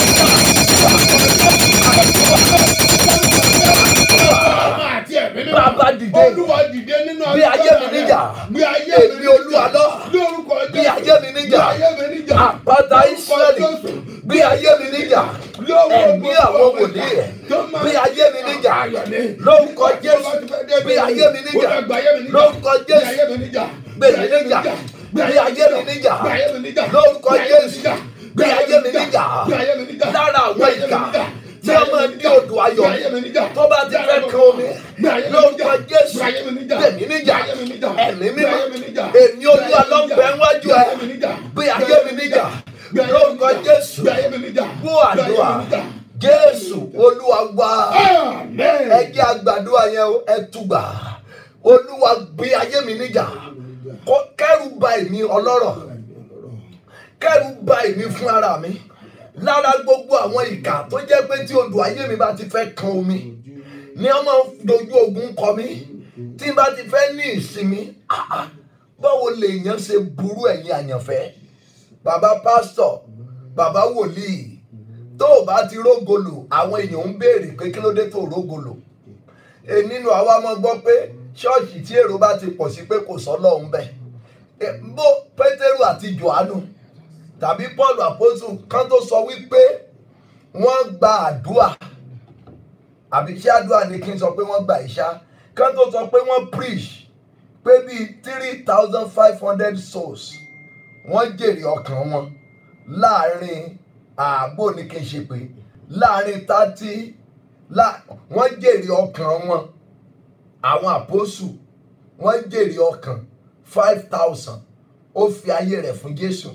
Bàbá dìde bí ayé mi níjà èmi Olúwa lọ bí ayé mi níjà àpáta Ísírẹ́lì bí ayé mi níjà ẹ̀mí àwọn wòlíì bí ayé mi níjà lórúkọ Jésù bí ayé mi níjà lórúkọ Jésù bí ayé mi níjà bí ayé mi níjà lórúkọ Jésù bí ayé mi níjà lára àwọn ìkà tí a máa ní odò ayọ̀ tó bá ti fẹ́ kan omi lórúkọ Jésù tèmi níjà ẹ̀mí mímọ́ èmi Olúwa lọ́bẹ̀ wájú ẹ bí ayé mi níjà lórúkọ Jésù gbọ́ àdúrà Jésù Olúwa olúwa wá. Ẹ jẹ́ àgbàdua yẹn o, ẹ túgbà. Olúwa gbé ayé mi níjà. Kẹ́rù bà èmi ọlọ́rọ̀. Kẹ́rù bà èmi fún ara mi. Lára gbogbo àwọn ìkà tó jẹ́ pé tí odò ayé mi bá ti fẹ́ kan omi ni ọmọ dojú ogun kọ mi. Tí n bá ti fẹ́ ní ìsinmi, báwo lèèyàn ṣe burú ẹ̀yin àyànfẹ́? Bàbá pásítọ̀, bàbá wòlíì, tó o bá ti rógolò, àwọn èèyàn ń béèrè pé kí ló dé tó rógolò. È nínú àwa máa gbọ́ pé ṣọ́ọ̀ṣì tí èrò bá ti pọ̀ sí pé kò sọ́lọ́run bẹ́ẹ̀. Bó Pétérù àti Jòhánù tàbí Paul àpọ́sù kan tó sọ wípé wọ́n gba àdúà, àbí ṣé àdúà ni kí n sọ pé wọ́n gba ìṣá, kan tó sọ pé wọ́n preach pé bíi three thousand five hundred souls wọ́n jèrè ọkàn wọn láàrin ààbò ní kí n ṣe pé láàrin thirty wọ́n jèrè ọkàn wọn. Àwọn àpọ́sù wọ́n jèrè ọkàn five thousand, ó fi ayé rẹ̀ fún Jésù.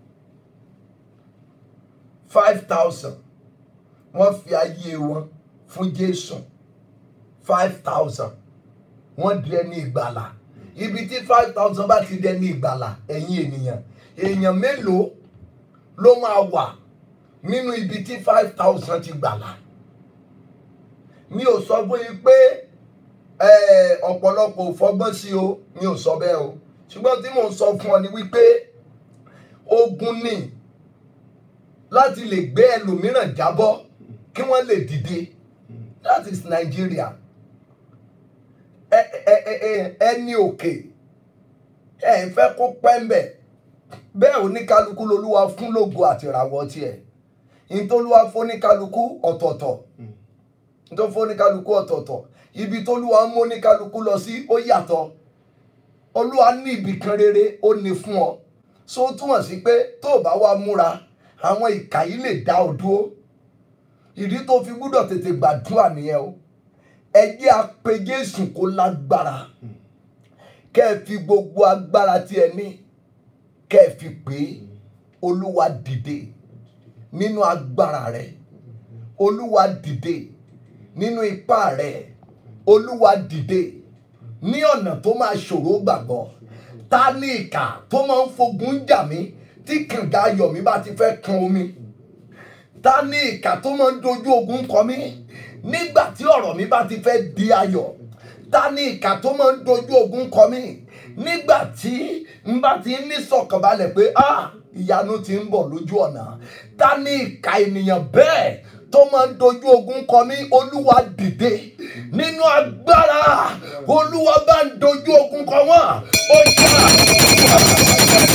five thousand wọ́n fi ayé wọn fún Jésù. five thousand wọ́n di ẹni ìgbàlà. Ibi tí five thousand bá ti di ẹni ìgbàlà, ẹ̀yin ènìyàn, èèyàn mélòó ló máa wà nínú ibi tí five thousand ti gbàlà? Mi ò sọ fún yín pé ọ̀pọ̀lọpọ̀ ò fọgbọ́n sí o, mi ò sọ bẹ́ẹ̀ o, ṣùgbọ́n tí mò ń sọ fún ọ ni wípé ogun ni láti lè gbé ẹlòmíràn jábọ́ kí wọ́n lè dìde. That is Nigeria. Ẹni òkè ẹ ń fẹ́ kó pẹ́ńbẹ̀, bẹ́ẹ̀ oníkálukú lolúwa fún lógo àti ìràwọ̀ tiẹ̀. Ìtòlúwa fún oníkálukú ọ̀tọ̀ọ̀tọ̀, ìtò fún oníkálukú ọ̀tọ̀ọ̀tọ̀, ibi tólúwa mú oníkálukú lọ sí ó yàtọ̀. Olúwa ní ibì kan rere ó ní fún ọ. So ó túmọ̀ sí pé tó o bá wá múra, àwọn ìkà yìí lè dá ọ dúró. Ìdí tó fi gbúdọ̀ tètè gbàdúrà nìyẹn o. Ẹ jẹ́ a pè Jésù kó lágbára. Kẹ́ ẹ fi gbogbo agbára tí ẹ ní, kẹ́ ẹ fi pè Olúwa dìde nínú agbára rẹ̀. Olúwa dìde nínú ipá rẹ̀. Olúwa dìde ní ọ̀nà tó máa ṣòro gbàgbọ́. Ta ní ìkà tó máa ń fogun jà mí tí kànga ayọ̀ mi bá ti fẹ́ kan omi? Ta ní ìkà tó máa ń dojú ogun kọ mí nígbà tí ọ̀rọ̀ mi bá ti fẹ́ di ayọ̀? Ta ní ìkà tó máa ń dojú ogun kọ mí nígbà tí n bá ti ní sọ̀kànbalẹ̀ pé ah ìyanu ti ń bọ̀ lójú ọ̀nà? Ta ní ìkà ènìyàn bẹ́ẹ̀ tó máa ń dojú ogun kọ mí? Olúwa dìde nínú agbára. Olúwa bá ń dojú ogun kọ wọ́n. Ó jà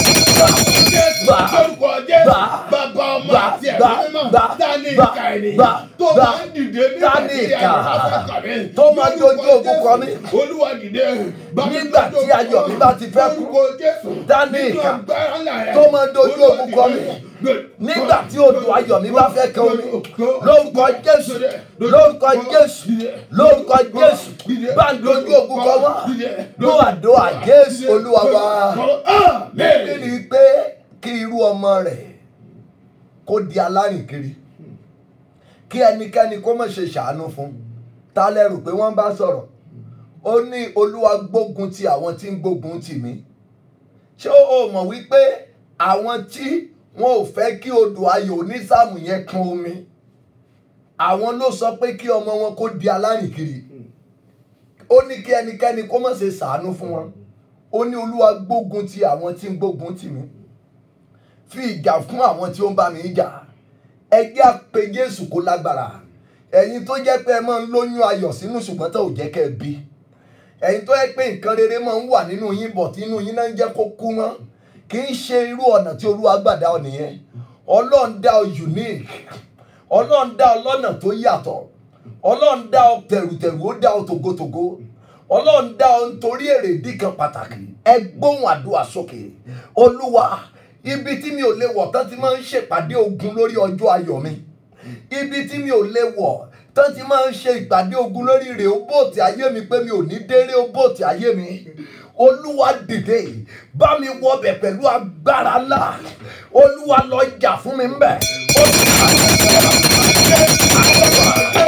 bàbá ọmọ àti ẹ̀mí mímọ́. Ta ní ìkà ènìyàn tó máa ń dìde nígbà tí ayọ̀ bá fẹ́ kàn mí? tó máa ń dojú ogun kọ mí Olúwa dìde nígbà tí ayọ̀ mi bá ti fẹ́ kú? Ta ní ìkà tó máa ń dojú ogun kọ mí nígbà tí odò ayọ̀ mi bá fẹ́ kan omi? Lórúkọ Jésù, lórúkọ Jésù, lórúkọ Jésù, bá ń dojú ogun kọ wọ́n. Ló àdúrà Jésù Olúwa wa. Bíbélì ni pé kí irú ọmọ rẹ̀ kó di alárìnkiri, kí ẹnikẹ́ni kó má ṣe ṣàánú fún. Ta lẹ rò pé wọ́n bá sọ̀rọ̀? Ó ní Olúwa gbógun ti àwọn tí ń gbógun tì mí. Ṣé o mọ̀ wípé àwọn tí wọn ò fẹ́ kí odò ayọ̀ onísáàmù yẹn kan omi, àwọn ló sọ pé kí ọmọ wọn kó di alárìnkiri? Ó ní kí ẹnikẹ́ni kó má ṣe ṣàánú fún wọn. Ó ní Olúwa gbógun ti àwọn tí ń gbógun tì mí, fi ìjà fún àwọn tí ó ń bá mi jà. Ẹ jẹ́ a pè Jésù kó lágbára. Ẹ̀yin tó jẹ́ pé ẹ máa ń lóyún ayọ̀ sínú ṣùgbọ́n tó ò jẹ́ kẹ́ ẹ bí. Ẹ̀yin tó jẹ́ pé nǹkan rere máa ń wà nínú yín bọ̀ tí inú yín náà ń jẹ́ kó kú mọ́. Kì í ṣe irú ọ̀nà tí Olúwa gbà dá ọ nìyẹn. Ọlọ́run dá ọ unique. Ọlọ́run dá ọ lọ́nà tó yàtọ̀. Ọlọ́run dá ọ tẹ̀rùtẹ̀rù, ó dá ọ tògótògó. Ọlọ́run dá ọ nítorí èrèdí kan pàtàkì. Ẹ gbóhùn àdúrà sókè. Olúwa, ibi tí mi ò lè wọ̀ tán ti máa ń ṣèpàdé ogun lórí ọjọ́ ayọ̀ mi. Ibi tí mi ò lè wọ̀ tán ti máa ń ṣe ìpàdé ogun lórí rèhóbóòtì ayé mi pé mi ò ní dé rèhóbóòtì ayé mi. Olúwa dìde, bá mi wọbẹ̀ pẹ̀lú agbára ńlá. Olúwa lọ jà fún mi ńbẹ̀.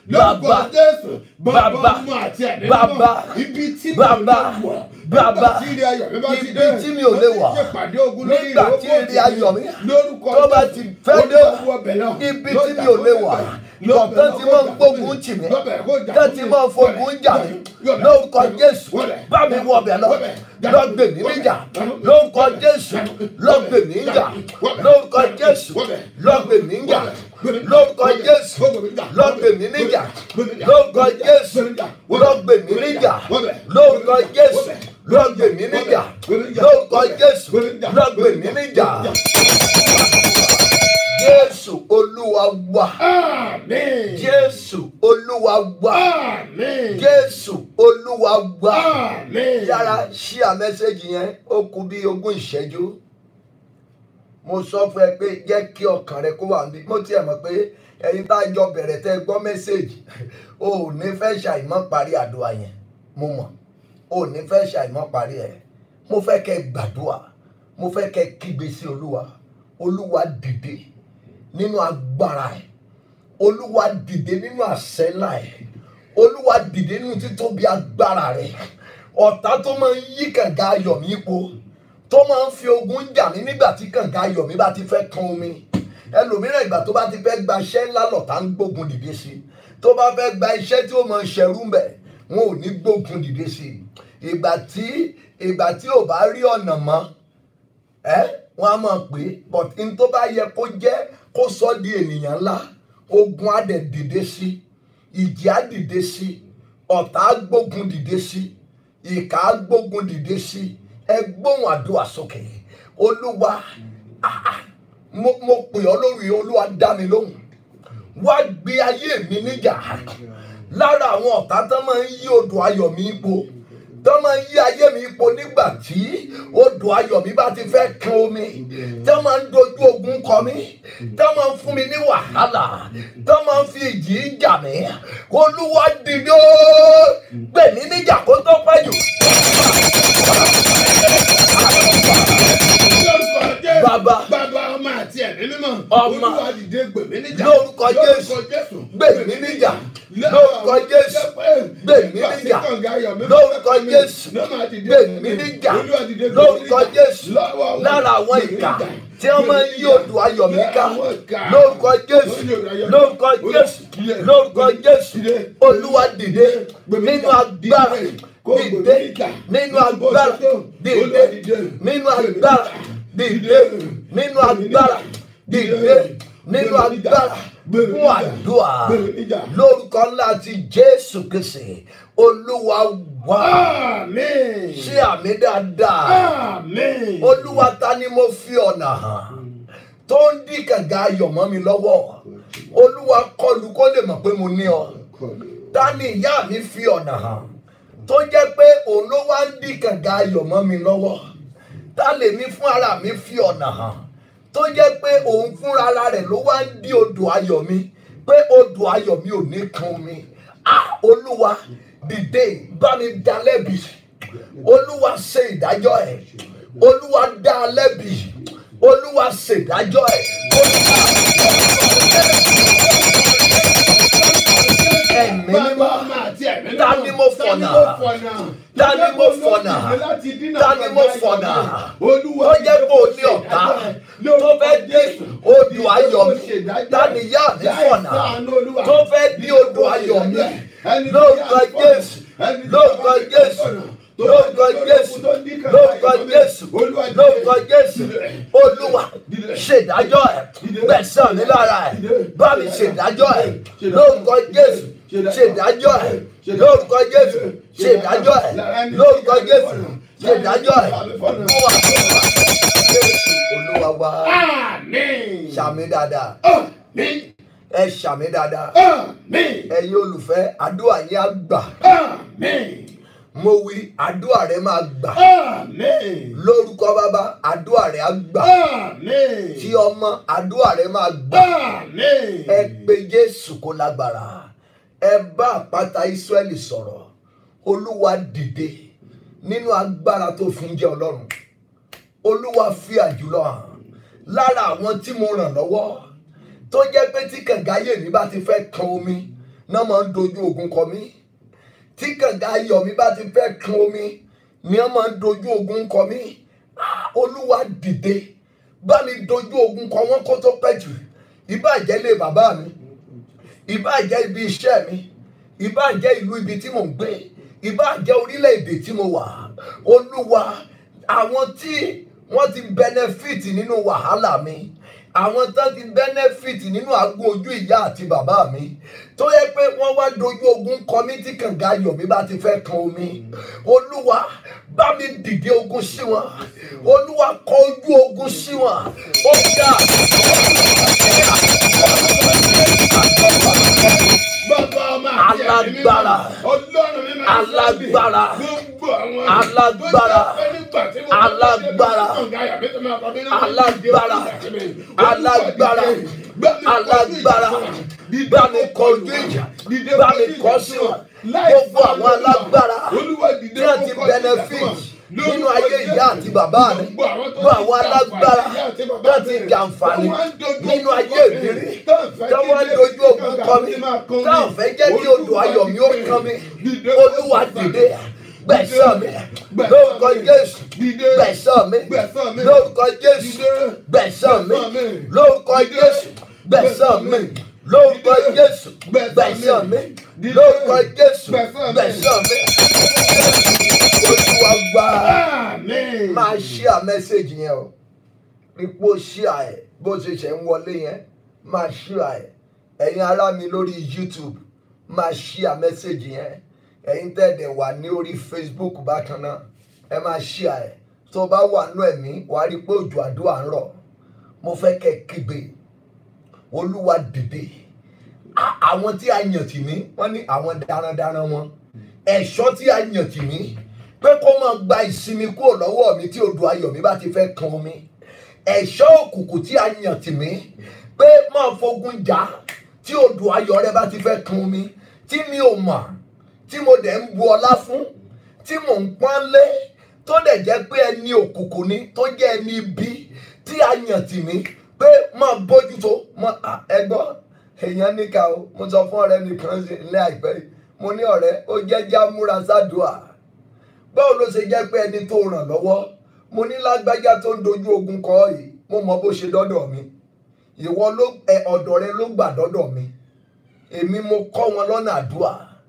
lórúkọ Jésù bàbá ọmọ àti ẹ̀mí mímọ́ ibi tí mi ò lè wọ̀ bàbá nígbà tí ìrì ayọ̀ mi bá ti ibi dé tí mi ò lè wà ìpàdé ogun lórí nígbà tí ìrì ayọ̀ mi lórúkọ tó bá ti fẹ́ dé Jésù ibi tí mi ò lè wà lọ́tọ́ tí wọ́n ń gbógun tì mí tẹ́ tí wọ́n ń fogun jà mí lórúkọ Jésù bá mi wọ ọbẹ̀ lọ lọ́gbẹ̀ mí níjà lórúkọ Jésù lọ́gbẹ̀ mí níjà lórúkọ Jésù lọ́gbẹ̀ mí níjà lórúkọ Jésù lọ́gbẹ̀ mí níjà lórúkọ Jésù lọ́gbẹ̀ mí níjà lórúkọ Jésù lọ́gbẹ̀ mí níjà lórúkọ Jésù lọ́gbẹ̀ mí níjà. Jésù Olúwa wa. Àmín. Jésù Olúwa wa. Àmín. Jésù Olúwa wa. Àmín. Yára ṣíà mẹ́sẹ̀gì yẹn ó kù bí ogún ìṣẹ́jú. Mo sọ fún ẹ pé jẹ́ kí ọkàn rẹ kó wà níbí. Mo tiẹ̀ mọ̀ pé ẹ̀yin tá a jọ bẹ̀rẹ̀ tẹ́ gbọ́ mẹ́sẹ̀gì. O ò ní fẹ́ ṣàìmọ́ parí àdúrà yẹn. Mo mọ̀. O ò ní fẹ́ ṣàìmọ́ parí ẹ̀. Mo fẹ́ kẹ́ gbàdúrà. Mo fẹ́ kẹ́ kígbe sí Olúwa. Olúwa dìde nínú agbára ẹ̀, Olúwa dìde nínú àṣẹ ńlá ẹ̀, Olúwa dìde nínú títóbi agbára rẹ̀. Ọ̀tá tó máa ń yí kànga ayọ̀ mi ipò, tó máa ń fi ogun jà mí nígbà tí kànga ayọ̀ mi bá ti fẹ́ kan omi. Ẹlòmíràn ìgbà tó bá ti fẹ́ gba iṣẹ́ ńlá lọ̀tá ń gbógun dìde sí, tó bá fẹ́ gba iṣẹ́ tí ó máa ń ṣẹrú ń bẹ̀, wọn ò ní gbógun dìde sí. Ìgbà tí ìgbà tí ò bá rí ọ̀nà mọ́ ẹ́ wọ́n á máa pè é, but n tó bá yẹ kó jẹ́ kó sọ di ènìyàn ńlá, ogun á dẹ̀ dìde sí, ìjì á dìde sí, ọ̀tá á gbógun dìde sí, ìkà á gbógun dìde sí. Ẹ gbóhùn àdúrà sókè. Olúwa mo mo pè ọ́ lórí, Olúwa dá mi lóhùn. Wá gbé ayé mi níjà. Lára àwọn ọ̀tá tó máa ń yí odò ayọ̀ mi ipò, tó máa ń yí ayé mi ipò nígbà tí odò ayọ̀ mi bá ti fẹ́ kan omi, tó máa ń dojú ogun kọ mí, tó máa ń fún mi ní wàhálà, tó máa ń fi ìjì jà mí. Olúwa dìde gbè mí níjà kó tó pẹ́ jù. Bàbá bàbá ọmọ àti ẹ̀mí mímọ́ ọmọ Olúwa dìde gbè mí níjà lórúkọ Jésù gbè mí níjà lórúkọ Jésù gbè mí níjà lórúkọ Jésù gbè mí níjà lórúkọ Jésù. Lára àwọn ìkà tí wọ́n máa ń yí odò ayọ̀ mi ká lórúkọ Jésù lórúkọ Jésù lórúkọ Jésù. Olúwa dìde nínú agbára, dìde nínú agbára, dìde nínú agbára, dìde nínú agbára, dìde nínú agbára. Fún àdúrà lórúkọ ńlá ti Jésù Kristi Olúwa wa. Àmín. Ṣé àmì dáadáa? Àmín. Olúwa ta ni mo fi ọ̀nà hàn tó ń dí kànga ayọ̀ mọ́ mi lọ́wọ́? Olúwa kọlù kó lè mọ̀ pé mo ní ọ. Ta ni ìyá mi fi ọ̀nà hàn tó jẹ́ pé òun ló wá ń dí kànga ayọ̀ mọ́ mi lọ́wọ́? Ta lèmi fún ara mi fi ọ̀nà hàn tó jẹ́ pé òun fúnra ara rẹ̀ ló wá ń dí odò ayọ̀ mi, pé odò ayọ̀ mi ò ní kan mi? Ah, Olúwa dìde bá mi dá lẹ́bi. Olúwa ṣe ìdájọ́ ẹ̀. Olúwa dá lẹ́bi. Olúwa ṣe ìdájọ́ ẹ̀. Ẹ̀mí mímọ́, ta ni mo fọ̀nà? Ta ni mo fọ̀nà? Ta ni mo fọ̀nà? Ó jẹ́ kó o ní ọ̀tá tó fẹ́ dí odò ayọ̀ mi. Ta ni ìyá mi fọ̀nà tó fẹ́ dí odò ayọ̀ mi? Lórúkọ Jésù, lórúkọ Jésù, lórúkọ Jésù, lórúkọ Jésù, lórúkọ Jésù. Olúwa ṣèdájọ́ ẹ̀, gbẹ̀san mi lára ẹ̀, bá mi ṣèdájọ́ ẹ̀ lórúkọ Jésù. Ṣèdájọ́ ẹ̀ lórúkọ Jésù, ṣèdájọ́ ẹ̀ lórúkọ Jésù, ṣèdájọ́ ẹ̀ fún wa. Jésù Olúwa wa. Àmín. Ṣàmì dáadáa. Àmín. Ẹ ṣàmì dáadáa. Àmín. Ẹ̀yin olùfẹ́, àdúrà yín á gbà. Àmín. Mo wí àdúrà rẹ máa gbà. Àmín. Lórúkọ Bàbá, àdúrà rẹ á gbà. Àmín. Tí ọmọ, àdúrà rẹ máa gbà. Àmín. Ẹ pe Jésù kó lágbára. Ẹ bá àpáta Ísírẹ́lì sọ̀rọ̀. Olúwa dìde nínú agbára tó fi ń jẹ́ Ọlọ́run. Olúwa fi àjùlọ hàn lára àwọn tí mo ràn lọ́wọ́ tó jẹ́ pé tí kànga ayé mi bá ti fẹ́ kan omi náà máa ń dojú ogun kọ mí tí kànga ayọ̀ mi bá ti fẹ́ kan omi ni wọ́n máa ń dojú ogun kọ mí. Olúwa dìde bá mi dojú ogun kọ wọ́n kó tó pẹ́ jù. Ìbáà jẹ́ ilé bàbá mi, ìbáà jẹ́ ibi iṣẹ́ mi, ìbáà jẹ́ ìlú ibi tí mò ń gbé, ìbáà jẹ́ orílẹ̀-èdè tí mo wà. Olúwa, àwọn tí wọ́n ti benefit nínú wàhálà mi, àwọn tó ti benefit nínú àgbo ojú ìyá àti bàbá mi, tó yẹ pé wọ́n wá dojú ogun kọ mí tí kànga ayọ̀ mi bá ti fẹ́ kan omi. Olúwa, bá mi dìde ogun sí wọn. Olúwa, kọ ojú ogun sí wọn. Ó ga. Alágbára, alágbára, alágbára, alágbára, alágbára, alágbára, alágbára, bá mi kọjú ìjà, bá mi kọ sí wọn. Gbogbo àwọn alágbára tí wọ́n ti benefit nínú ayé ìyá àti bàbá mi, gbogbo àwọn alágbára tí wọ́n ti jàǹfààní nínú ayé ìbírí, tí wọ́n dojú ogun kọ mi, táwọn fẹ́ jẹ́ kí odò ayọ̀ mi ó kàn mí. Olúwa dìde, gbẹ̀san mi lórúkọ Jésù, gbẹ̀san mi lórúkọ Jésù, gbẹ̀san mi lórúkọ Jésù, gbẹ̀san mi lórúkọ Jésù, gbẹ̀san mi lórúkọ Jésù, gbẹ̀san mi. Olúwa gbà. Máa share message yẹn o. Ipò share ẹ̀ bó ṣe ṣe ń wọlé yẹn, máa share ẹ̀. Ẹ̀yin ará mi lórí YouTube, máa share message yẹn. Ẹ̀yin tẹ́lẹ̀ wà ní orí Facebook bákan náà, ẹ máa share ẹ̀. Tó bá wà nú ẹ̀mí, wàá rí pé òjò àdúrà ń rọ̀. Mo fẹ́ kẹ́ kígbe. Olúwa dìde. Àwọn tí a yàn tì mí, wọ́n ní àwọn darandaran wọn. Ẹ̀ṣọ́ tí a yàn tì mí, pé kó máa gba ìsinmi kúrò lọ́wọ́ mi tí odò ayọ̀ mi bá ti fẹ́ kan omi. Ẹ̀ṣọ́ òkùnkùn tí a yàn tì mí, pé máa fogun jà tí odò ayọ̀ rẹ bá ti fẹ́ kan omi, tí mi ò mọ̀, tí mo dẹ̀ ń bu ọlá fún, tí mò ń pọ́n lé, tó dẹ̀ jẹ́ pé ẹni òkùnkùn ni, tó jẹ́ ẹni ibi tí a yàn tì mí, pé máa bójútó. Ẹgbọ́n èèyàn níkà o, mo sọ fún ọ̀rẹ́ mi kan ilé àìpẹ́ yìí, mo ní ọ̀rẹ́ ó jẹ́jẹ́ múra sádùá. Báwo ló ṣe jẹ́ pé ẹni tó ràn lọ́wọ́, mo ní lágbájá tó ń dojú ogun kọ yìí, mo mọ bó ṣe dọ́dọ̀ mi. Ìwọ ló ẹ ọ̀dọ̀ rẹ ló gbà dọ́dọ̀ mi. Èmi mo kọ́ wọn lọ́nà àdúà.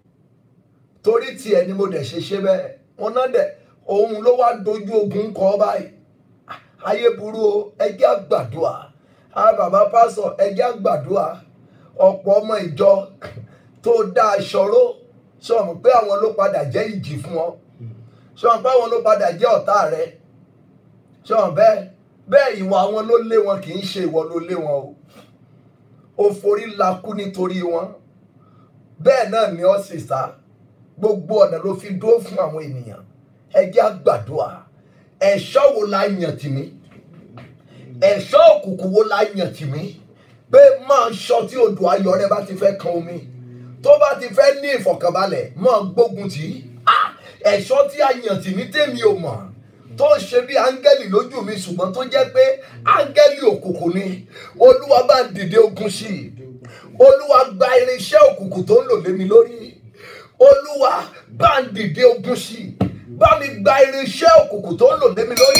Torí tiẹ̀ ni mo dẹ̀ ṣe ṣe bẹ́ẹ̀. Wọn náà dẹ̀ òun ló wá dojú ogun kọ báyìí. Ayé burú o, ẹ jẹ́ á gbàdúà. Ah bàbá pásọ̀, ẹ jẹ́ á gbàdúà. Ọ̀pọ̀ ọmọ ìjọ tó dá aṣọ ró, sọ mọ̀ pé àwọn ló padà jẹ́ ìjì fún ọ. Sọ mọ̀ pé àwọn ló padà jẹ́ ọ̀tá rẹ. Sọ mọ̀ bẹ́ẹ̀ bẹ́ẹ̀ ìwà wọn ló lé wọn, kì í ṣe ìwọ ló lé wọn o. O forí lakú nítorí wọn. Bẹ́ẹ̀ náà ni ó sì sá. Gbogbo ọ̀nà ló fi dúró fún àwọn ènìyàn. Ẹ jẹ́ á gbàdúà. Ẹ̀ṣọ́ wo la yàn tì mí? Ẹ̀ṣọ́ òkùnkùn wo la yàn tì mí? Pé máa ṣọ́ tí odò ayọ̀ rẹ bá ti fẹ́ kan omi, tó bá ti fẹ́ ní ìfọ̀kànbalẹ̀, máa gbógun tì í. Ẹ̀ṣọ́ tí a yàn tì mí tèmi ò mọ̀, tó ń ṣe bí áńgẹ́lì lójú mi, ṣùgbọ́n tó jẹ́ pé áńgẹ́lì òkùnkùn ni. Olúwa bá dìde ogun sí i. Olúwa gba irinṣẹ́ òkùnkùn tó ń lò lé mi lórí. Olúwa bá dìde ogun sí i. Bá mi gba irinṣẹ́ òkùnkùn tó ń lò lé mi lórí.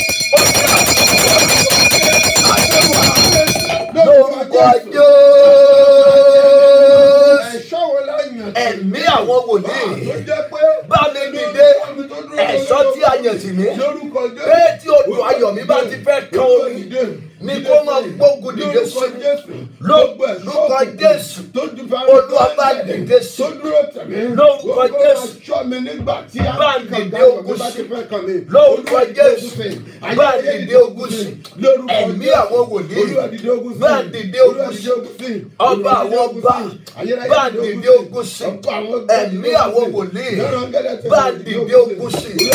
Lórúkọ Jésù. Ẹ̀mí àwọn wòlíì, bá mi dìde. Ẹ̀ṣọ́ tí a yàn tì mí, pé tí odò ayọ̀ mi bá ti fẹ́ kan omi, ni kó máa gbógun dìde sí mi. Lórúkọ Jésù. Olúwa bá dìde sí mi. Lórúkọ Jésù. Bá dìde ogun sí mi. Lórúkọ Jésù. Bá dìde ogun sí mi. Ẹ̀mí àwọn wòlíì, bá dìde ogun sí mi. Ọba àwọn ọba, bá dìde ogun sí mi. Ẹ̀mí àwọn wòlíì, bá dìde ogun sí mi.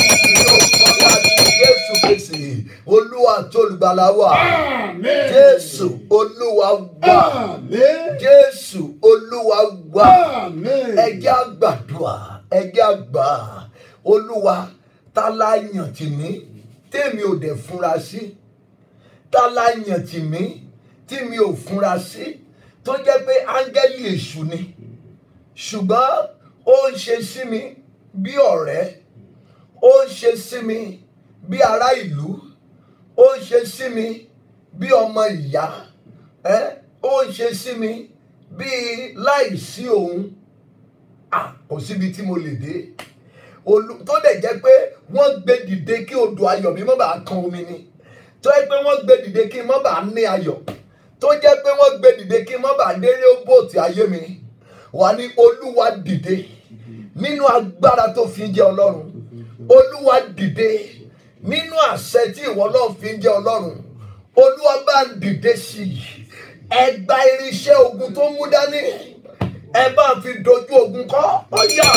Jésù Kristi, Olúwa tó olùgbàlà wa. Jésù Olúwa wa. Jésù Olúwa wa. Ẹ jẹ́ á gbàdúrà, ẹ jẹ́ á gbà. Olúwa, ta la yàn tì mí tèmi ò dẹ̀ fúnra sí? Ta la yàn tì mí tí mi ò fúnra sí? Tó jẹ́ pé áńgẹ́lì èṣù ni. ṣùgbọ́n ó ń ṣe sí mi bí ọ̀rẹ́, ó ń ṣe sí mi bí ará ìlú, ó ń ṣe sí mi bí ọmọ ìyá, ẹ́ ó ń ṣe sí mi bí láìsí òun. À kò síbi tí mo lè dé. Olú tó dẹ̀ jẹ́ pé wọ́n gbé dìde kí odò ayọ̀ mi má bàa kan omi ni. Tó jẹ́ pé wọ́n gbé dìde kí n má bàa ní ayọ̀. Tó jẹ́ pé wọ́n gbé dìde kí n má bàa déré bóòtù ayé mi. Wà ní Olúwa dìde nínú agbára tó fi ń jẹ́ Ọlọ́run. Olúwa dìde nínú àṣẹ tí ìwọ náà fi ń jẹ́ Ọlọ́run. Olúwa bá ń dìde sí i. Ẹ gba irinṣẹ́ ogun tó mú dání. Ẹ bá fi dojú ogun kọ. Ọ̀yà.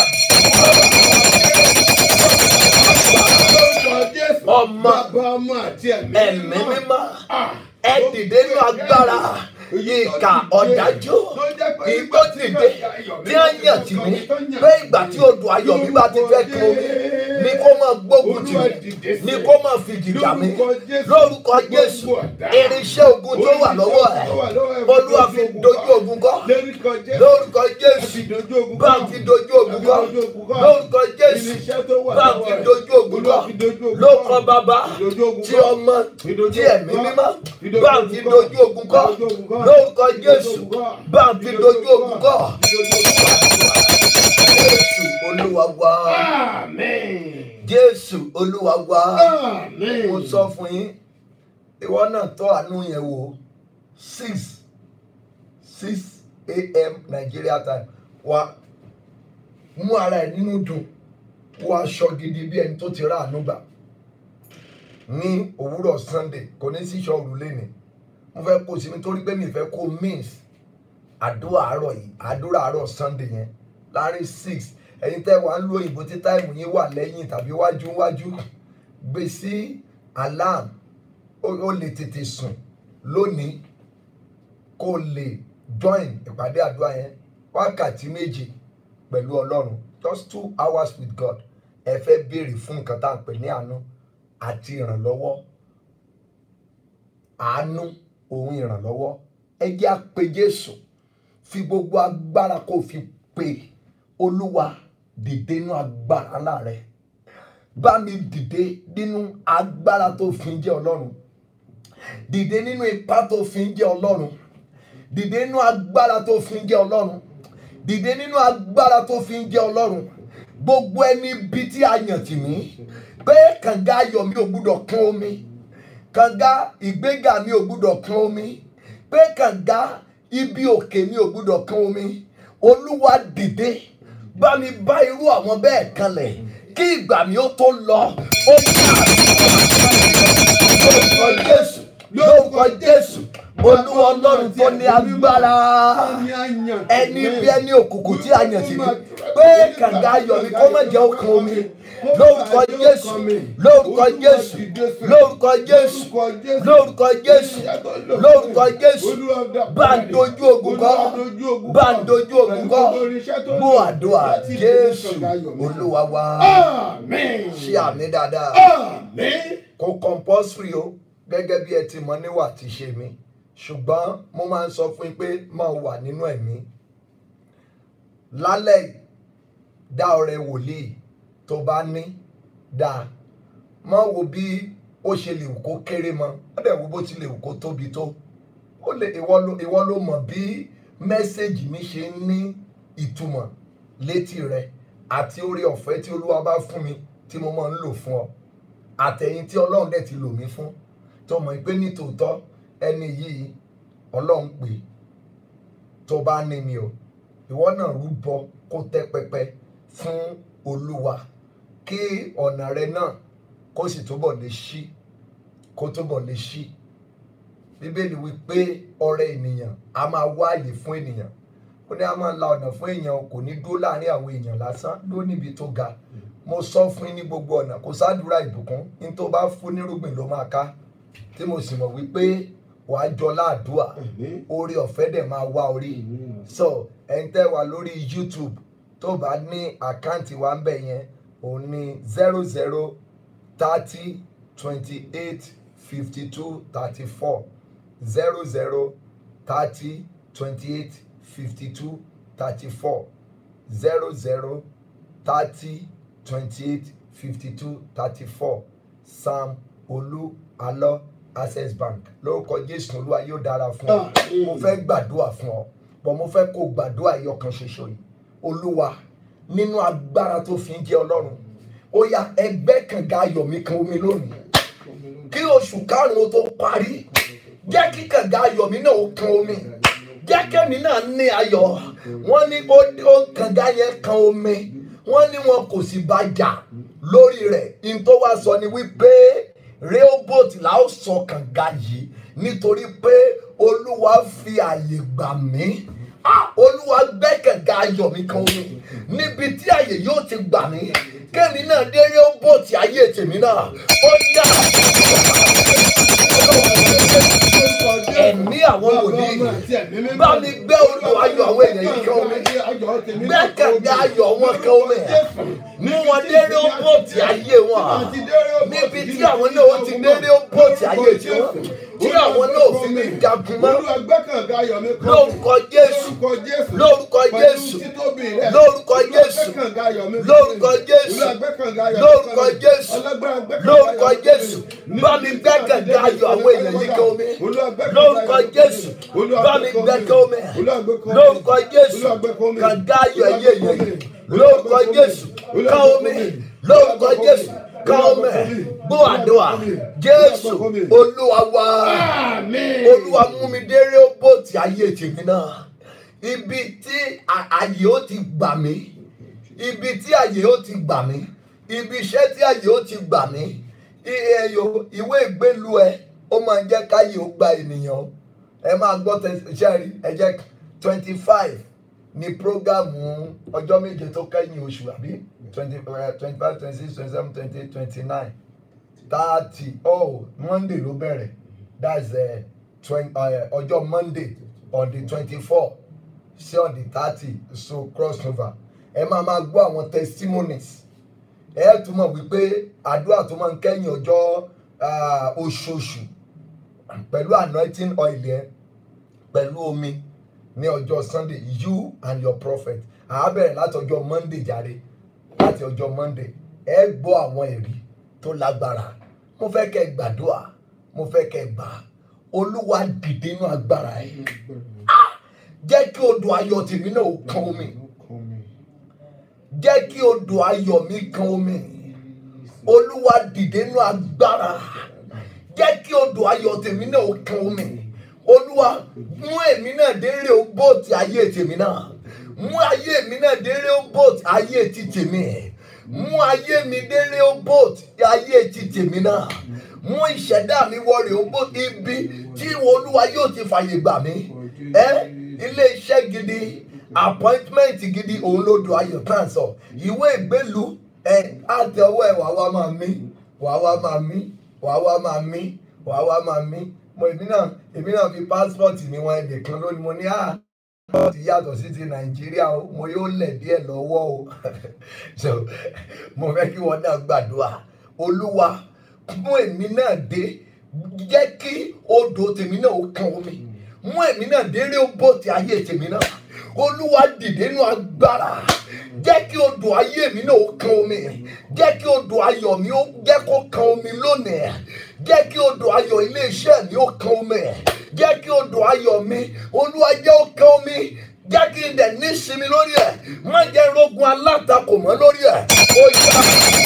Ọmọ ẹ̀mí mímọ́. Ẹ dìde nínú agbára. Ìkà ọ̀dájú. Ìgbó dìde. Tí a yàn tì mí. Pé ìgbà tí odò ayọ̀ mi bá ti fẹ́ kan omi. Ní kó máa gbógun tì mí. Ní kó máa fi jìjà mi. Lórúkọ Jésù. Irinṣẹ́ ogun tó wà lọ́wọ́ ẹ̀. Olúwa fi dojú ogun kọ. Lórúkọ Jésù. Bá ń fi dojú ogun kọ. Lórúkọ Jésù. Bá ń fi dojú ogun kọ. Lórúkọ Bàbá. Tí ọmọ. Tí ẹ̀mí mímọ́. Bá ń fi dojú ogun kọ. Lórúkọ Jésù. Bá ń fi dojú ogun kọ. Jésù Olúwa wa. Àmín. Jésù Olúwa wa. Àmín. Mo sọ fún yín, ìwọ náà tọ́ àánú yẹn wò. six six a.m. Nigeria time. Wá mú ara ẹ̀ nínú dùn. Wọ aṣọ gidi bí ẹni tó ti rà àánú gbà. Ní òwúrọ̀ Sunday kò ní sí iṣẹ́ òrùlé ni. Mo fẹ́ kó sí mi torí pé mi fẹ́ kó miss àdúrà àárọ̀ yìí, àdúrà àárọ̀ Sunday yẹn láàrin six. Ẹ̀yin tẹ́ wà ń lo òyìnbó tí táìmù yín wà lẹ́yìn tàbí wájú wájú, gbé sí alarm. Ó lè tètè sùn lónìí kó lè join ìpàdé àdúrà yẹn wákàtí méje pẹ̀lú Ọlọ́run, just two hours with God. Ẹ fẹ́ béèrè fún nǹkan tá à ń pè ní àánú àti ìrànlọ́wọ́. Àánú òun ìrànlọ́wọ́. Ẹ jẹ́ á pe Jésù. Fi gbogbo agbára kó fi pe Olúwa dìde nínú agbára ńlá rẹ̀. Bá mi dìde nínú agbára tó fi ń jẹ́ Ọlọ́run. Dìde nínú ipá tó fi ń jẹ́ Ọlọ́run. Dìde nínú agbára tó fi ń jẹ́ Ọlọ́run. Dìde nínú agbára tó fi ń jẹ́ Ọlọ́run. Gbogbo ẹni bí tí a yàn tì mí pé kànga ayọ̀ mi ò gbúdọ̀ kún omi. Kànga ìgbéga mi ò gbúdọ̀ kún omi. Pé kànga ibi òkè mi ò gbúdọ̀ kún omi. Olúwa dìde. Bá mi bá irú àwọn bẹ́ẹ̀ kanlẹ̀ kí ìgbà mi ó tó lọ. Ó yá lórúkọ Jésù. Lórúkọ Jésù. Olúwa Ọlọ́run tó ní agbára. Ẹni bí ẹni òkùnkùn tí a yàn sí mi. Pé kànga ayọ̀ mi kó má jẹ́ ó kún omi. Lórúkọ Jésù. Lórúkọ Jésù. Lórúkọ Jésù. Lórúkọ Jésù. Lórúkọ Jésù. Bá ń dojú ogun kọ. Bá ń dojú ogun kọ. Gbọ́ àdúrà Jésù Olúwa wa. Ṣé àmì dáadáa? Kò compulsory o gẹ́gẹ́ bí ẹ ti mọ̀ níwà tí ṣe mí. Ṣùgbọ́n mo máa ń sọ fún yín pé máa wà nínú ẹ̀mí. Lálẹ́ dá ọrẹ wòlíì tó bá ní dáa. Má wo bí ó ṣe lè wù kó kéré mọ́. Ó dẹ̀ wo bó ti lè wù kó tóbi tó. Ó lè ìwọ ló ìwọ ló mọ̀ bí mẹ́sẹ̀gì mi ṣe ń ní ìtumọ̀ létí rẹ àti oore ọ̀fẹ́ tí Olúwa bá fún mi tí mo máa ń lò fún ọ. Àtẹ̀yìn tí Ọlọ́run dẹ̀ ti lò mí fún. Tó mọ̀ pé ní tòótọ́ ẹni yìí Ọlọ́run pè tó bá ní mi o. Ìwọ náà rúbọ kó tẹ́ pẹpẹ fún Olúwa kí ọ̀nà rẹ náà kó sì túbọ̀ lè ṣí kó túbọ̀ lè ṣí. Bíbélì wí pé ọrẹ ènìyàn a máa wáyè fún ènìyàn. Ó ní a máa la ọ̀nà fún èèyàn, kò ní dúró láàrin àwọn èèyàn lásán, dúró níbi tó ga. Mo sọ fún yín ní gbogbo ọ̀nà, kò sádúrà ìbùkún ní tó bá fún nírúgbìn ló máa ká. Tí mo sì mọ̀ wípé wàá jọ láàdúà, oore ọ̀fẹ́ dẹ̀ máa wá orí. So ẹ̀yin tẹ́ wà lórí YouTube tó bá ní àkáǹtì wa ń bẹ̀ yẹn, òun ní zero zero thirty twenty eight fifty two thirty four zero zero thirty twenty eight fifty two thirty four. zero zero thirty twenty eight fifty two thirty four Sam Olú Alọ Access Bank. Lórúkọ Jésù Olúwa yóò dára fún ọ. Mo fẹ́ gbàdúrà fún ọ bọ̀ mo fẹ́ kó gbàdúrà ẹyọ kan ṣoṣo yìí. Olúwa nínú agbára tó fi ń jẹ́ Ọlọ́run ó yá ẹgbẹ́ kànga ayọ̀ mi kan omi lónìí kí oṣù karùn-ún tó parí jẹ́ kí kànga ayọ̀ mi náà ó kan omi jẹ́ kẹ́mi náà ní ayọ̀ wọ́n ní ó kànga yẹn kan omi wọ́n ní wọn kò sì bá jà lórí rẹ̀ in tó wá sọ ni wípé Rehoboth la ó sọ kànga yìí nítorí pé Olúwa fi àyè gbà mí Olúwa gbẹ́ kànga ayọ̀ mi kan omi níbi tí àyè yóò ti gbà mí kẹ́mi náà dé Rehoboth ayé tèmi náà ó yá ẹ̀mí àwọn wòlíì bá mi gbẹ́ odò ayọ̀ àwọn èèyàn yìí kan omi gbẹ́ kànga ayọ̀ wọn kan omi mú wọn dé Rehoboth ayé wọn níbi tí àwọn náà ó ti dé Rehoboth ayé tiwọn tí àwọn náà fi mi jagun mọ́ lórúkọ Jésù lórúkọ Jésù lórúkọ Jésù lórúkọ Jésù lórúkọ Jésù lórúkọ Jésù bá mi gbẹ́ kànga ayọ̀ àwọn èèyàn yìí kan omi lórúkọ Jésù bá mi gbẹ́ kan omi lórúkọ Jésù kànga ayọ̀ ẹ̀yẹ yìí lórúkọ Jésù kan omi lórúkọ Jésù kan omi gbọ́ àdúrà Jésù Olúwa wa Olúwa mú mi dé Rehoboth ayé tèmi náà ibi tí àyè ó ti gbà mí ibi tí àyè ó ti gbà mí ibi iṣẹ́ tí àyè ó ti gbà mí ìwé ìgbélu ẹ ó máa ń jẹ́ káyè ó gba ènìyàn ẹ máa gbọ́ tẹ̀síṣẹ́rì ẹ jẹ́ twenty five ní prógámù ọjọ́ méje tó kẹ́yìn oṣù àbí twenty five twenty six twenty seven twenty eight twenty nine thirty oh Monday ló bẹ̀rẹ̀ that's ọjọ́ Monday on the twenty four sí on the thirty so cross over ẹ máa máa gbọ́ àwọn testimonies ẹ tún mọ̀ wípé àdúrà tó máa ń kẹ́yìn ọjọ́ oṣooṣù pẹ̀lú anointing oil yẹn pẹ̀lú omi ní ọjọ́ Sunday you and your prophet àá bẹ̀rẹ̀ láti ọjọ́ Monday jáde láti ọjọ́ Monday ẹ gbọ́ àwọn ẹ̀rí tó lágbára mo fẹ́ kẹ́ gbàdúrà mo fẹ́ kẹ́ gbà Olúwa dìde inú agbára ẹ̀ jẹ́ kí odò ayọ̀ tèmi náà kan omi jẹ́ kí odò ayọ̀ mi kan omi Olúwa dìde inú agbára jẹ́ kí odò ayọ̀ tèmi náà kan omi Olúwa mú èmi náà dé Rehoboth ayé tèmi náà mú ayé mi náà dé Rehoboth ayé ti tèmi mú ayé mi dé Rehoboth ayé ti tèmi náà mú ìṣẹ̀dá mi wọ Rehoboth ibi tí Olúwa yóò ti fàyè gbà mí ẹ́ ilé iṣẹ́ gidi appointment gidi òun ló do ayọ̀ kan sọ ìwé ìgbélu ẹ̀ àti ọwọ́ ẹ̀ wàá wá máa mí wàá wá máa mí wàá wá máa mí wàá wá máa mí mo èmi náà èmi náà fi passport mi wọn ẹnìkan lónìí mo ní à passport yàtọ̀ sí ti Nàìjíríà o mo yóò lẹ̀ díẹ̀ lọ́wọ́ o so mo fẹ́ kí wọ́n náà gbàdúrà Olúwa mú èmi náà dé jẹ́ kí odò tèmi náà ó kan omi mú èmi náà dé Rehoboth ayé tèmi náà Olúwa dìde nínú agbára jẹ́ kí odò ayé mi náà ó kan omi jẹ́ kí odò ayọ̀ mi ó jẹ́ kó kan omi lónìí jẹ́ kí odò ayọ̀ ilé iṣẹ́ mi ó kan omi jẹ́ kí odò ayọ̀ mi Olúwa jẹ́ ó kan omi jẹ́ kí n dẹ̀ ní ìsinmi lórí ẹ̀ má jẹ́ rogun alátakò mọ́ lórí ẹ̀ ó yá.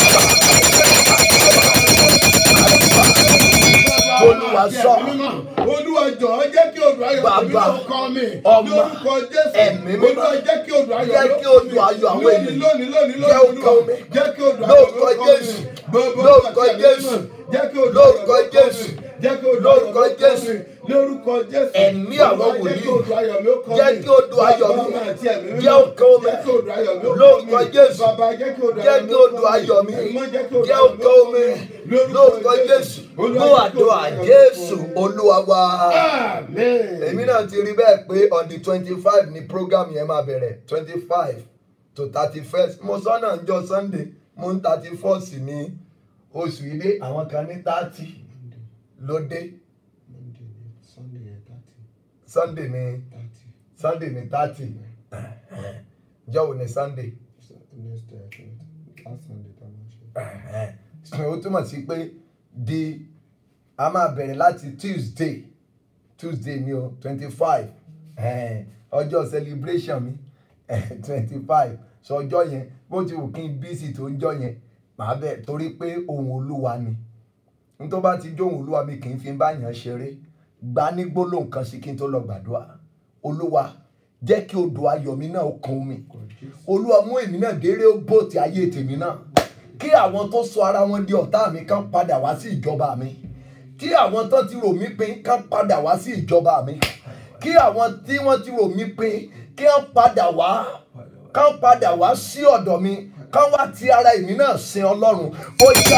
Olúwa sọ Olúwa jọ̀ọ́ jẹ́ kí odò ayọ̀ mi náà kan mi lórúkọ Jésù Olúwa jẹ́ kí odò ayọ̀ jẹ́ kí odò ayọ̀ àwọn ènìyàn lónìí lónìí jẹ́ ó kan omi jẹ́ kí odò ayọ̀ lórúkọ Jésù lórúkọ Jésù lórúkọ Jésù lórúkọ Jésù lórúkọ Jésù ẹ̀mí àwọn wòlíì jẹ́ kí odò ayọ̀ mi jẹ́ ó kan omi lórúkọ Jésù jẹ́ kí odò ayọ̀ mi jẹ́ ó kan omi lórúkọ Jésù gbọ́ àdúrà Jésù Olúwa wa. èmi náà ti rí bẹ́ẹ̀ pé on the twenty five ni program yẹn máa bẹ̀rẹ̀ twenty five to thirty first mo sọ́nà ńjọ́ Sunday mo ń thirty first ní oṣù ilé àwọn kan ní thirty ló dé Sunday ní Sunday ní thirty jẹ́ òní Sunday. Next day, I think. Last Sunday, I'm not sure. Ó túmọ̀ sí pé di a máa bẹ̀rẹ̀ láti Tuesday Tuesday ní o twenty five ọjọ́ celebration mi twenty five so ọjọ́ yẹn bó ti wù kí n bísí tó ń jọ yẹn màá bẹ̀ torí pé ohun Olúwa ni n tó bá ti jó ohun Olúwa mi kì í fi bá yàn ṣeré gbá ní gbólóhùn kan sí kí n tó lọ gbàdúrà. Olúwa jẹ́ kí odò ayọ̀ mi náà kún mi. Olúwa mú èmi náà déré bóòtì ayé tèmi náà. Kí àwọn tó sọ ara wọn di ọ̀tá mi kán padà wá sí ìjọba mi. Kí àwọn tó ti rò mí pin kán padà wá sí ìjọba mi. Kí àwọn tí wọ́n ti rò mí pin kí wọ́n padà wá kán padà wá sí ọ̀dọ̀ mi kán wá ti ara èmi náà sin Ọlọ́run. Ó yá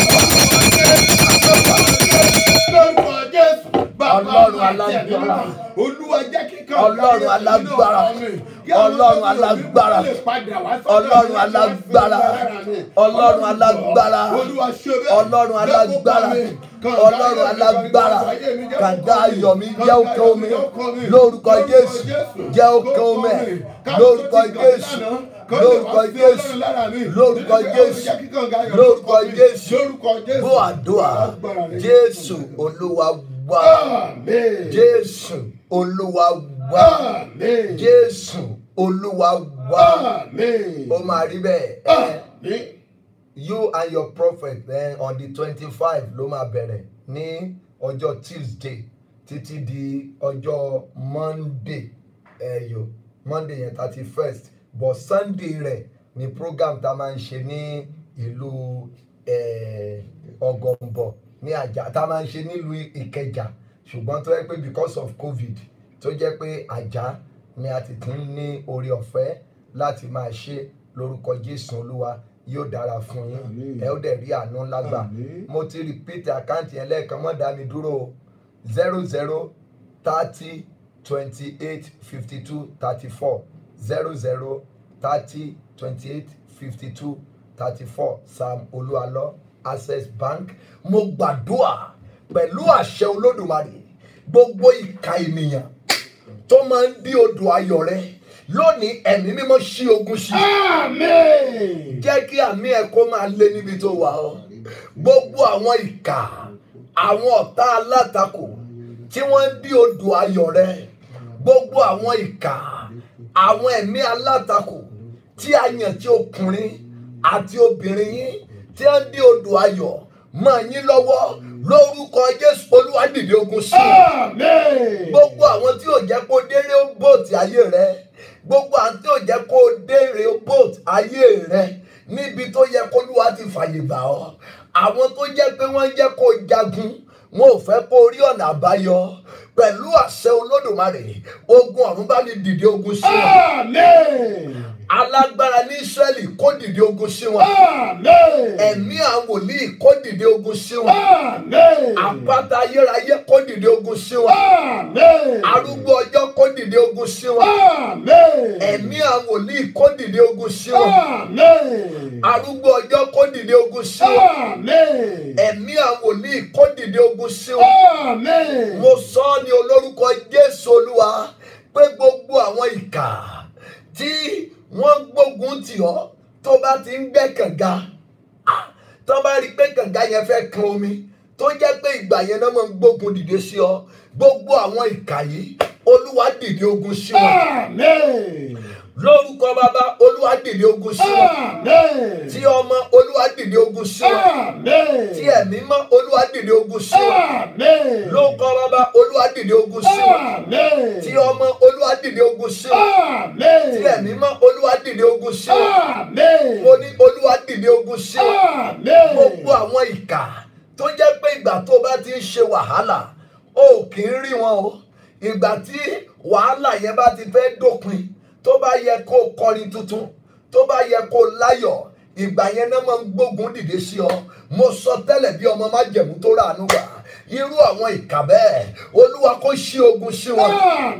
Ọlọ́run alágbára. Olúwa jẹ́ kí kan Ọlọ́run alágbára. Ọlọ́run alágbára. Ọlọ́run alágbára. Ọlọ́run alágbára. Ọlọ́run alágbára. Ọlọ́run alágbára. Kànga ayọ̀ mi jẹ́ òkè omi. Lórúkọ Jésù jẹ́ òkè omi. Lórúkọ Jésù. Lórúkọ Jésù. Lórúkọ Jésù. Lórúkọ Jésù. Bó àdúrà Jésù Olúwa wá. Jésù Olúwa wá. Jésù Olúwa wá. Ó máa rí bẹ́ẹ̀. You and your prophet then on the twenty-five ló máa bẹ̀rẹ̀ ní ọjọ́ Tuesday títí di ọjọ́ Monday ẹ̀yọ̀ Monday yẹn thirty first but Sunday rẹ̀ ni program tá a máa ń ṣe ní ìlú Ọ̀gọ̀mbọ̀ ní Àjà tá a máa ń ṣe nílùú Ìkẹjà ṣùgbọ́n tó yẹ pé because of COVID tó jẹ́ pé Àjà ni a ti tún ní oore ọ̀fẹ́ láti máa ṣe lórúkọ Jésù Olúwa yóò dára fún yín ẹ ó dẹ̀ rí àánú ńlá gbà. Mo ti repeat àkáǹtì yẹn lẹ́ẹ̀kan mọ́ dá mi dúró zero zero thirty twenty eight fifty two thirty four zero zero thirty twenty eight fifty two thirty four Sam Olúalọ Access Bank. Mo gbàdúrà pẹ̀lú àṣẹ Olódùmarè gbogbo ìka ènìyàn tó máa ń dí odò ayọ̀ rẹ lónìí ẹ̀mí mímọ́ ṣí ogun ṣí. Àmín. Jẹ́ kí àmì ẹ̀ kó máa lé níbi tó wà ọ́. Gbogbo àwọn ìkà àwọn ọ̀tá alátakò tí wọ́n ń dí odò ayọ̀ rẹ. Gbogbo àwọn ìkà àwọn ẹ̀mí alátakò tí a yàn tí ọkùnrin àti obìnrin yín tí wọ́n ń dí odò ayọ̀ máa yín lọ́wọ́ lórúkọ Jésù Olúwa dìde ogun sí. Àmín. Gbogbo àwọn tí ò jẹ́ kó déré bóòtì ayé rẹ. Gbogbo àwọn tí ò jẹ́ kó déré bóòtì ayé rẹ níbi tó yẹ kó Olúwa ti fàyè gbà ọ́. Àwọn tó jẹ́ pé wọ́n jẹ́ kó jagun wọn ò fẹ́ kó rí ọ̀nà àbáyọ pẹ̀lú àṣẹ Olódùmarè ogun ọ̀run bá mi dìde ogun sí wọn. Àmín. Alágbára ní Ísírẹ́lì kó dìde ogun sí wọn. Àmín. Ẹ̀mí àwọn wòlíì kó dìde ogun sí wọn. Àmín. Àpáta ayérayé kó dìde ogun sí wọn. Àmín. Arúgbó ọjọ́ kó dìde ogun sí wọn. Àmín. Ẹ̀mí àwọn wòlíì kó dìde ogun sí wọn. Àmín. Arúgbó ọjọ́ kó dìde ogun sí wọn. Àmín. Ẹ̀mí àwọn wòlíì kó dìde ogun sí wọn. Àmín. Mo sọ ọ́ ní olórúkọ Jésù Olúwa pé gbogbo àwọn ìkà tí wọ́n gbógun tì ọ́ tó bá ti ń gbẹ́ kànga tó bá rí pé kànga yẹn fẹ́ kan omi tó jẹ́ pé ìgbà yẹn náà máa ń gbógun dìde sí ọ gbogbo àwọn ìkà yìí Olúwa dìde ogun sí wọn. Àmín. Lórúkọ Bàbá Olúwa dìde ogun sí wọn. Àmín. Tí ọmọ Olúwa dìde ogun sí wọn. Àmín. Tí ẹ̀mí mọ́ Olúwa dìde ogun sí wọn. Àmín. Lórúkọ Bàbá Olúwa dìde ogun sí wọn. Àmín. Tí ọmọ Olúwa dìde ogun sí wọn. Àmín. Tí ẹ̀mí mọ́ Olúwa dìde ogun sí wọn. Àmín. Mo ní Olúwa dìde ogun sí wọn. Àmín. Gbogbo àwọn ìkà tó jẹ́ pé ìgbà tó bá ti ń ṣe wàhálà o kì í rí wọn o ìgbà tí wàhálà yẹn bá ti fẹ́ dópin tó bá yẹ kó kọrin tuntun tó bá yẹ kó láyọ̀ ìgbà yẹn náà máa ń gbógun dìde sí ọ. Mo sọ tẹ́lẹ̀ bí ọmọ májẹ̀mú tó ràánú gbà irú àwọn ìkà bẹ́ẹ̀ Olúwa kó ṣí ogun sí wọn.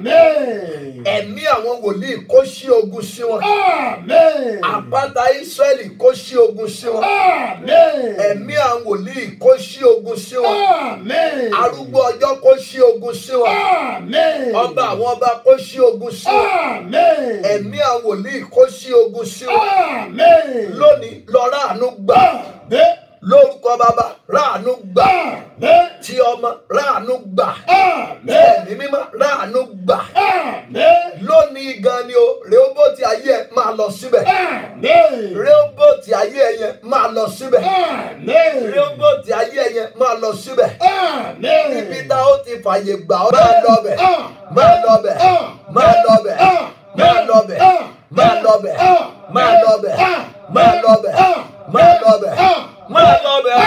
Àmín. Ẹ̀mí àwọn wòlíì kó ṣí ogun sí wọn. Àmín. Àpáta Ísírẹ́lì kó ṣí ogun sí wọn. Àmín. Ẹ̀mí àwọn wòlíì kó ṣí ogun sí wọn. Àmín. Arúgbó ọjọ́ kó ṣí ogun sí wọn. Àmín. Ọba àwọn ọba kó ṣí ogun sí wọn. Àmín. Ẹ̀mí àwọn wòlíì kó ṣí ogun sí wọn. Àmín. Lónìí lọ ráàánú gbà. Àmín. Lórúkọ bàbá ráàánú gbà. Àmín. Ti ọmọ ráàánú gbà. Àmín. Ẹ̀mí mímọ́ ráàánú gbà. Àmín. Lónìí gan ni o Rèhóbótì ayé ẹ máa lọ síbẹ̀. Àmín. Rèhóbótì ayé ẹ yẹn máa lọ síbẹ̀. Àmín. Rèhóbótì ayé ẹ yẹn máa lọ síbẹ̀. Àmín. Ibi tá ó ti fàyè gbà ọ́ máa lọ bẹ̀. Máa lọ bẹ̀. Máa lọ bẹ̀. Máa lọ bẹ̀. Máa lọ bẹ̀. Máa lọ bẹ̀. Máa lọ bẹ̀. Máa lọ bẹ̀. Máa lọ bẹ̀.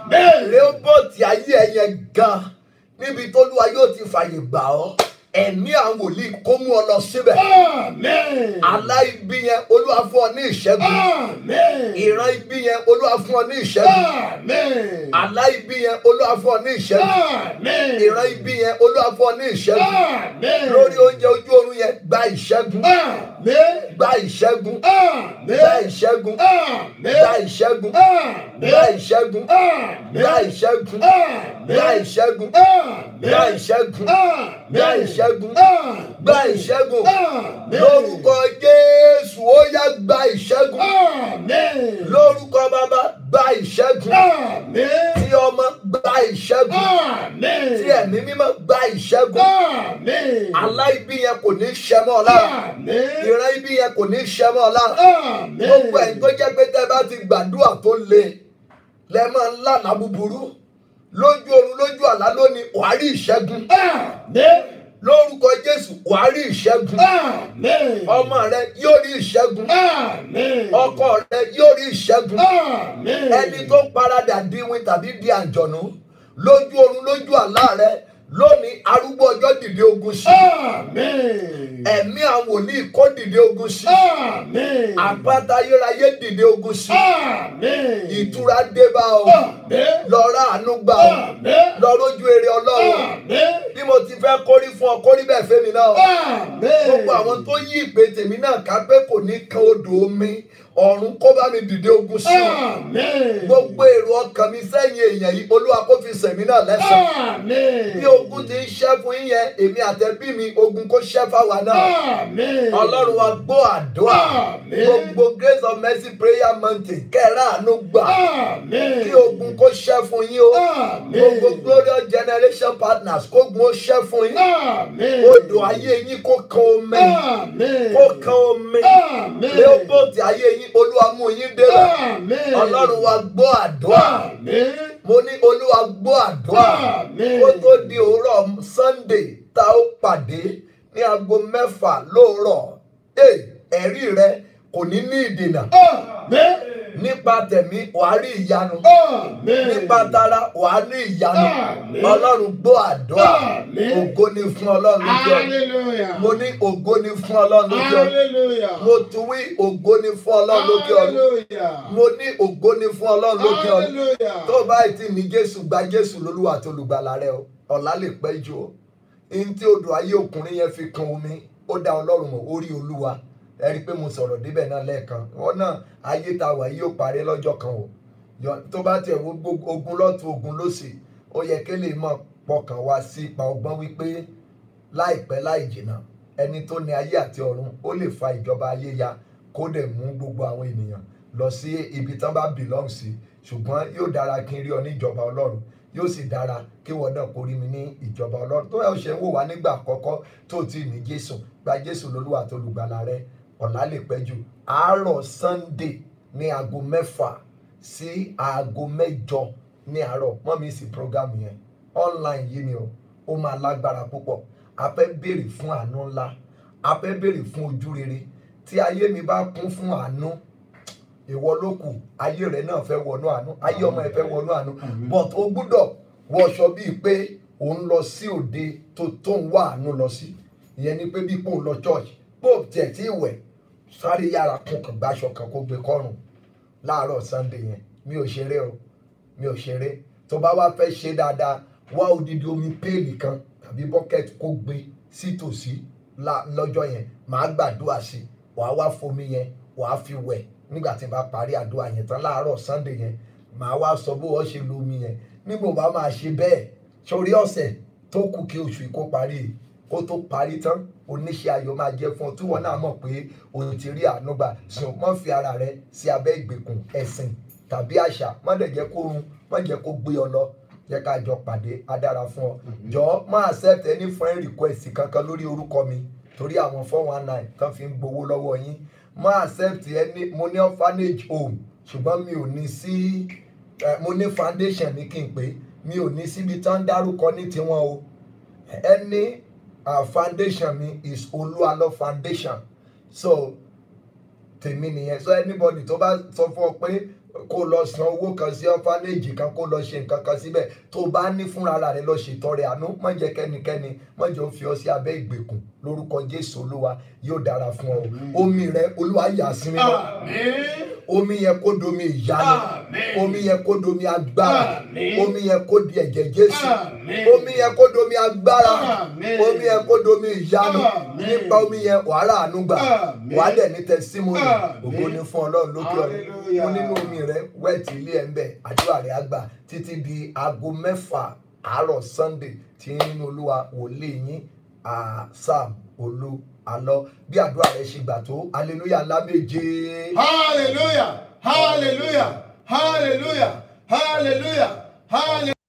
Rèhóbótì ayé ẹ yẹn gan níbi t'Olúwa yóò ti fàyè gbà ọ́. Ẹ̀mí àwọn wòlíì kó mú ọ lọ síbẹ̀. Àmín. Àlá ibi yẹn Olúwa fún ọ ní ìṣẹ́gun. Àmín. Ìran ibi yẹn Olúwa fún ọ ní ìṣẹ́gun. Àmín. Àlá ibi yẹn Olúwa fún ọ ní ìṣẹ́gun. Àmín. Ìran ibi yẹn Olúwa fún ọ ní ìṣẹ́gun. Àmín. Lórí oúnjẹ ojú oorun yẹn gba ìṣẹ́gun. Àmín. Gba ìṣẹ́gun. Àmín. Gba ìṣẹ́gun. Àmín. Gba ìṣẹ́gun. Gba ìṣẹ́gun. Gba ìṣẹ́gun. Gba ìṣẹ́gun. Gba ìṣẹ́gun. Gba ìṣẹ́gun. Gba ìṣẹ́gun. Lórúkọ Jésù ó yá gba ìṣẹ́gun. Àmín. Lórúkọ bàbá gba ìṣẹ́gun. Àmín. Tí ọmọ gba ìṣẹ́gun. Àmín. Tí ẹ̀mí mímọ́ gba ìṣẹ́gun. Àmín. Àlá ibi yẹn kò ní ṣẹ mọ́ ọ lára. Àmín. Ìran ibi yẹn kò ní ṣẹ mọ́ ọ lára. Àmín. Gbogbo ẹ̀yin tó jẹ́ pé tẹ́ bá ti gbàdúrà tó le lẹ́ máa ń lànà búburú lójú oorun lójú àlá lónìí wàá rí ìṣẹ́gun. Àmín. Lórúkọ Jésù wàá rí ìṣẹ́gun. Àmín. Ọmọ rẹ yóò rí ìṣẹ́gun. Àmín. Ọkọ rẹ yóò rí ìṣẹ́gun. Àmín. Ẹni tó paradà díwìn tàbí di àjọ̀nú lójú oorun lójú àlá rẹ lónìí arúgbó ọjọ́ dìde ogun sí. Àmín. Ẹ̀mí àwọn wòlíì kó dìde ogun sí. Àmín. Àpáta ayérayé dìde ogun sí. Àmín. Ìtura dé bá ọ. Àmín. Lọ rá àánú gbà ọ. Àmín. Lọ rójú èrè Ọlọ́run. Àmín. Bí mo ti fẹ́ kórí fún ọ kórí bẹ́ẹ̀ fẹ́mi náà. Àmín. Gbogbo àwọn tó yí ìpè tèmi náà ká pé kò ní kan odò omi ọ̀run kó bá mi dìde ogun sí ọ. Àmín. Gbogbo èrò ọkàn mi sẹ́yìn èèyàn yìí Olúwa kó fi sẹ̀mí náà lẹ́sàn. Àmín. Bí ogun ti ń ṣẹ́ fún yín yẹn èmi àtẹ̀bí mi ogun kó ṣẹ́ fáwa náà. Àmín. Ọlọ́run wa gbọ́ àdúrà. Àmín. Gbogbo Grace of Mercy Prayer Mountain kẹ́rà àánú gbà. Àmín. Kí ogun kó ṣẹ́ fún yín o. Àmín. Gbogbo Glorious Generation Partners kógun ó ṣẹ́ fún yín. Àmín. Odò ayé yín kó kan omi. Àmín. Kó kan omi. Àmín. Rèhóbótì ayé yín Olúwa mú yín débẹ̀. Àmín. Ọlọ́run wa gbọ́ àdúrà. Àmín. Mo ní Olúwa gbọ́ àdúrà. Àmín. Kó tó di òwúrọ̀ Sunday tá ó pàdé ní aago mẹ́fà lóòrọ̀. Ee, ẹ̀rí rẹ kò ní ní ìdènà. Àmín. Nípa tẹ̀mí wàá rí ìyanu. Àmín. Nípa tara wàá ní ìyanu. Àmín. Ọlọ́run gbọ́ àdúrà. Àmín. Ògo ni fún Ọlọ́run lókè ọ̀run. Hallelujah. Mo ní ògo ni fún Ọlọ́run lókè ọ̀run. Hallelujah. Mo tún wí ògo ni fún Ọlọ́run lókè ọ̀run. Hallelujah. Mo ní ògo ni fún Ọlọ́run lókè ọ̀run. Hallelujah. Tó o bá ti ní Jésù gba Jésù lólúwa àti olùgbàlà rẹ o ọ̀la lè pẹ́ jù o. Ihun tí odò ayé ọkùnrin yẹn fi kan omi ó dá Ọlọ́run mọ̀ ó rí Olúwa. Ẹ rí i pé mo sọ̀rọ̀ débẹ̀ náà lẹ́ẹ̀kan. Wọ́n náà ayé ta wà yóò parí lọ́jọ́ kan o. Yọ- Tó bá tiẹ̀ wo gbogbo ogun lọ́tún ogun lósì ó yẹ kí lè mọ̀ pọkàn wá sí ipa ọgbọ́n wípé láìpẹ́ láì jìnnà ẹni tó ní ayé àti ọ̀run ó lè fa ìjọba ayé ya kó dẹ̀ mú gbogbo àwọn ènìyàn lọ sí ibi tán bá belong sí ṣùgbọ́n yóò dára kí n rí ọ ní ìjọba Ọlọ́run yóò sì dára kí wọn náà kó rí mi ní ìjọba Ọlọ́run tó yẹ ṣe ń wò wá nígbà àkọ́kọ́ tó ti ní Jésù gba Jésù lólúwa àti olùgbàlà rẹ ọ̀la lè pẹ́ jù àárọ̀ Sunday ní aago mẹ́fà sí aago mẹ́jọ ní àárọ̀ mọ́ mi sí program yẹn online yìí ni o ó máa lágbára púpọ̀ a fẹ́ béèrè fún àánú ńlá a fẹ́ béèrè fún ojú rere tí ayé mi bá kún fún àánú ìwọ ló kù ayé rẹ náà fẹ́ wọnú àánú ayé ọmọ ẹ fẹ́ wọnú àánú but o gbúdọ̀ wọṣọ bíi pé òun lọ sí òde tó tó ń wá àánú lọ sí ìyẹn ni pé bí pò ń lọ church bó tiẹ̀ tí ì wẹ̀ sáré yára kún kàn gbàṣọ kan kó gbé kọ́rùn láàárọ̀ Sunday yẹn mi ò ṣeré o mi ò ṣeré tó bá wá fẹ́ ṣe dáadáa wá odidi omi péèlì kan tàbí bucket kó gbé sítòsí lọ́jọ́ yẹn màá gbàdúrà sí wàá wá fomi yẹn wàá fi wẹ̀ nígbà tí n bá parí àdúrà yẹn tán láàárọ̀ Sunday yẹn màá wá sọ bó wọ́n ṣe lo omi yẹn nígbà bá máa ṣe bẹ́ẹ̀ sórí ọ̀sẹ̀ tó kù kí oṣù yìí kó parí kó tó parí tán oníṣẹ́ ayọ̀ máa jẹ́ fún ọ tí wọ́n náà mọ̀ pé o ti rí àánú gbà sùn mọ́ fi ara rẹ sí abẹ́ ìgbèkùn ẹ̀sìn tàbí àṣà má dẹ̀ jẹ́ kó run má jẹ́ kó gbé ọ lọ jẹ́ ká jọ pàdé á dára fún ọ jọ má accept any friend request kankan lórí orúkọ mi torí àwọn four one nine tán fi ń gbowó lọ́wọ́ yín má accept any mo ní orphanage home ṣùgbọ́n mi ò ní sí mo ní foundation ní kí n pé mi ò ní síbi tán dárúkọ ní tiwọn o any uh, foundation mi is Olúalọ foundation so tèmi nìyẹn so anybody tó bá sọ fún ọ pé kó lọ san owó kan sí orphanage kan kó lọ ṣe nǹkan kan síbẹ̀ tó bá ní fúnra rẹ̀ lọ ṣètọrẹ àánú má jẹ́ kẹ́nikẹ́ni má jẹ́ ó fi ọ sí abẹ́ ìgbèkùn lórúkọ Jésù Olúwa yóò dára fún ọ omi rẹ Olúwa yà sí mímọ́ omi yẹn kó domi ìyanu omi yẹn kó domi agbára omi yẹn kó di ẹ̀jẹ̀ Jésù omi yẹn kó domi agbára omi yẹn kó domi ìyanu nípa omi yẹn wàhálà àánú gbà wàá dẹ̀ ní testimony ògo ni fún Ọlọ́run lókè ọ̀run mo nínú omi rẹ wẹ́ẹ̀tì ilé ẹ̀ ń bẹ̀ àdúrà rẹ̀ àgbà títí di aago mẹ́fà àárọ̀ Sunday tí nínú Olúwa wòlíì yín Sam Olúalọ bí àdúrà rẹ̀ ṣe gbà tó hallelujah ńlá méje. hallelujah hallelujah hallelujah hallelujah hallelujah.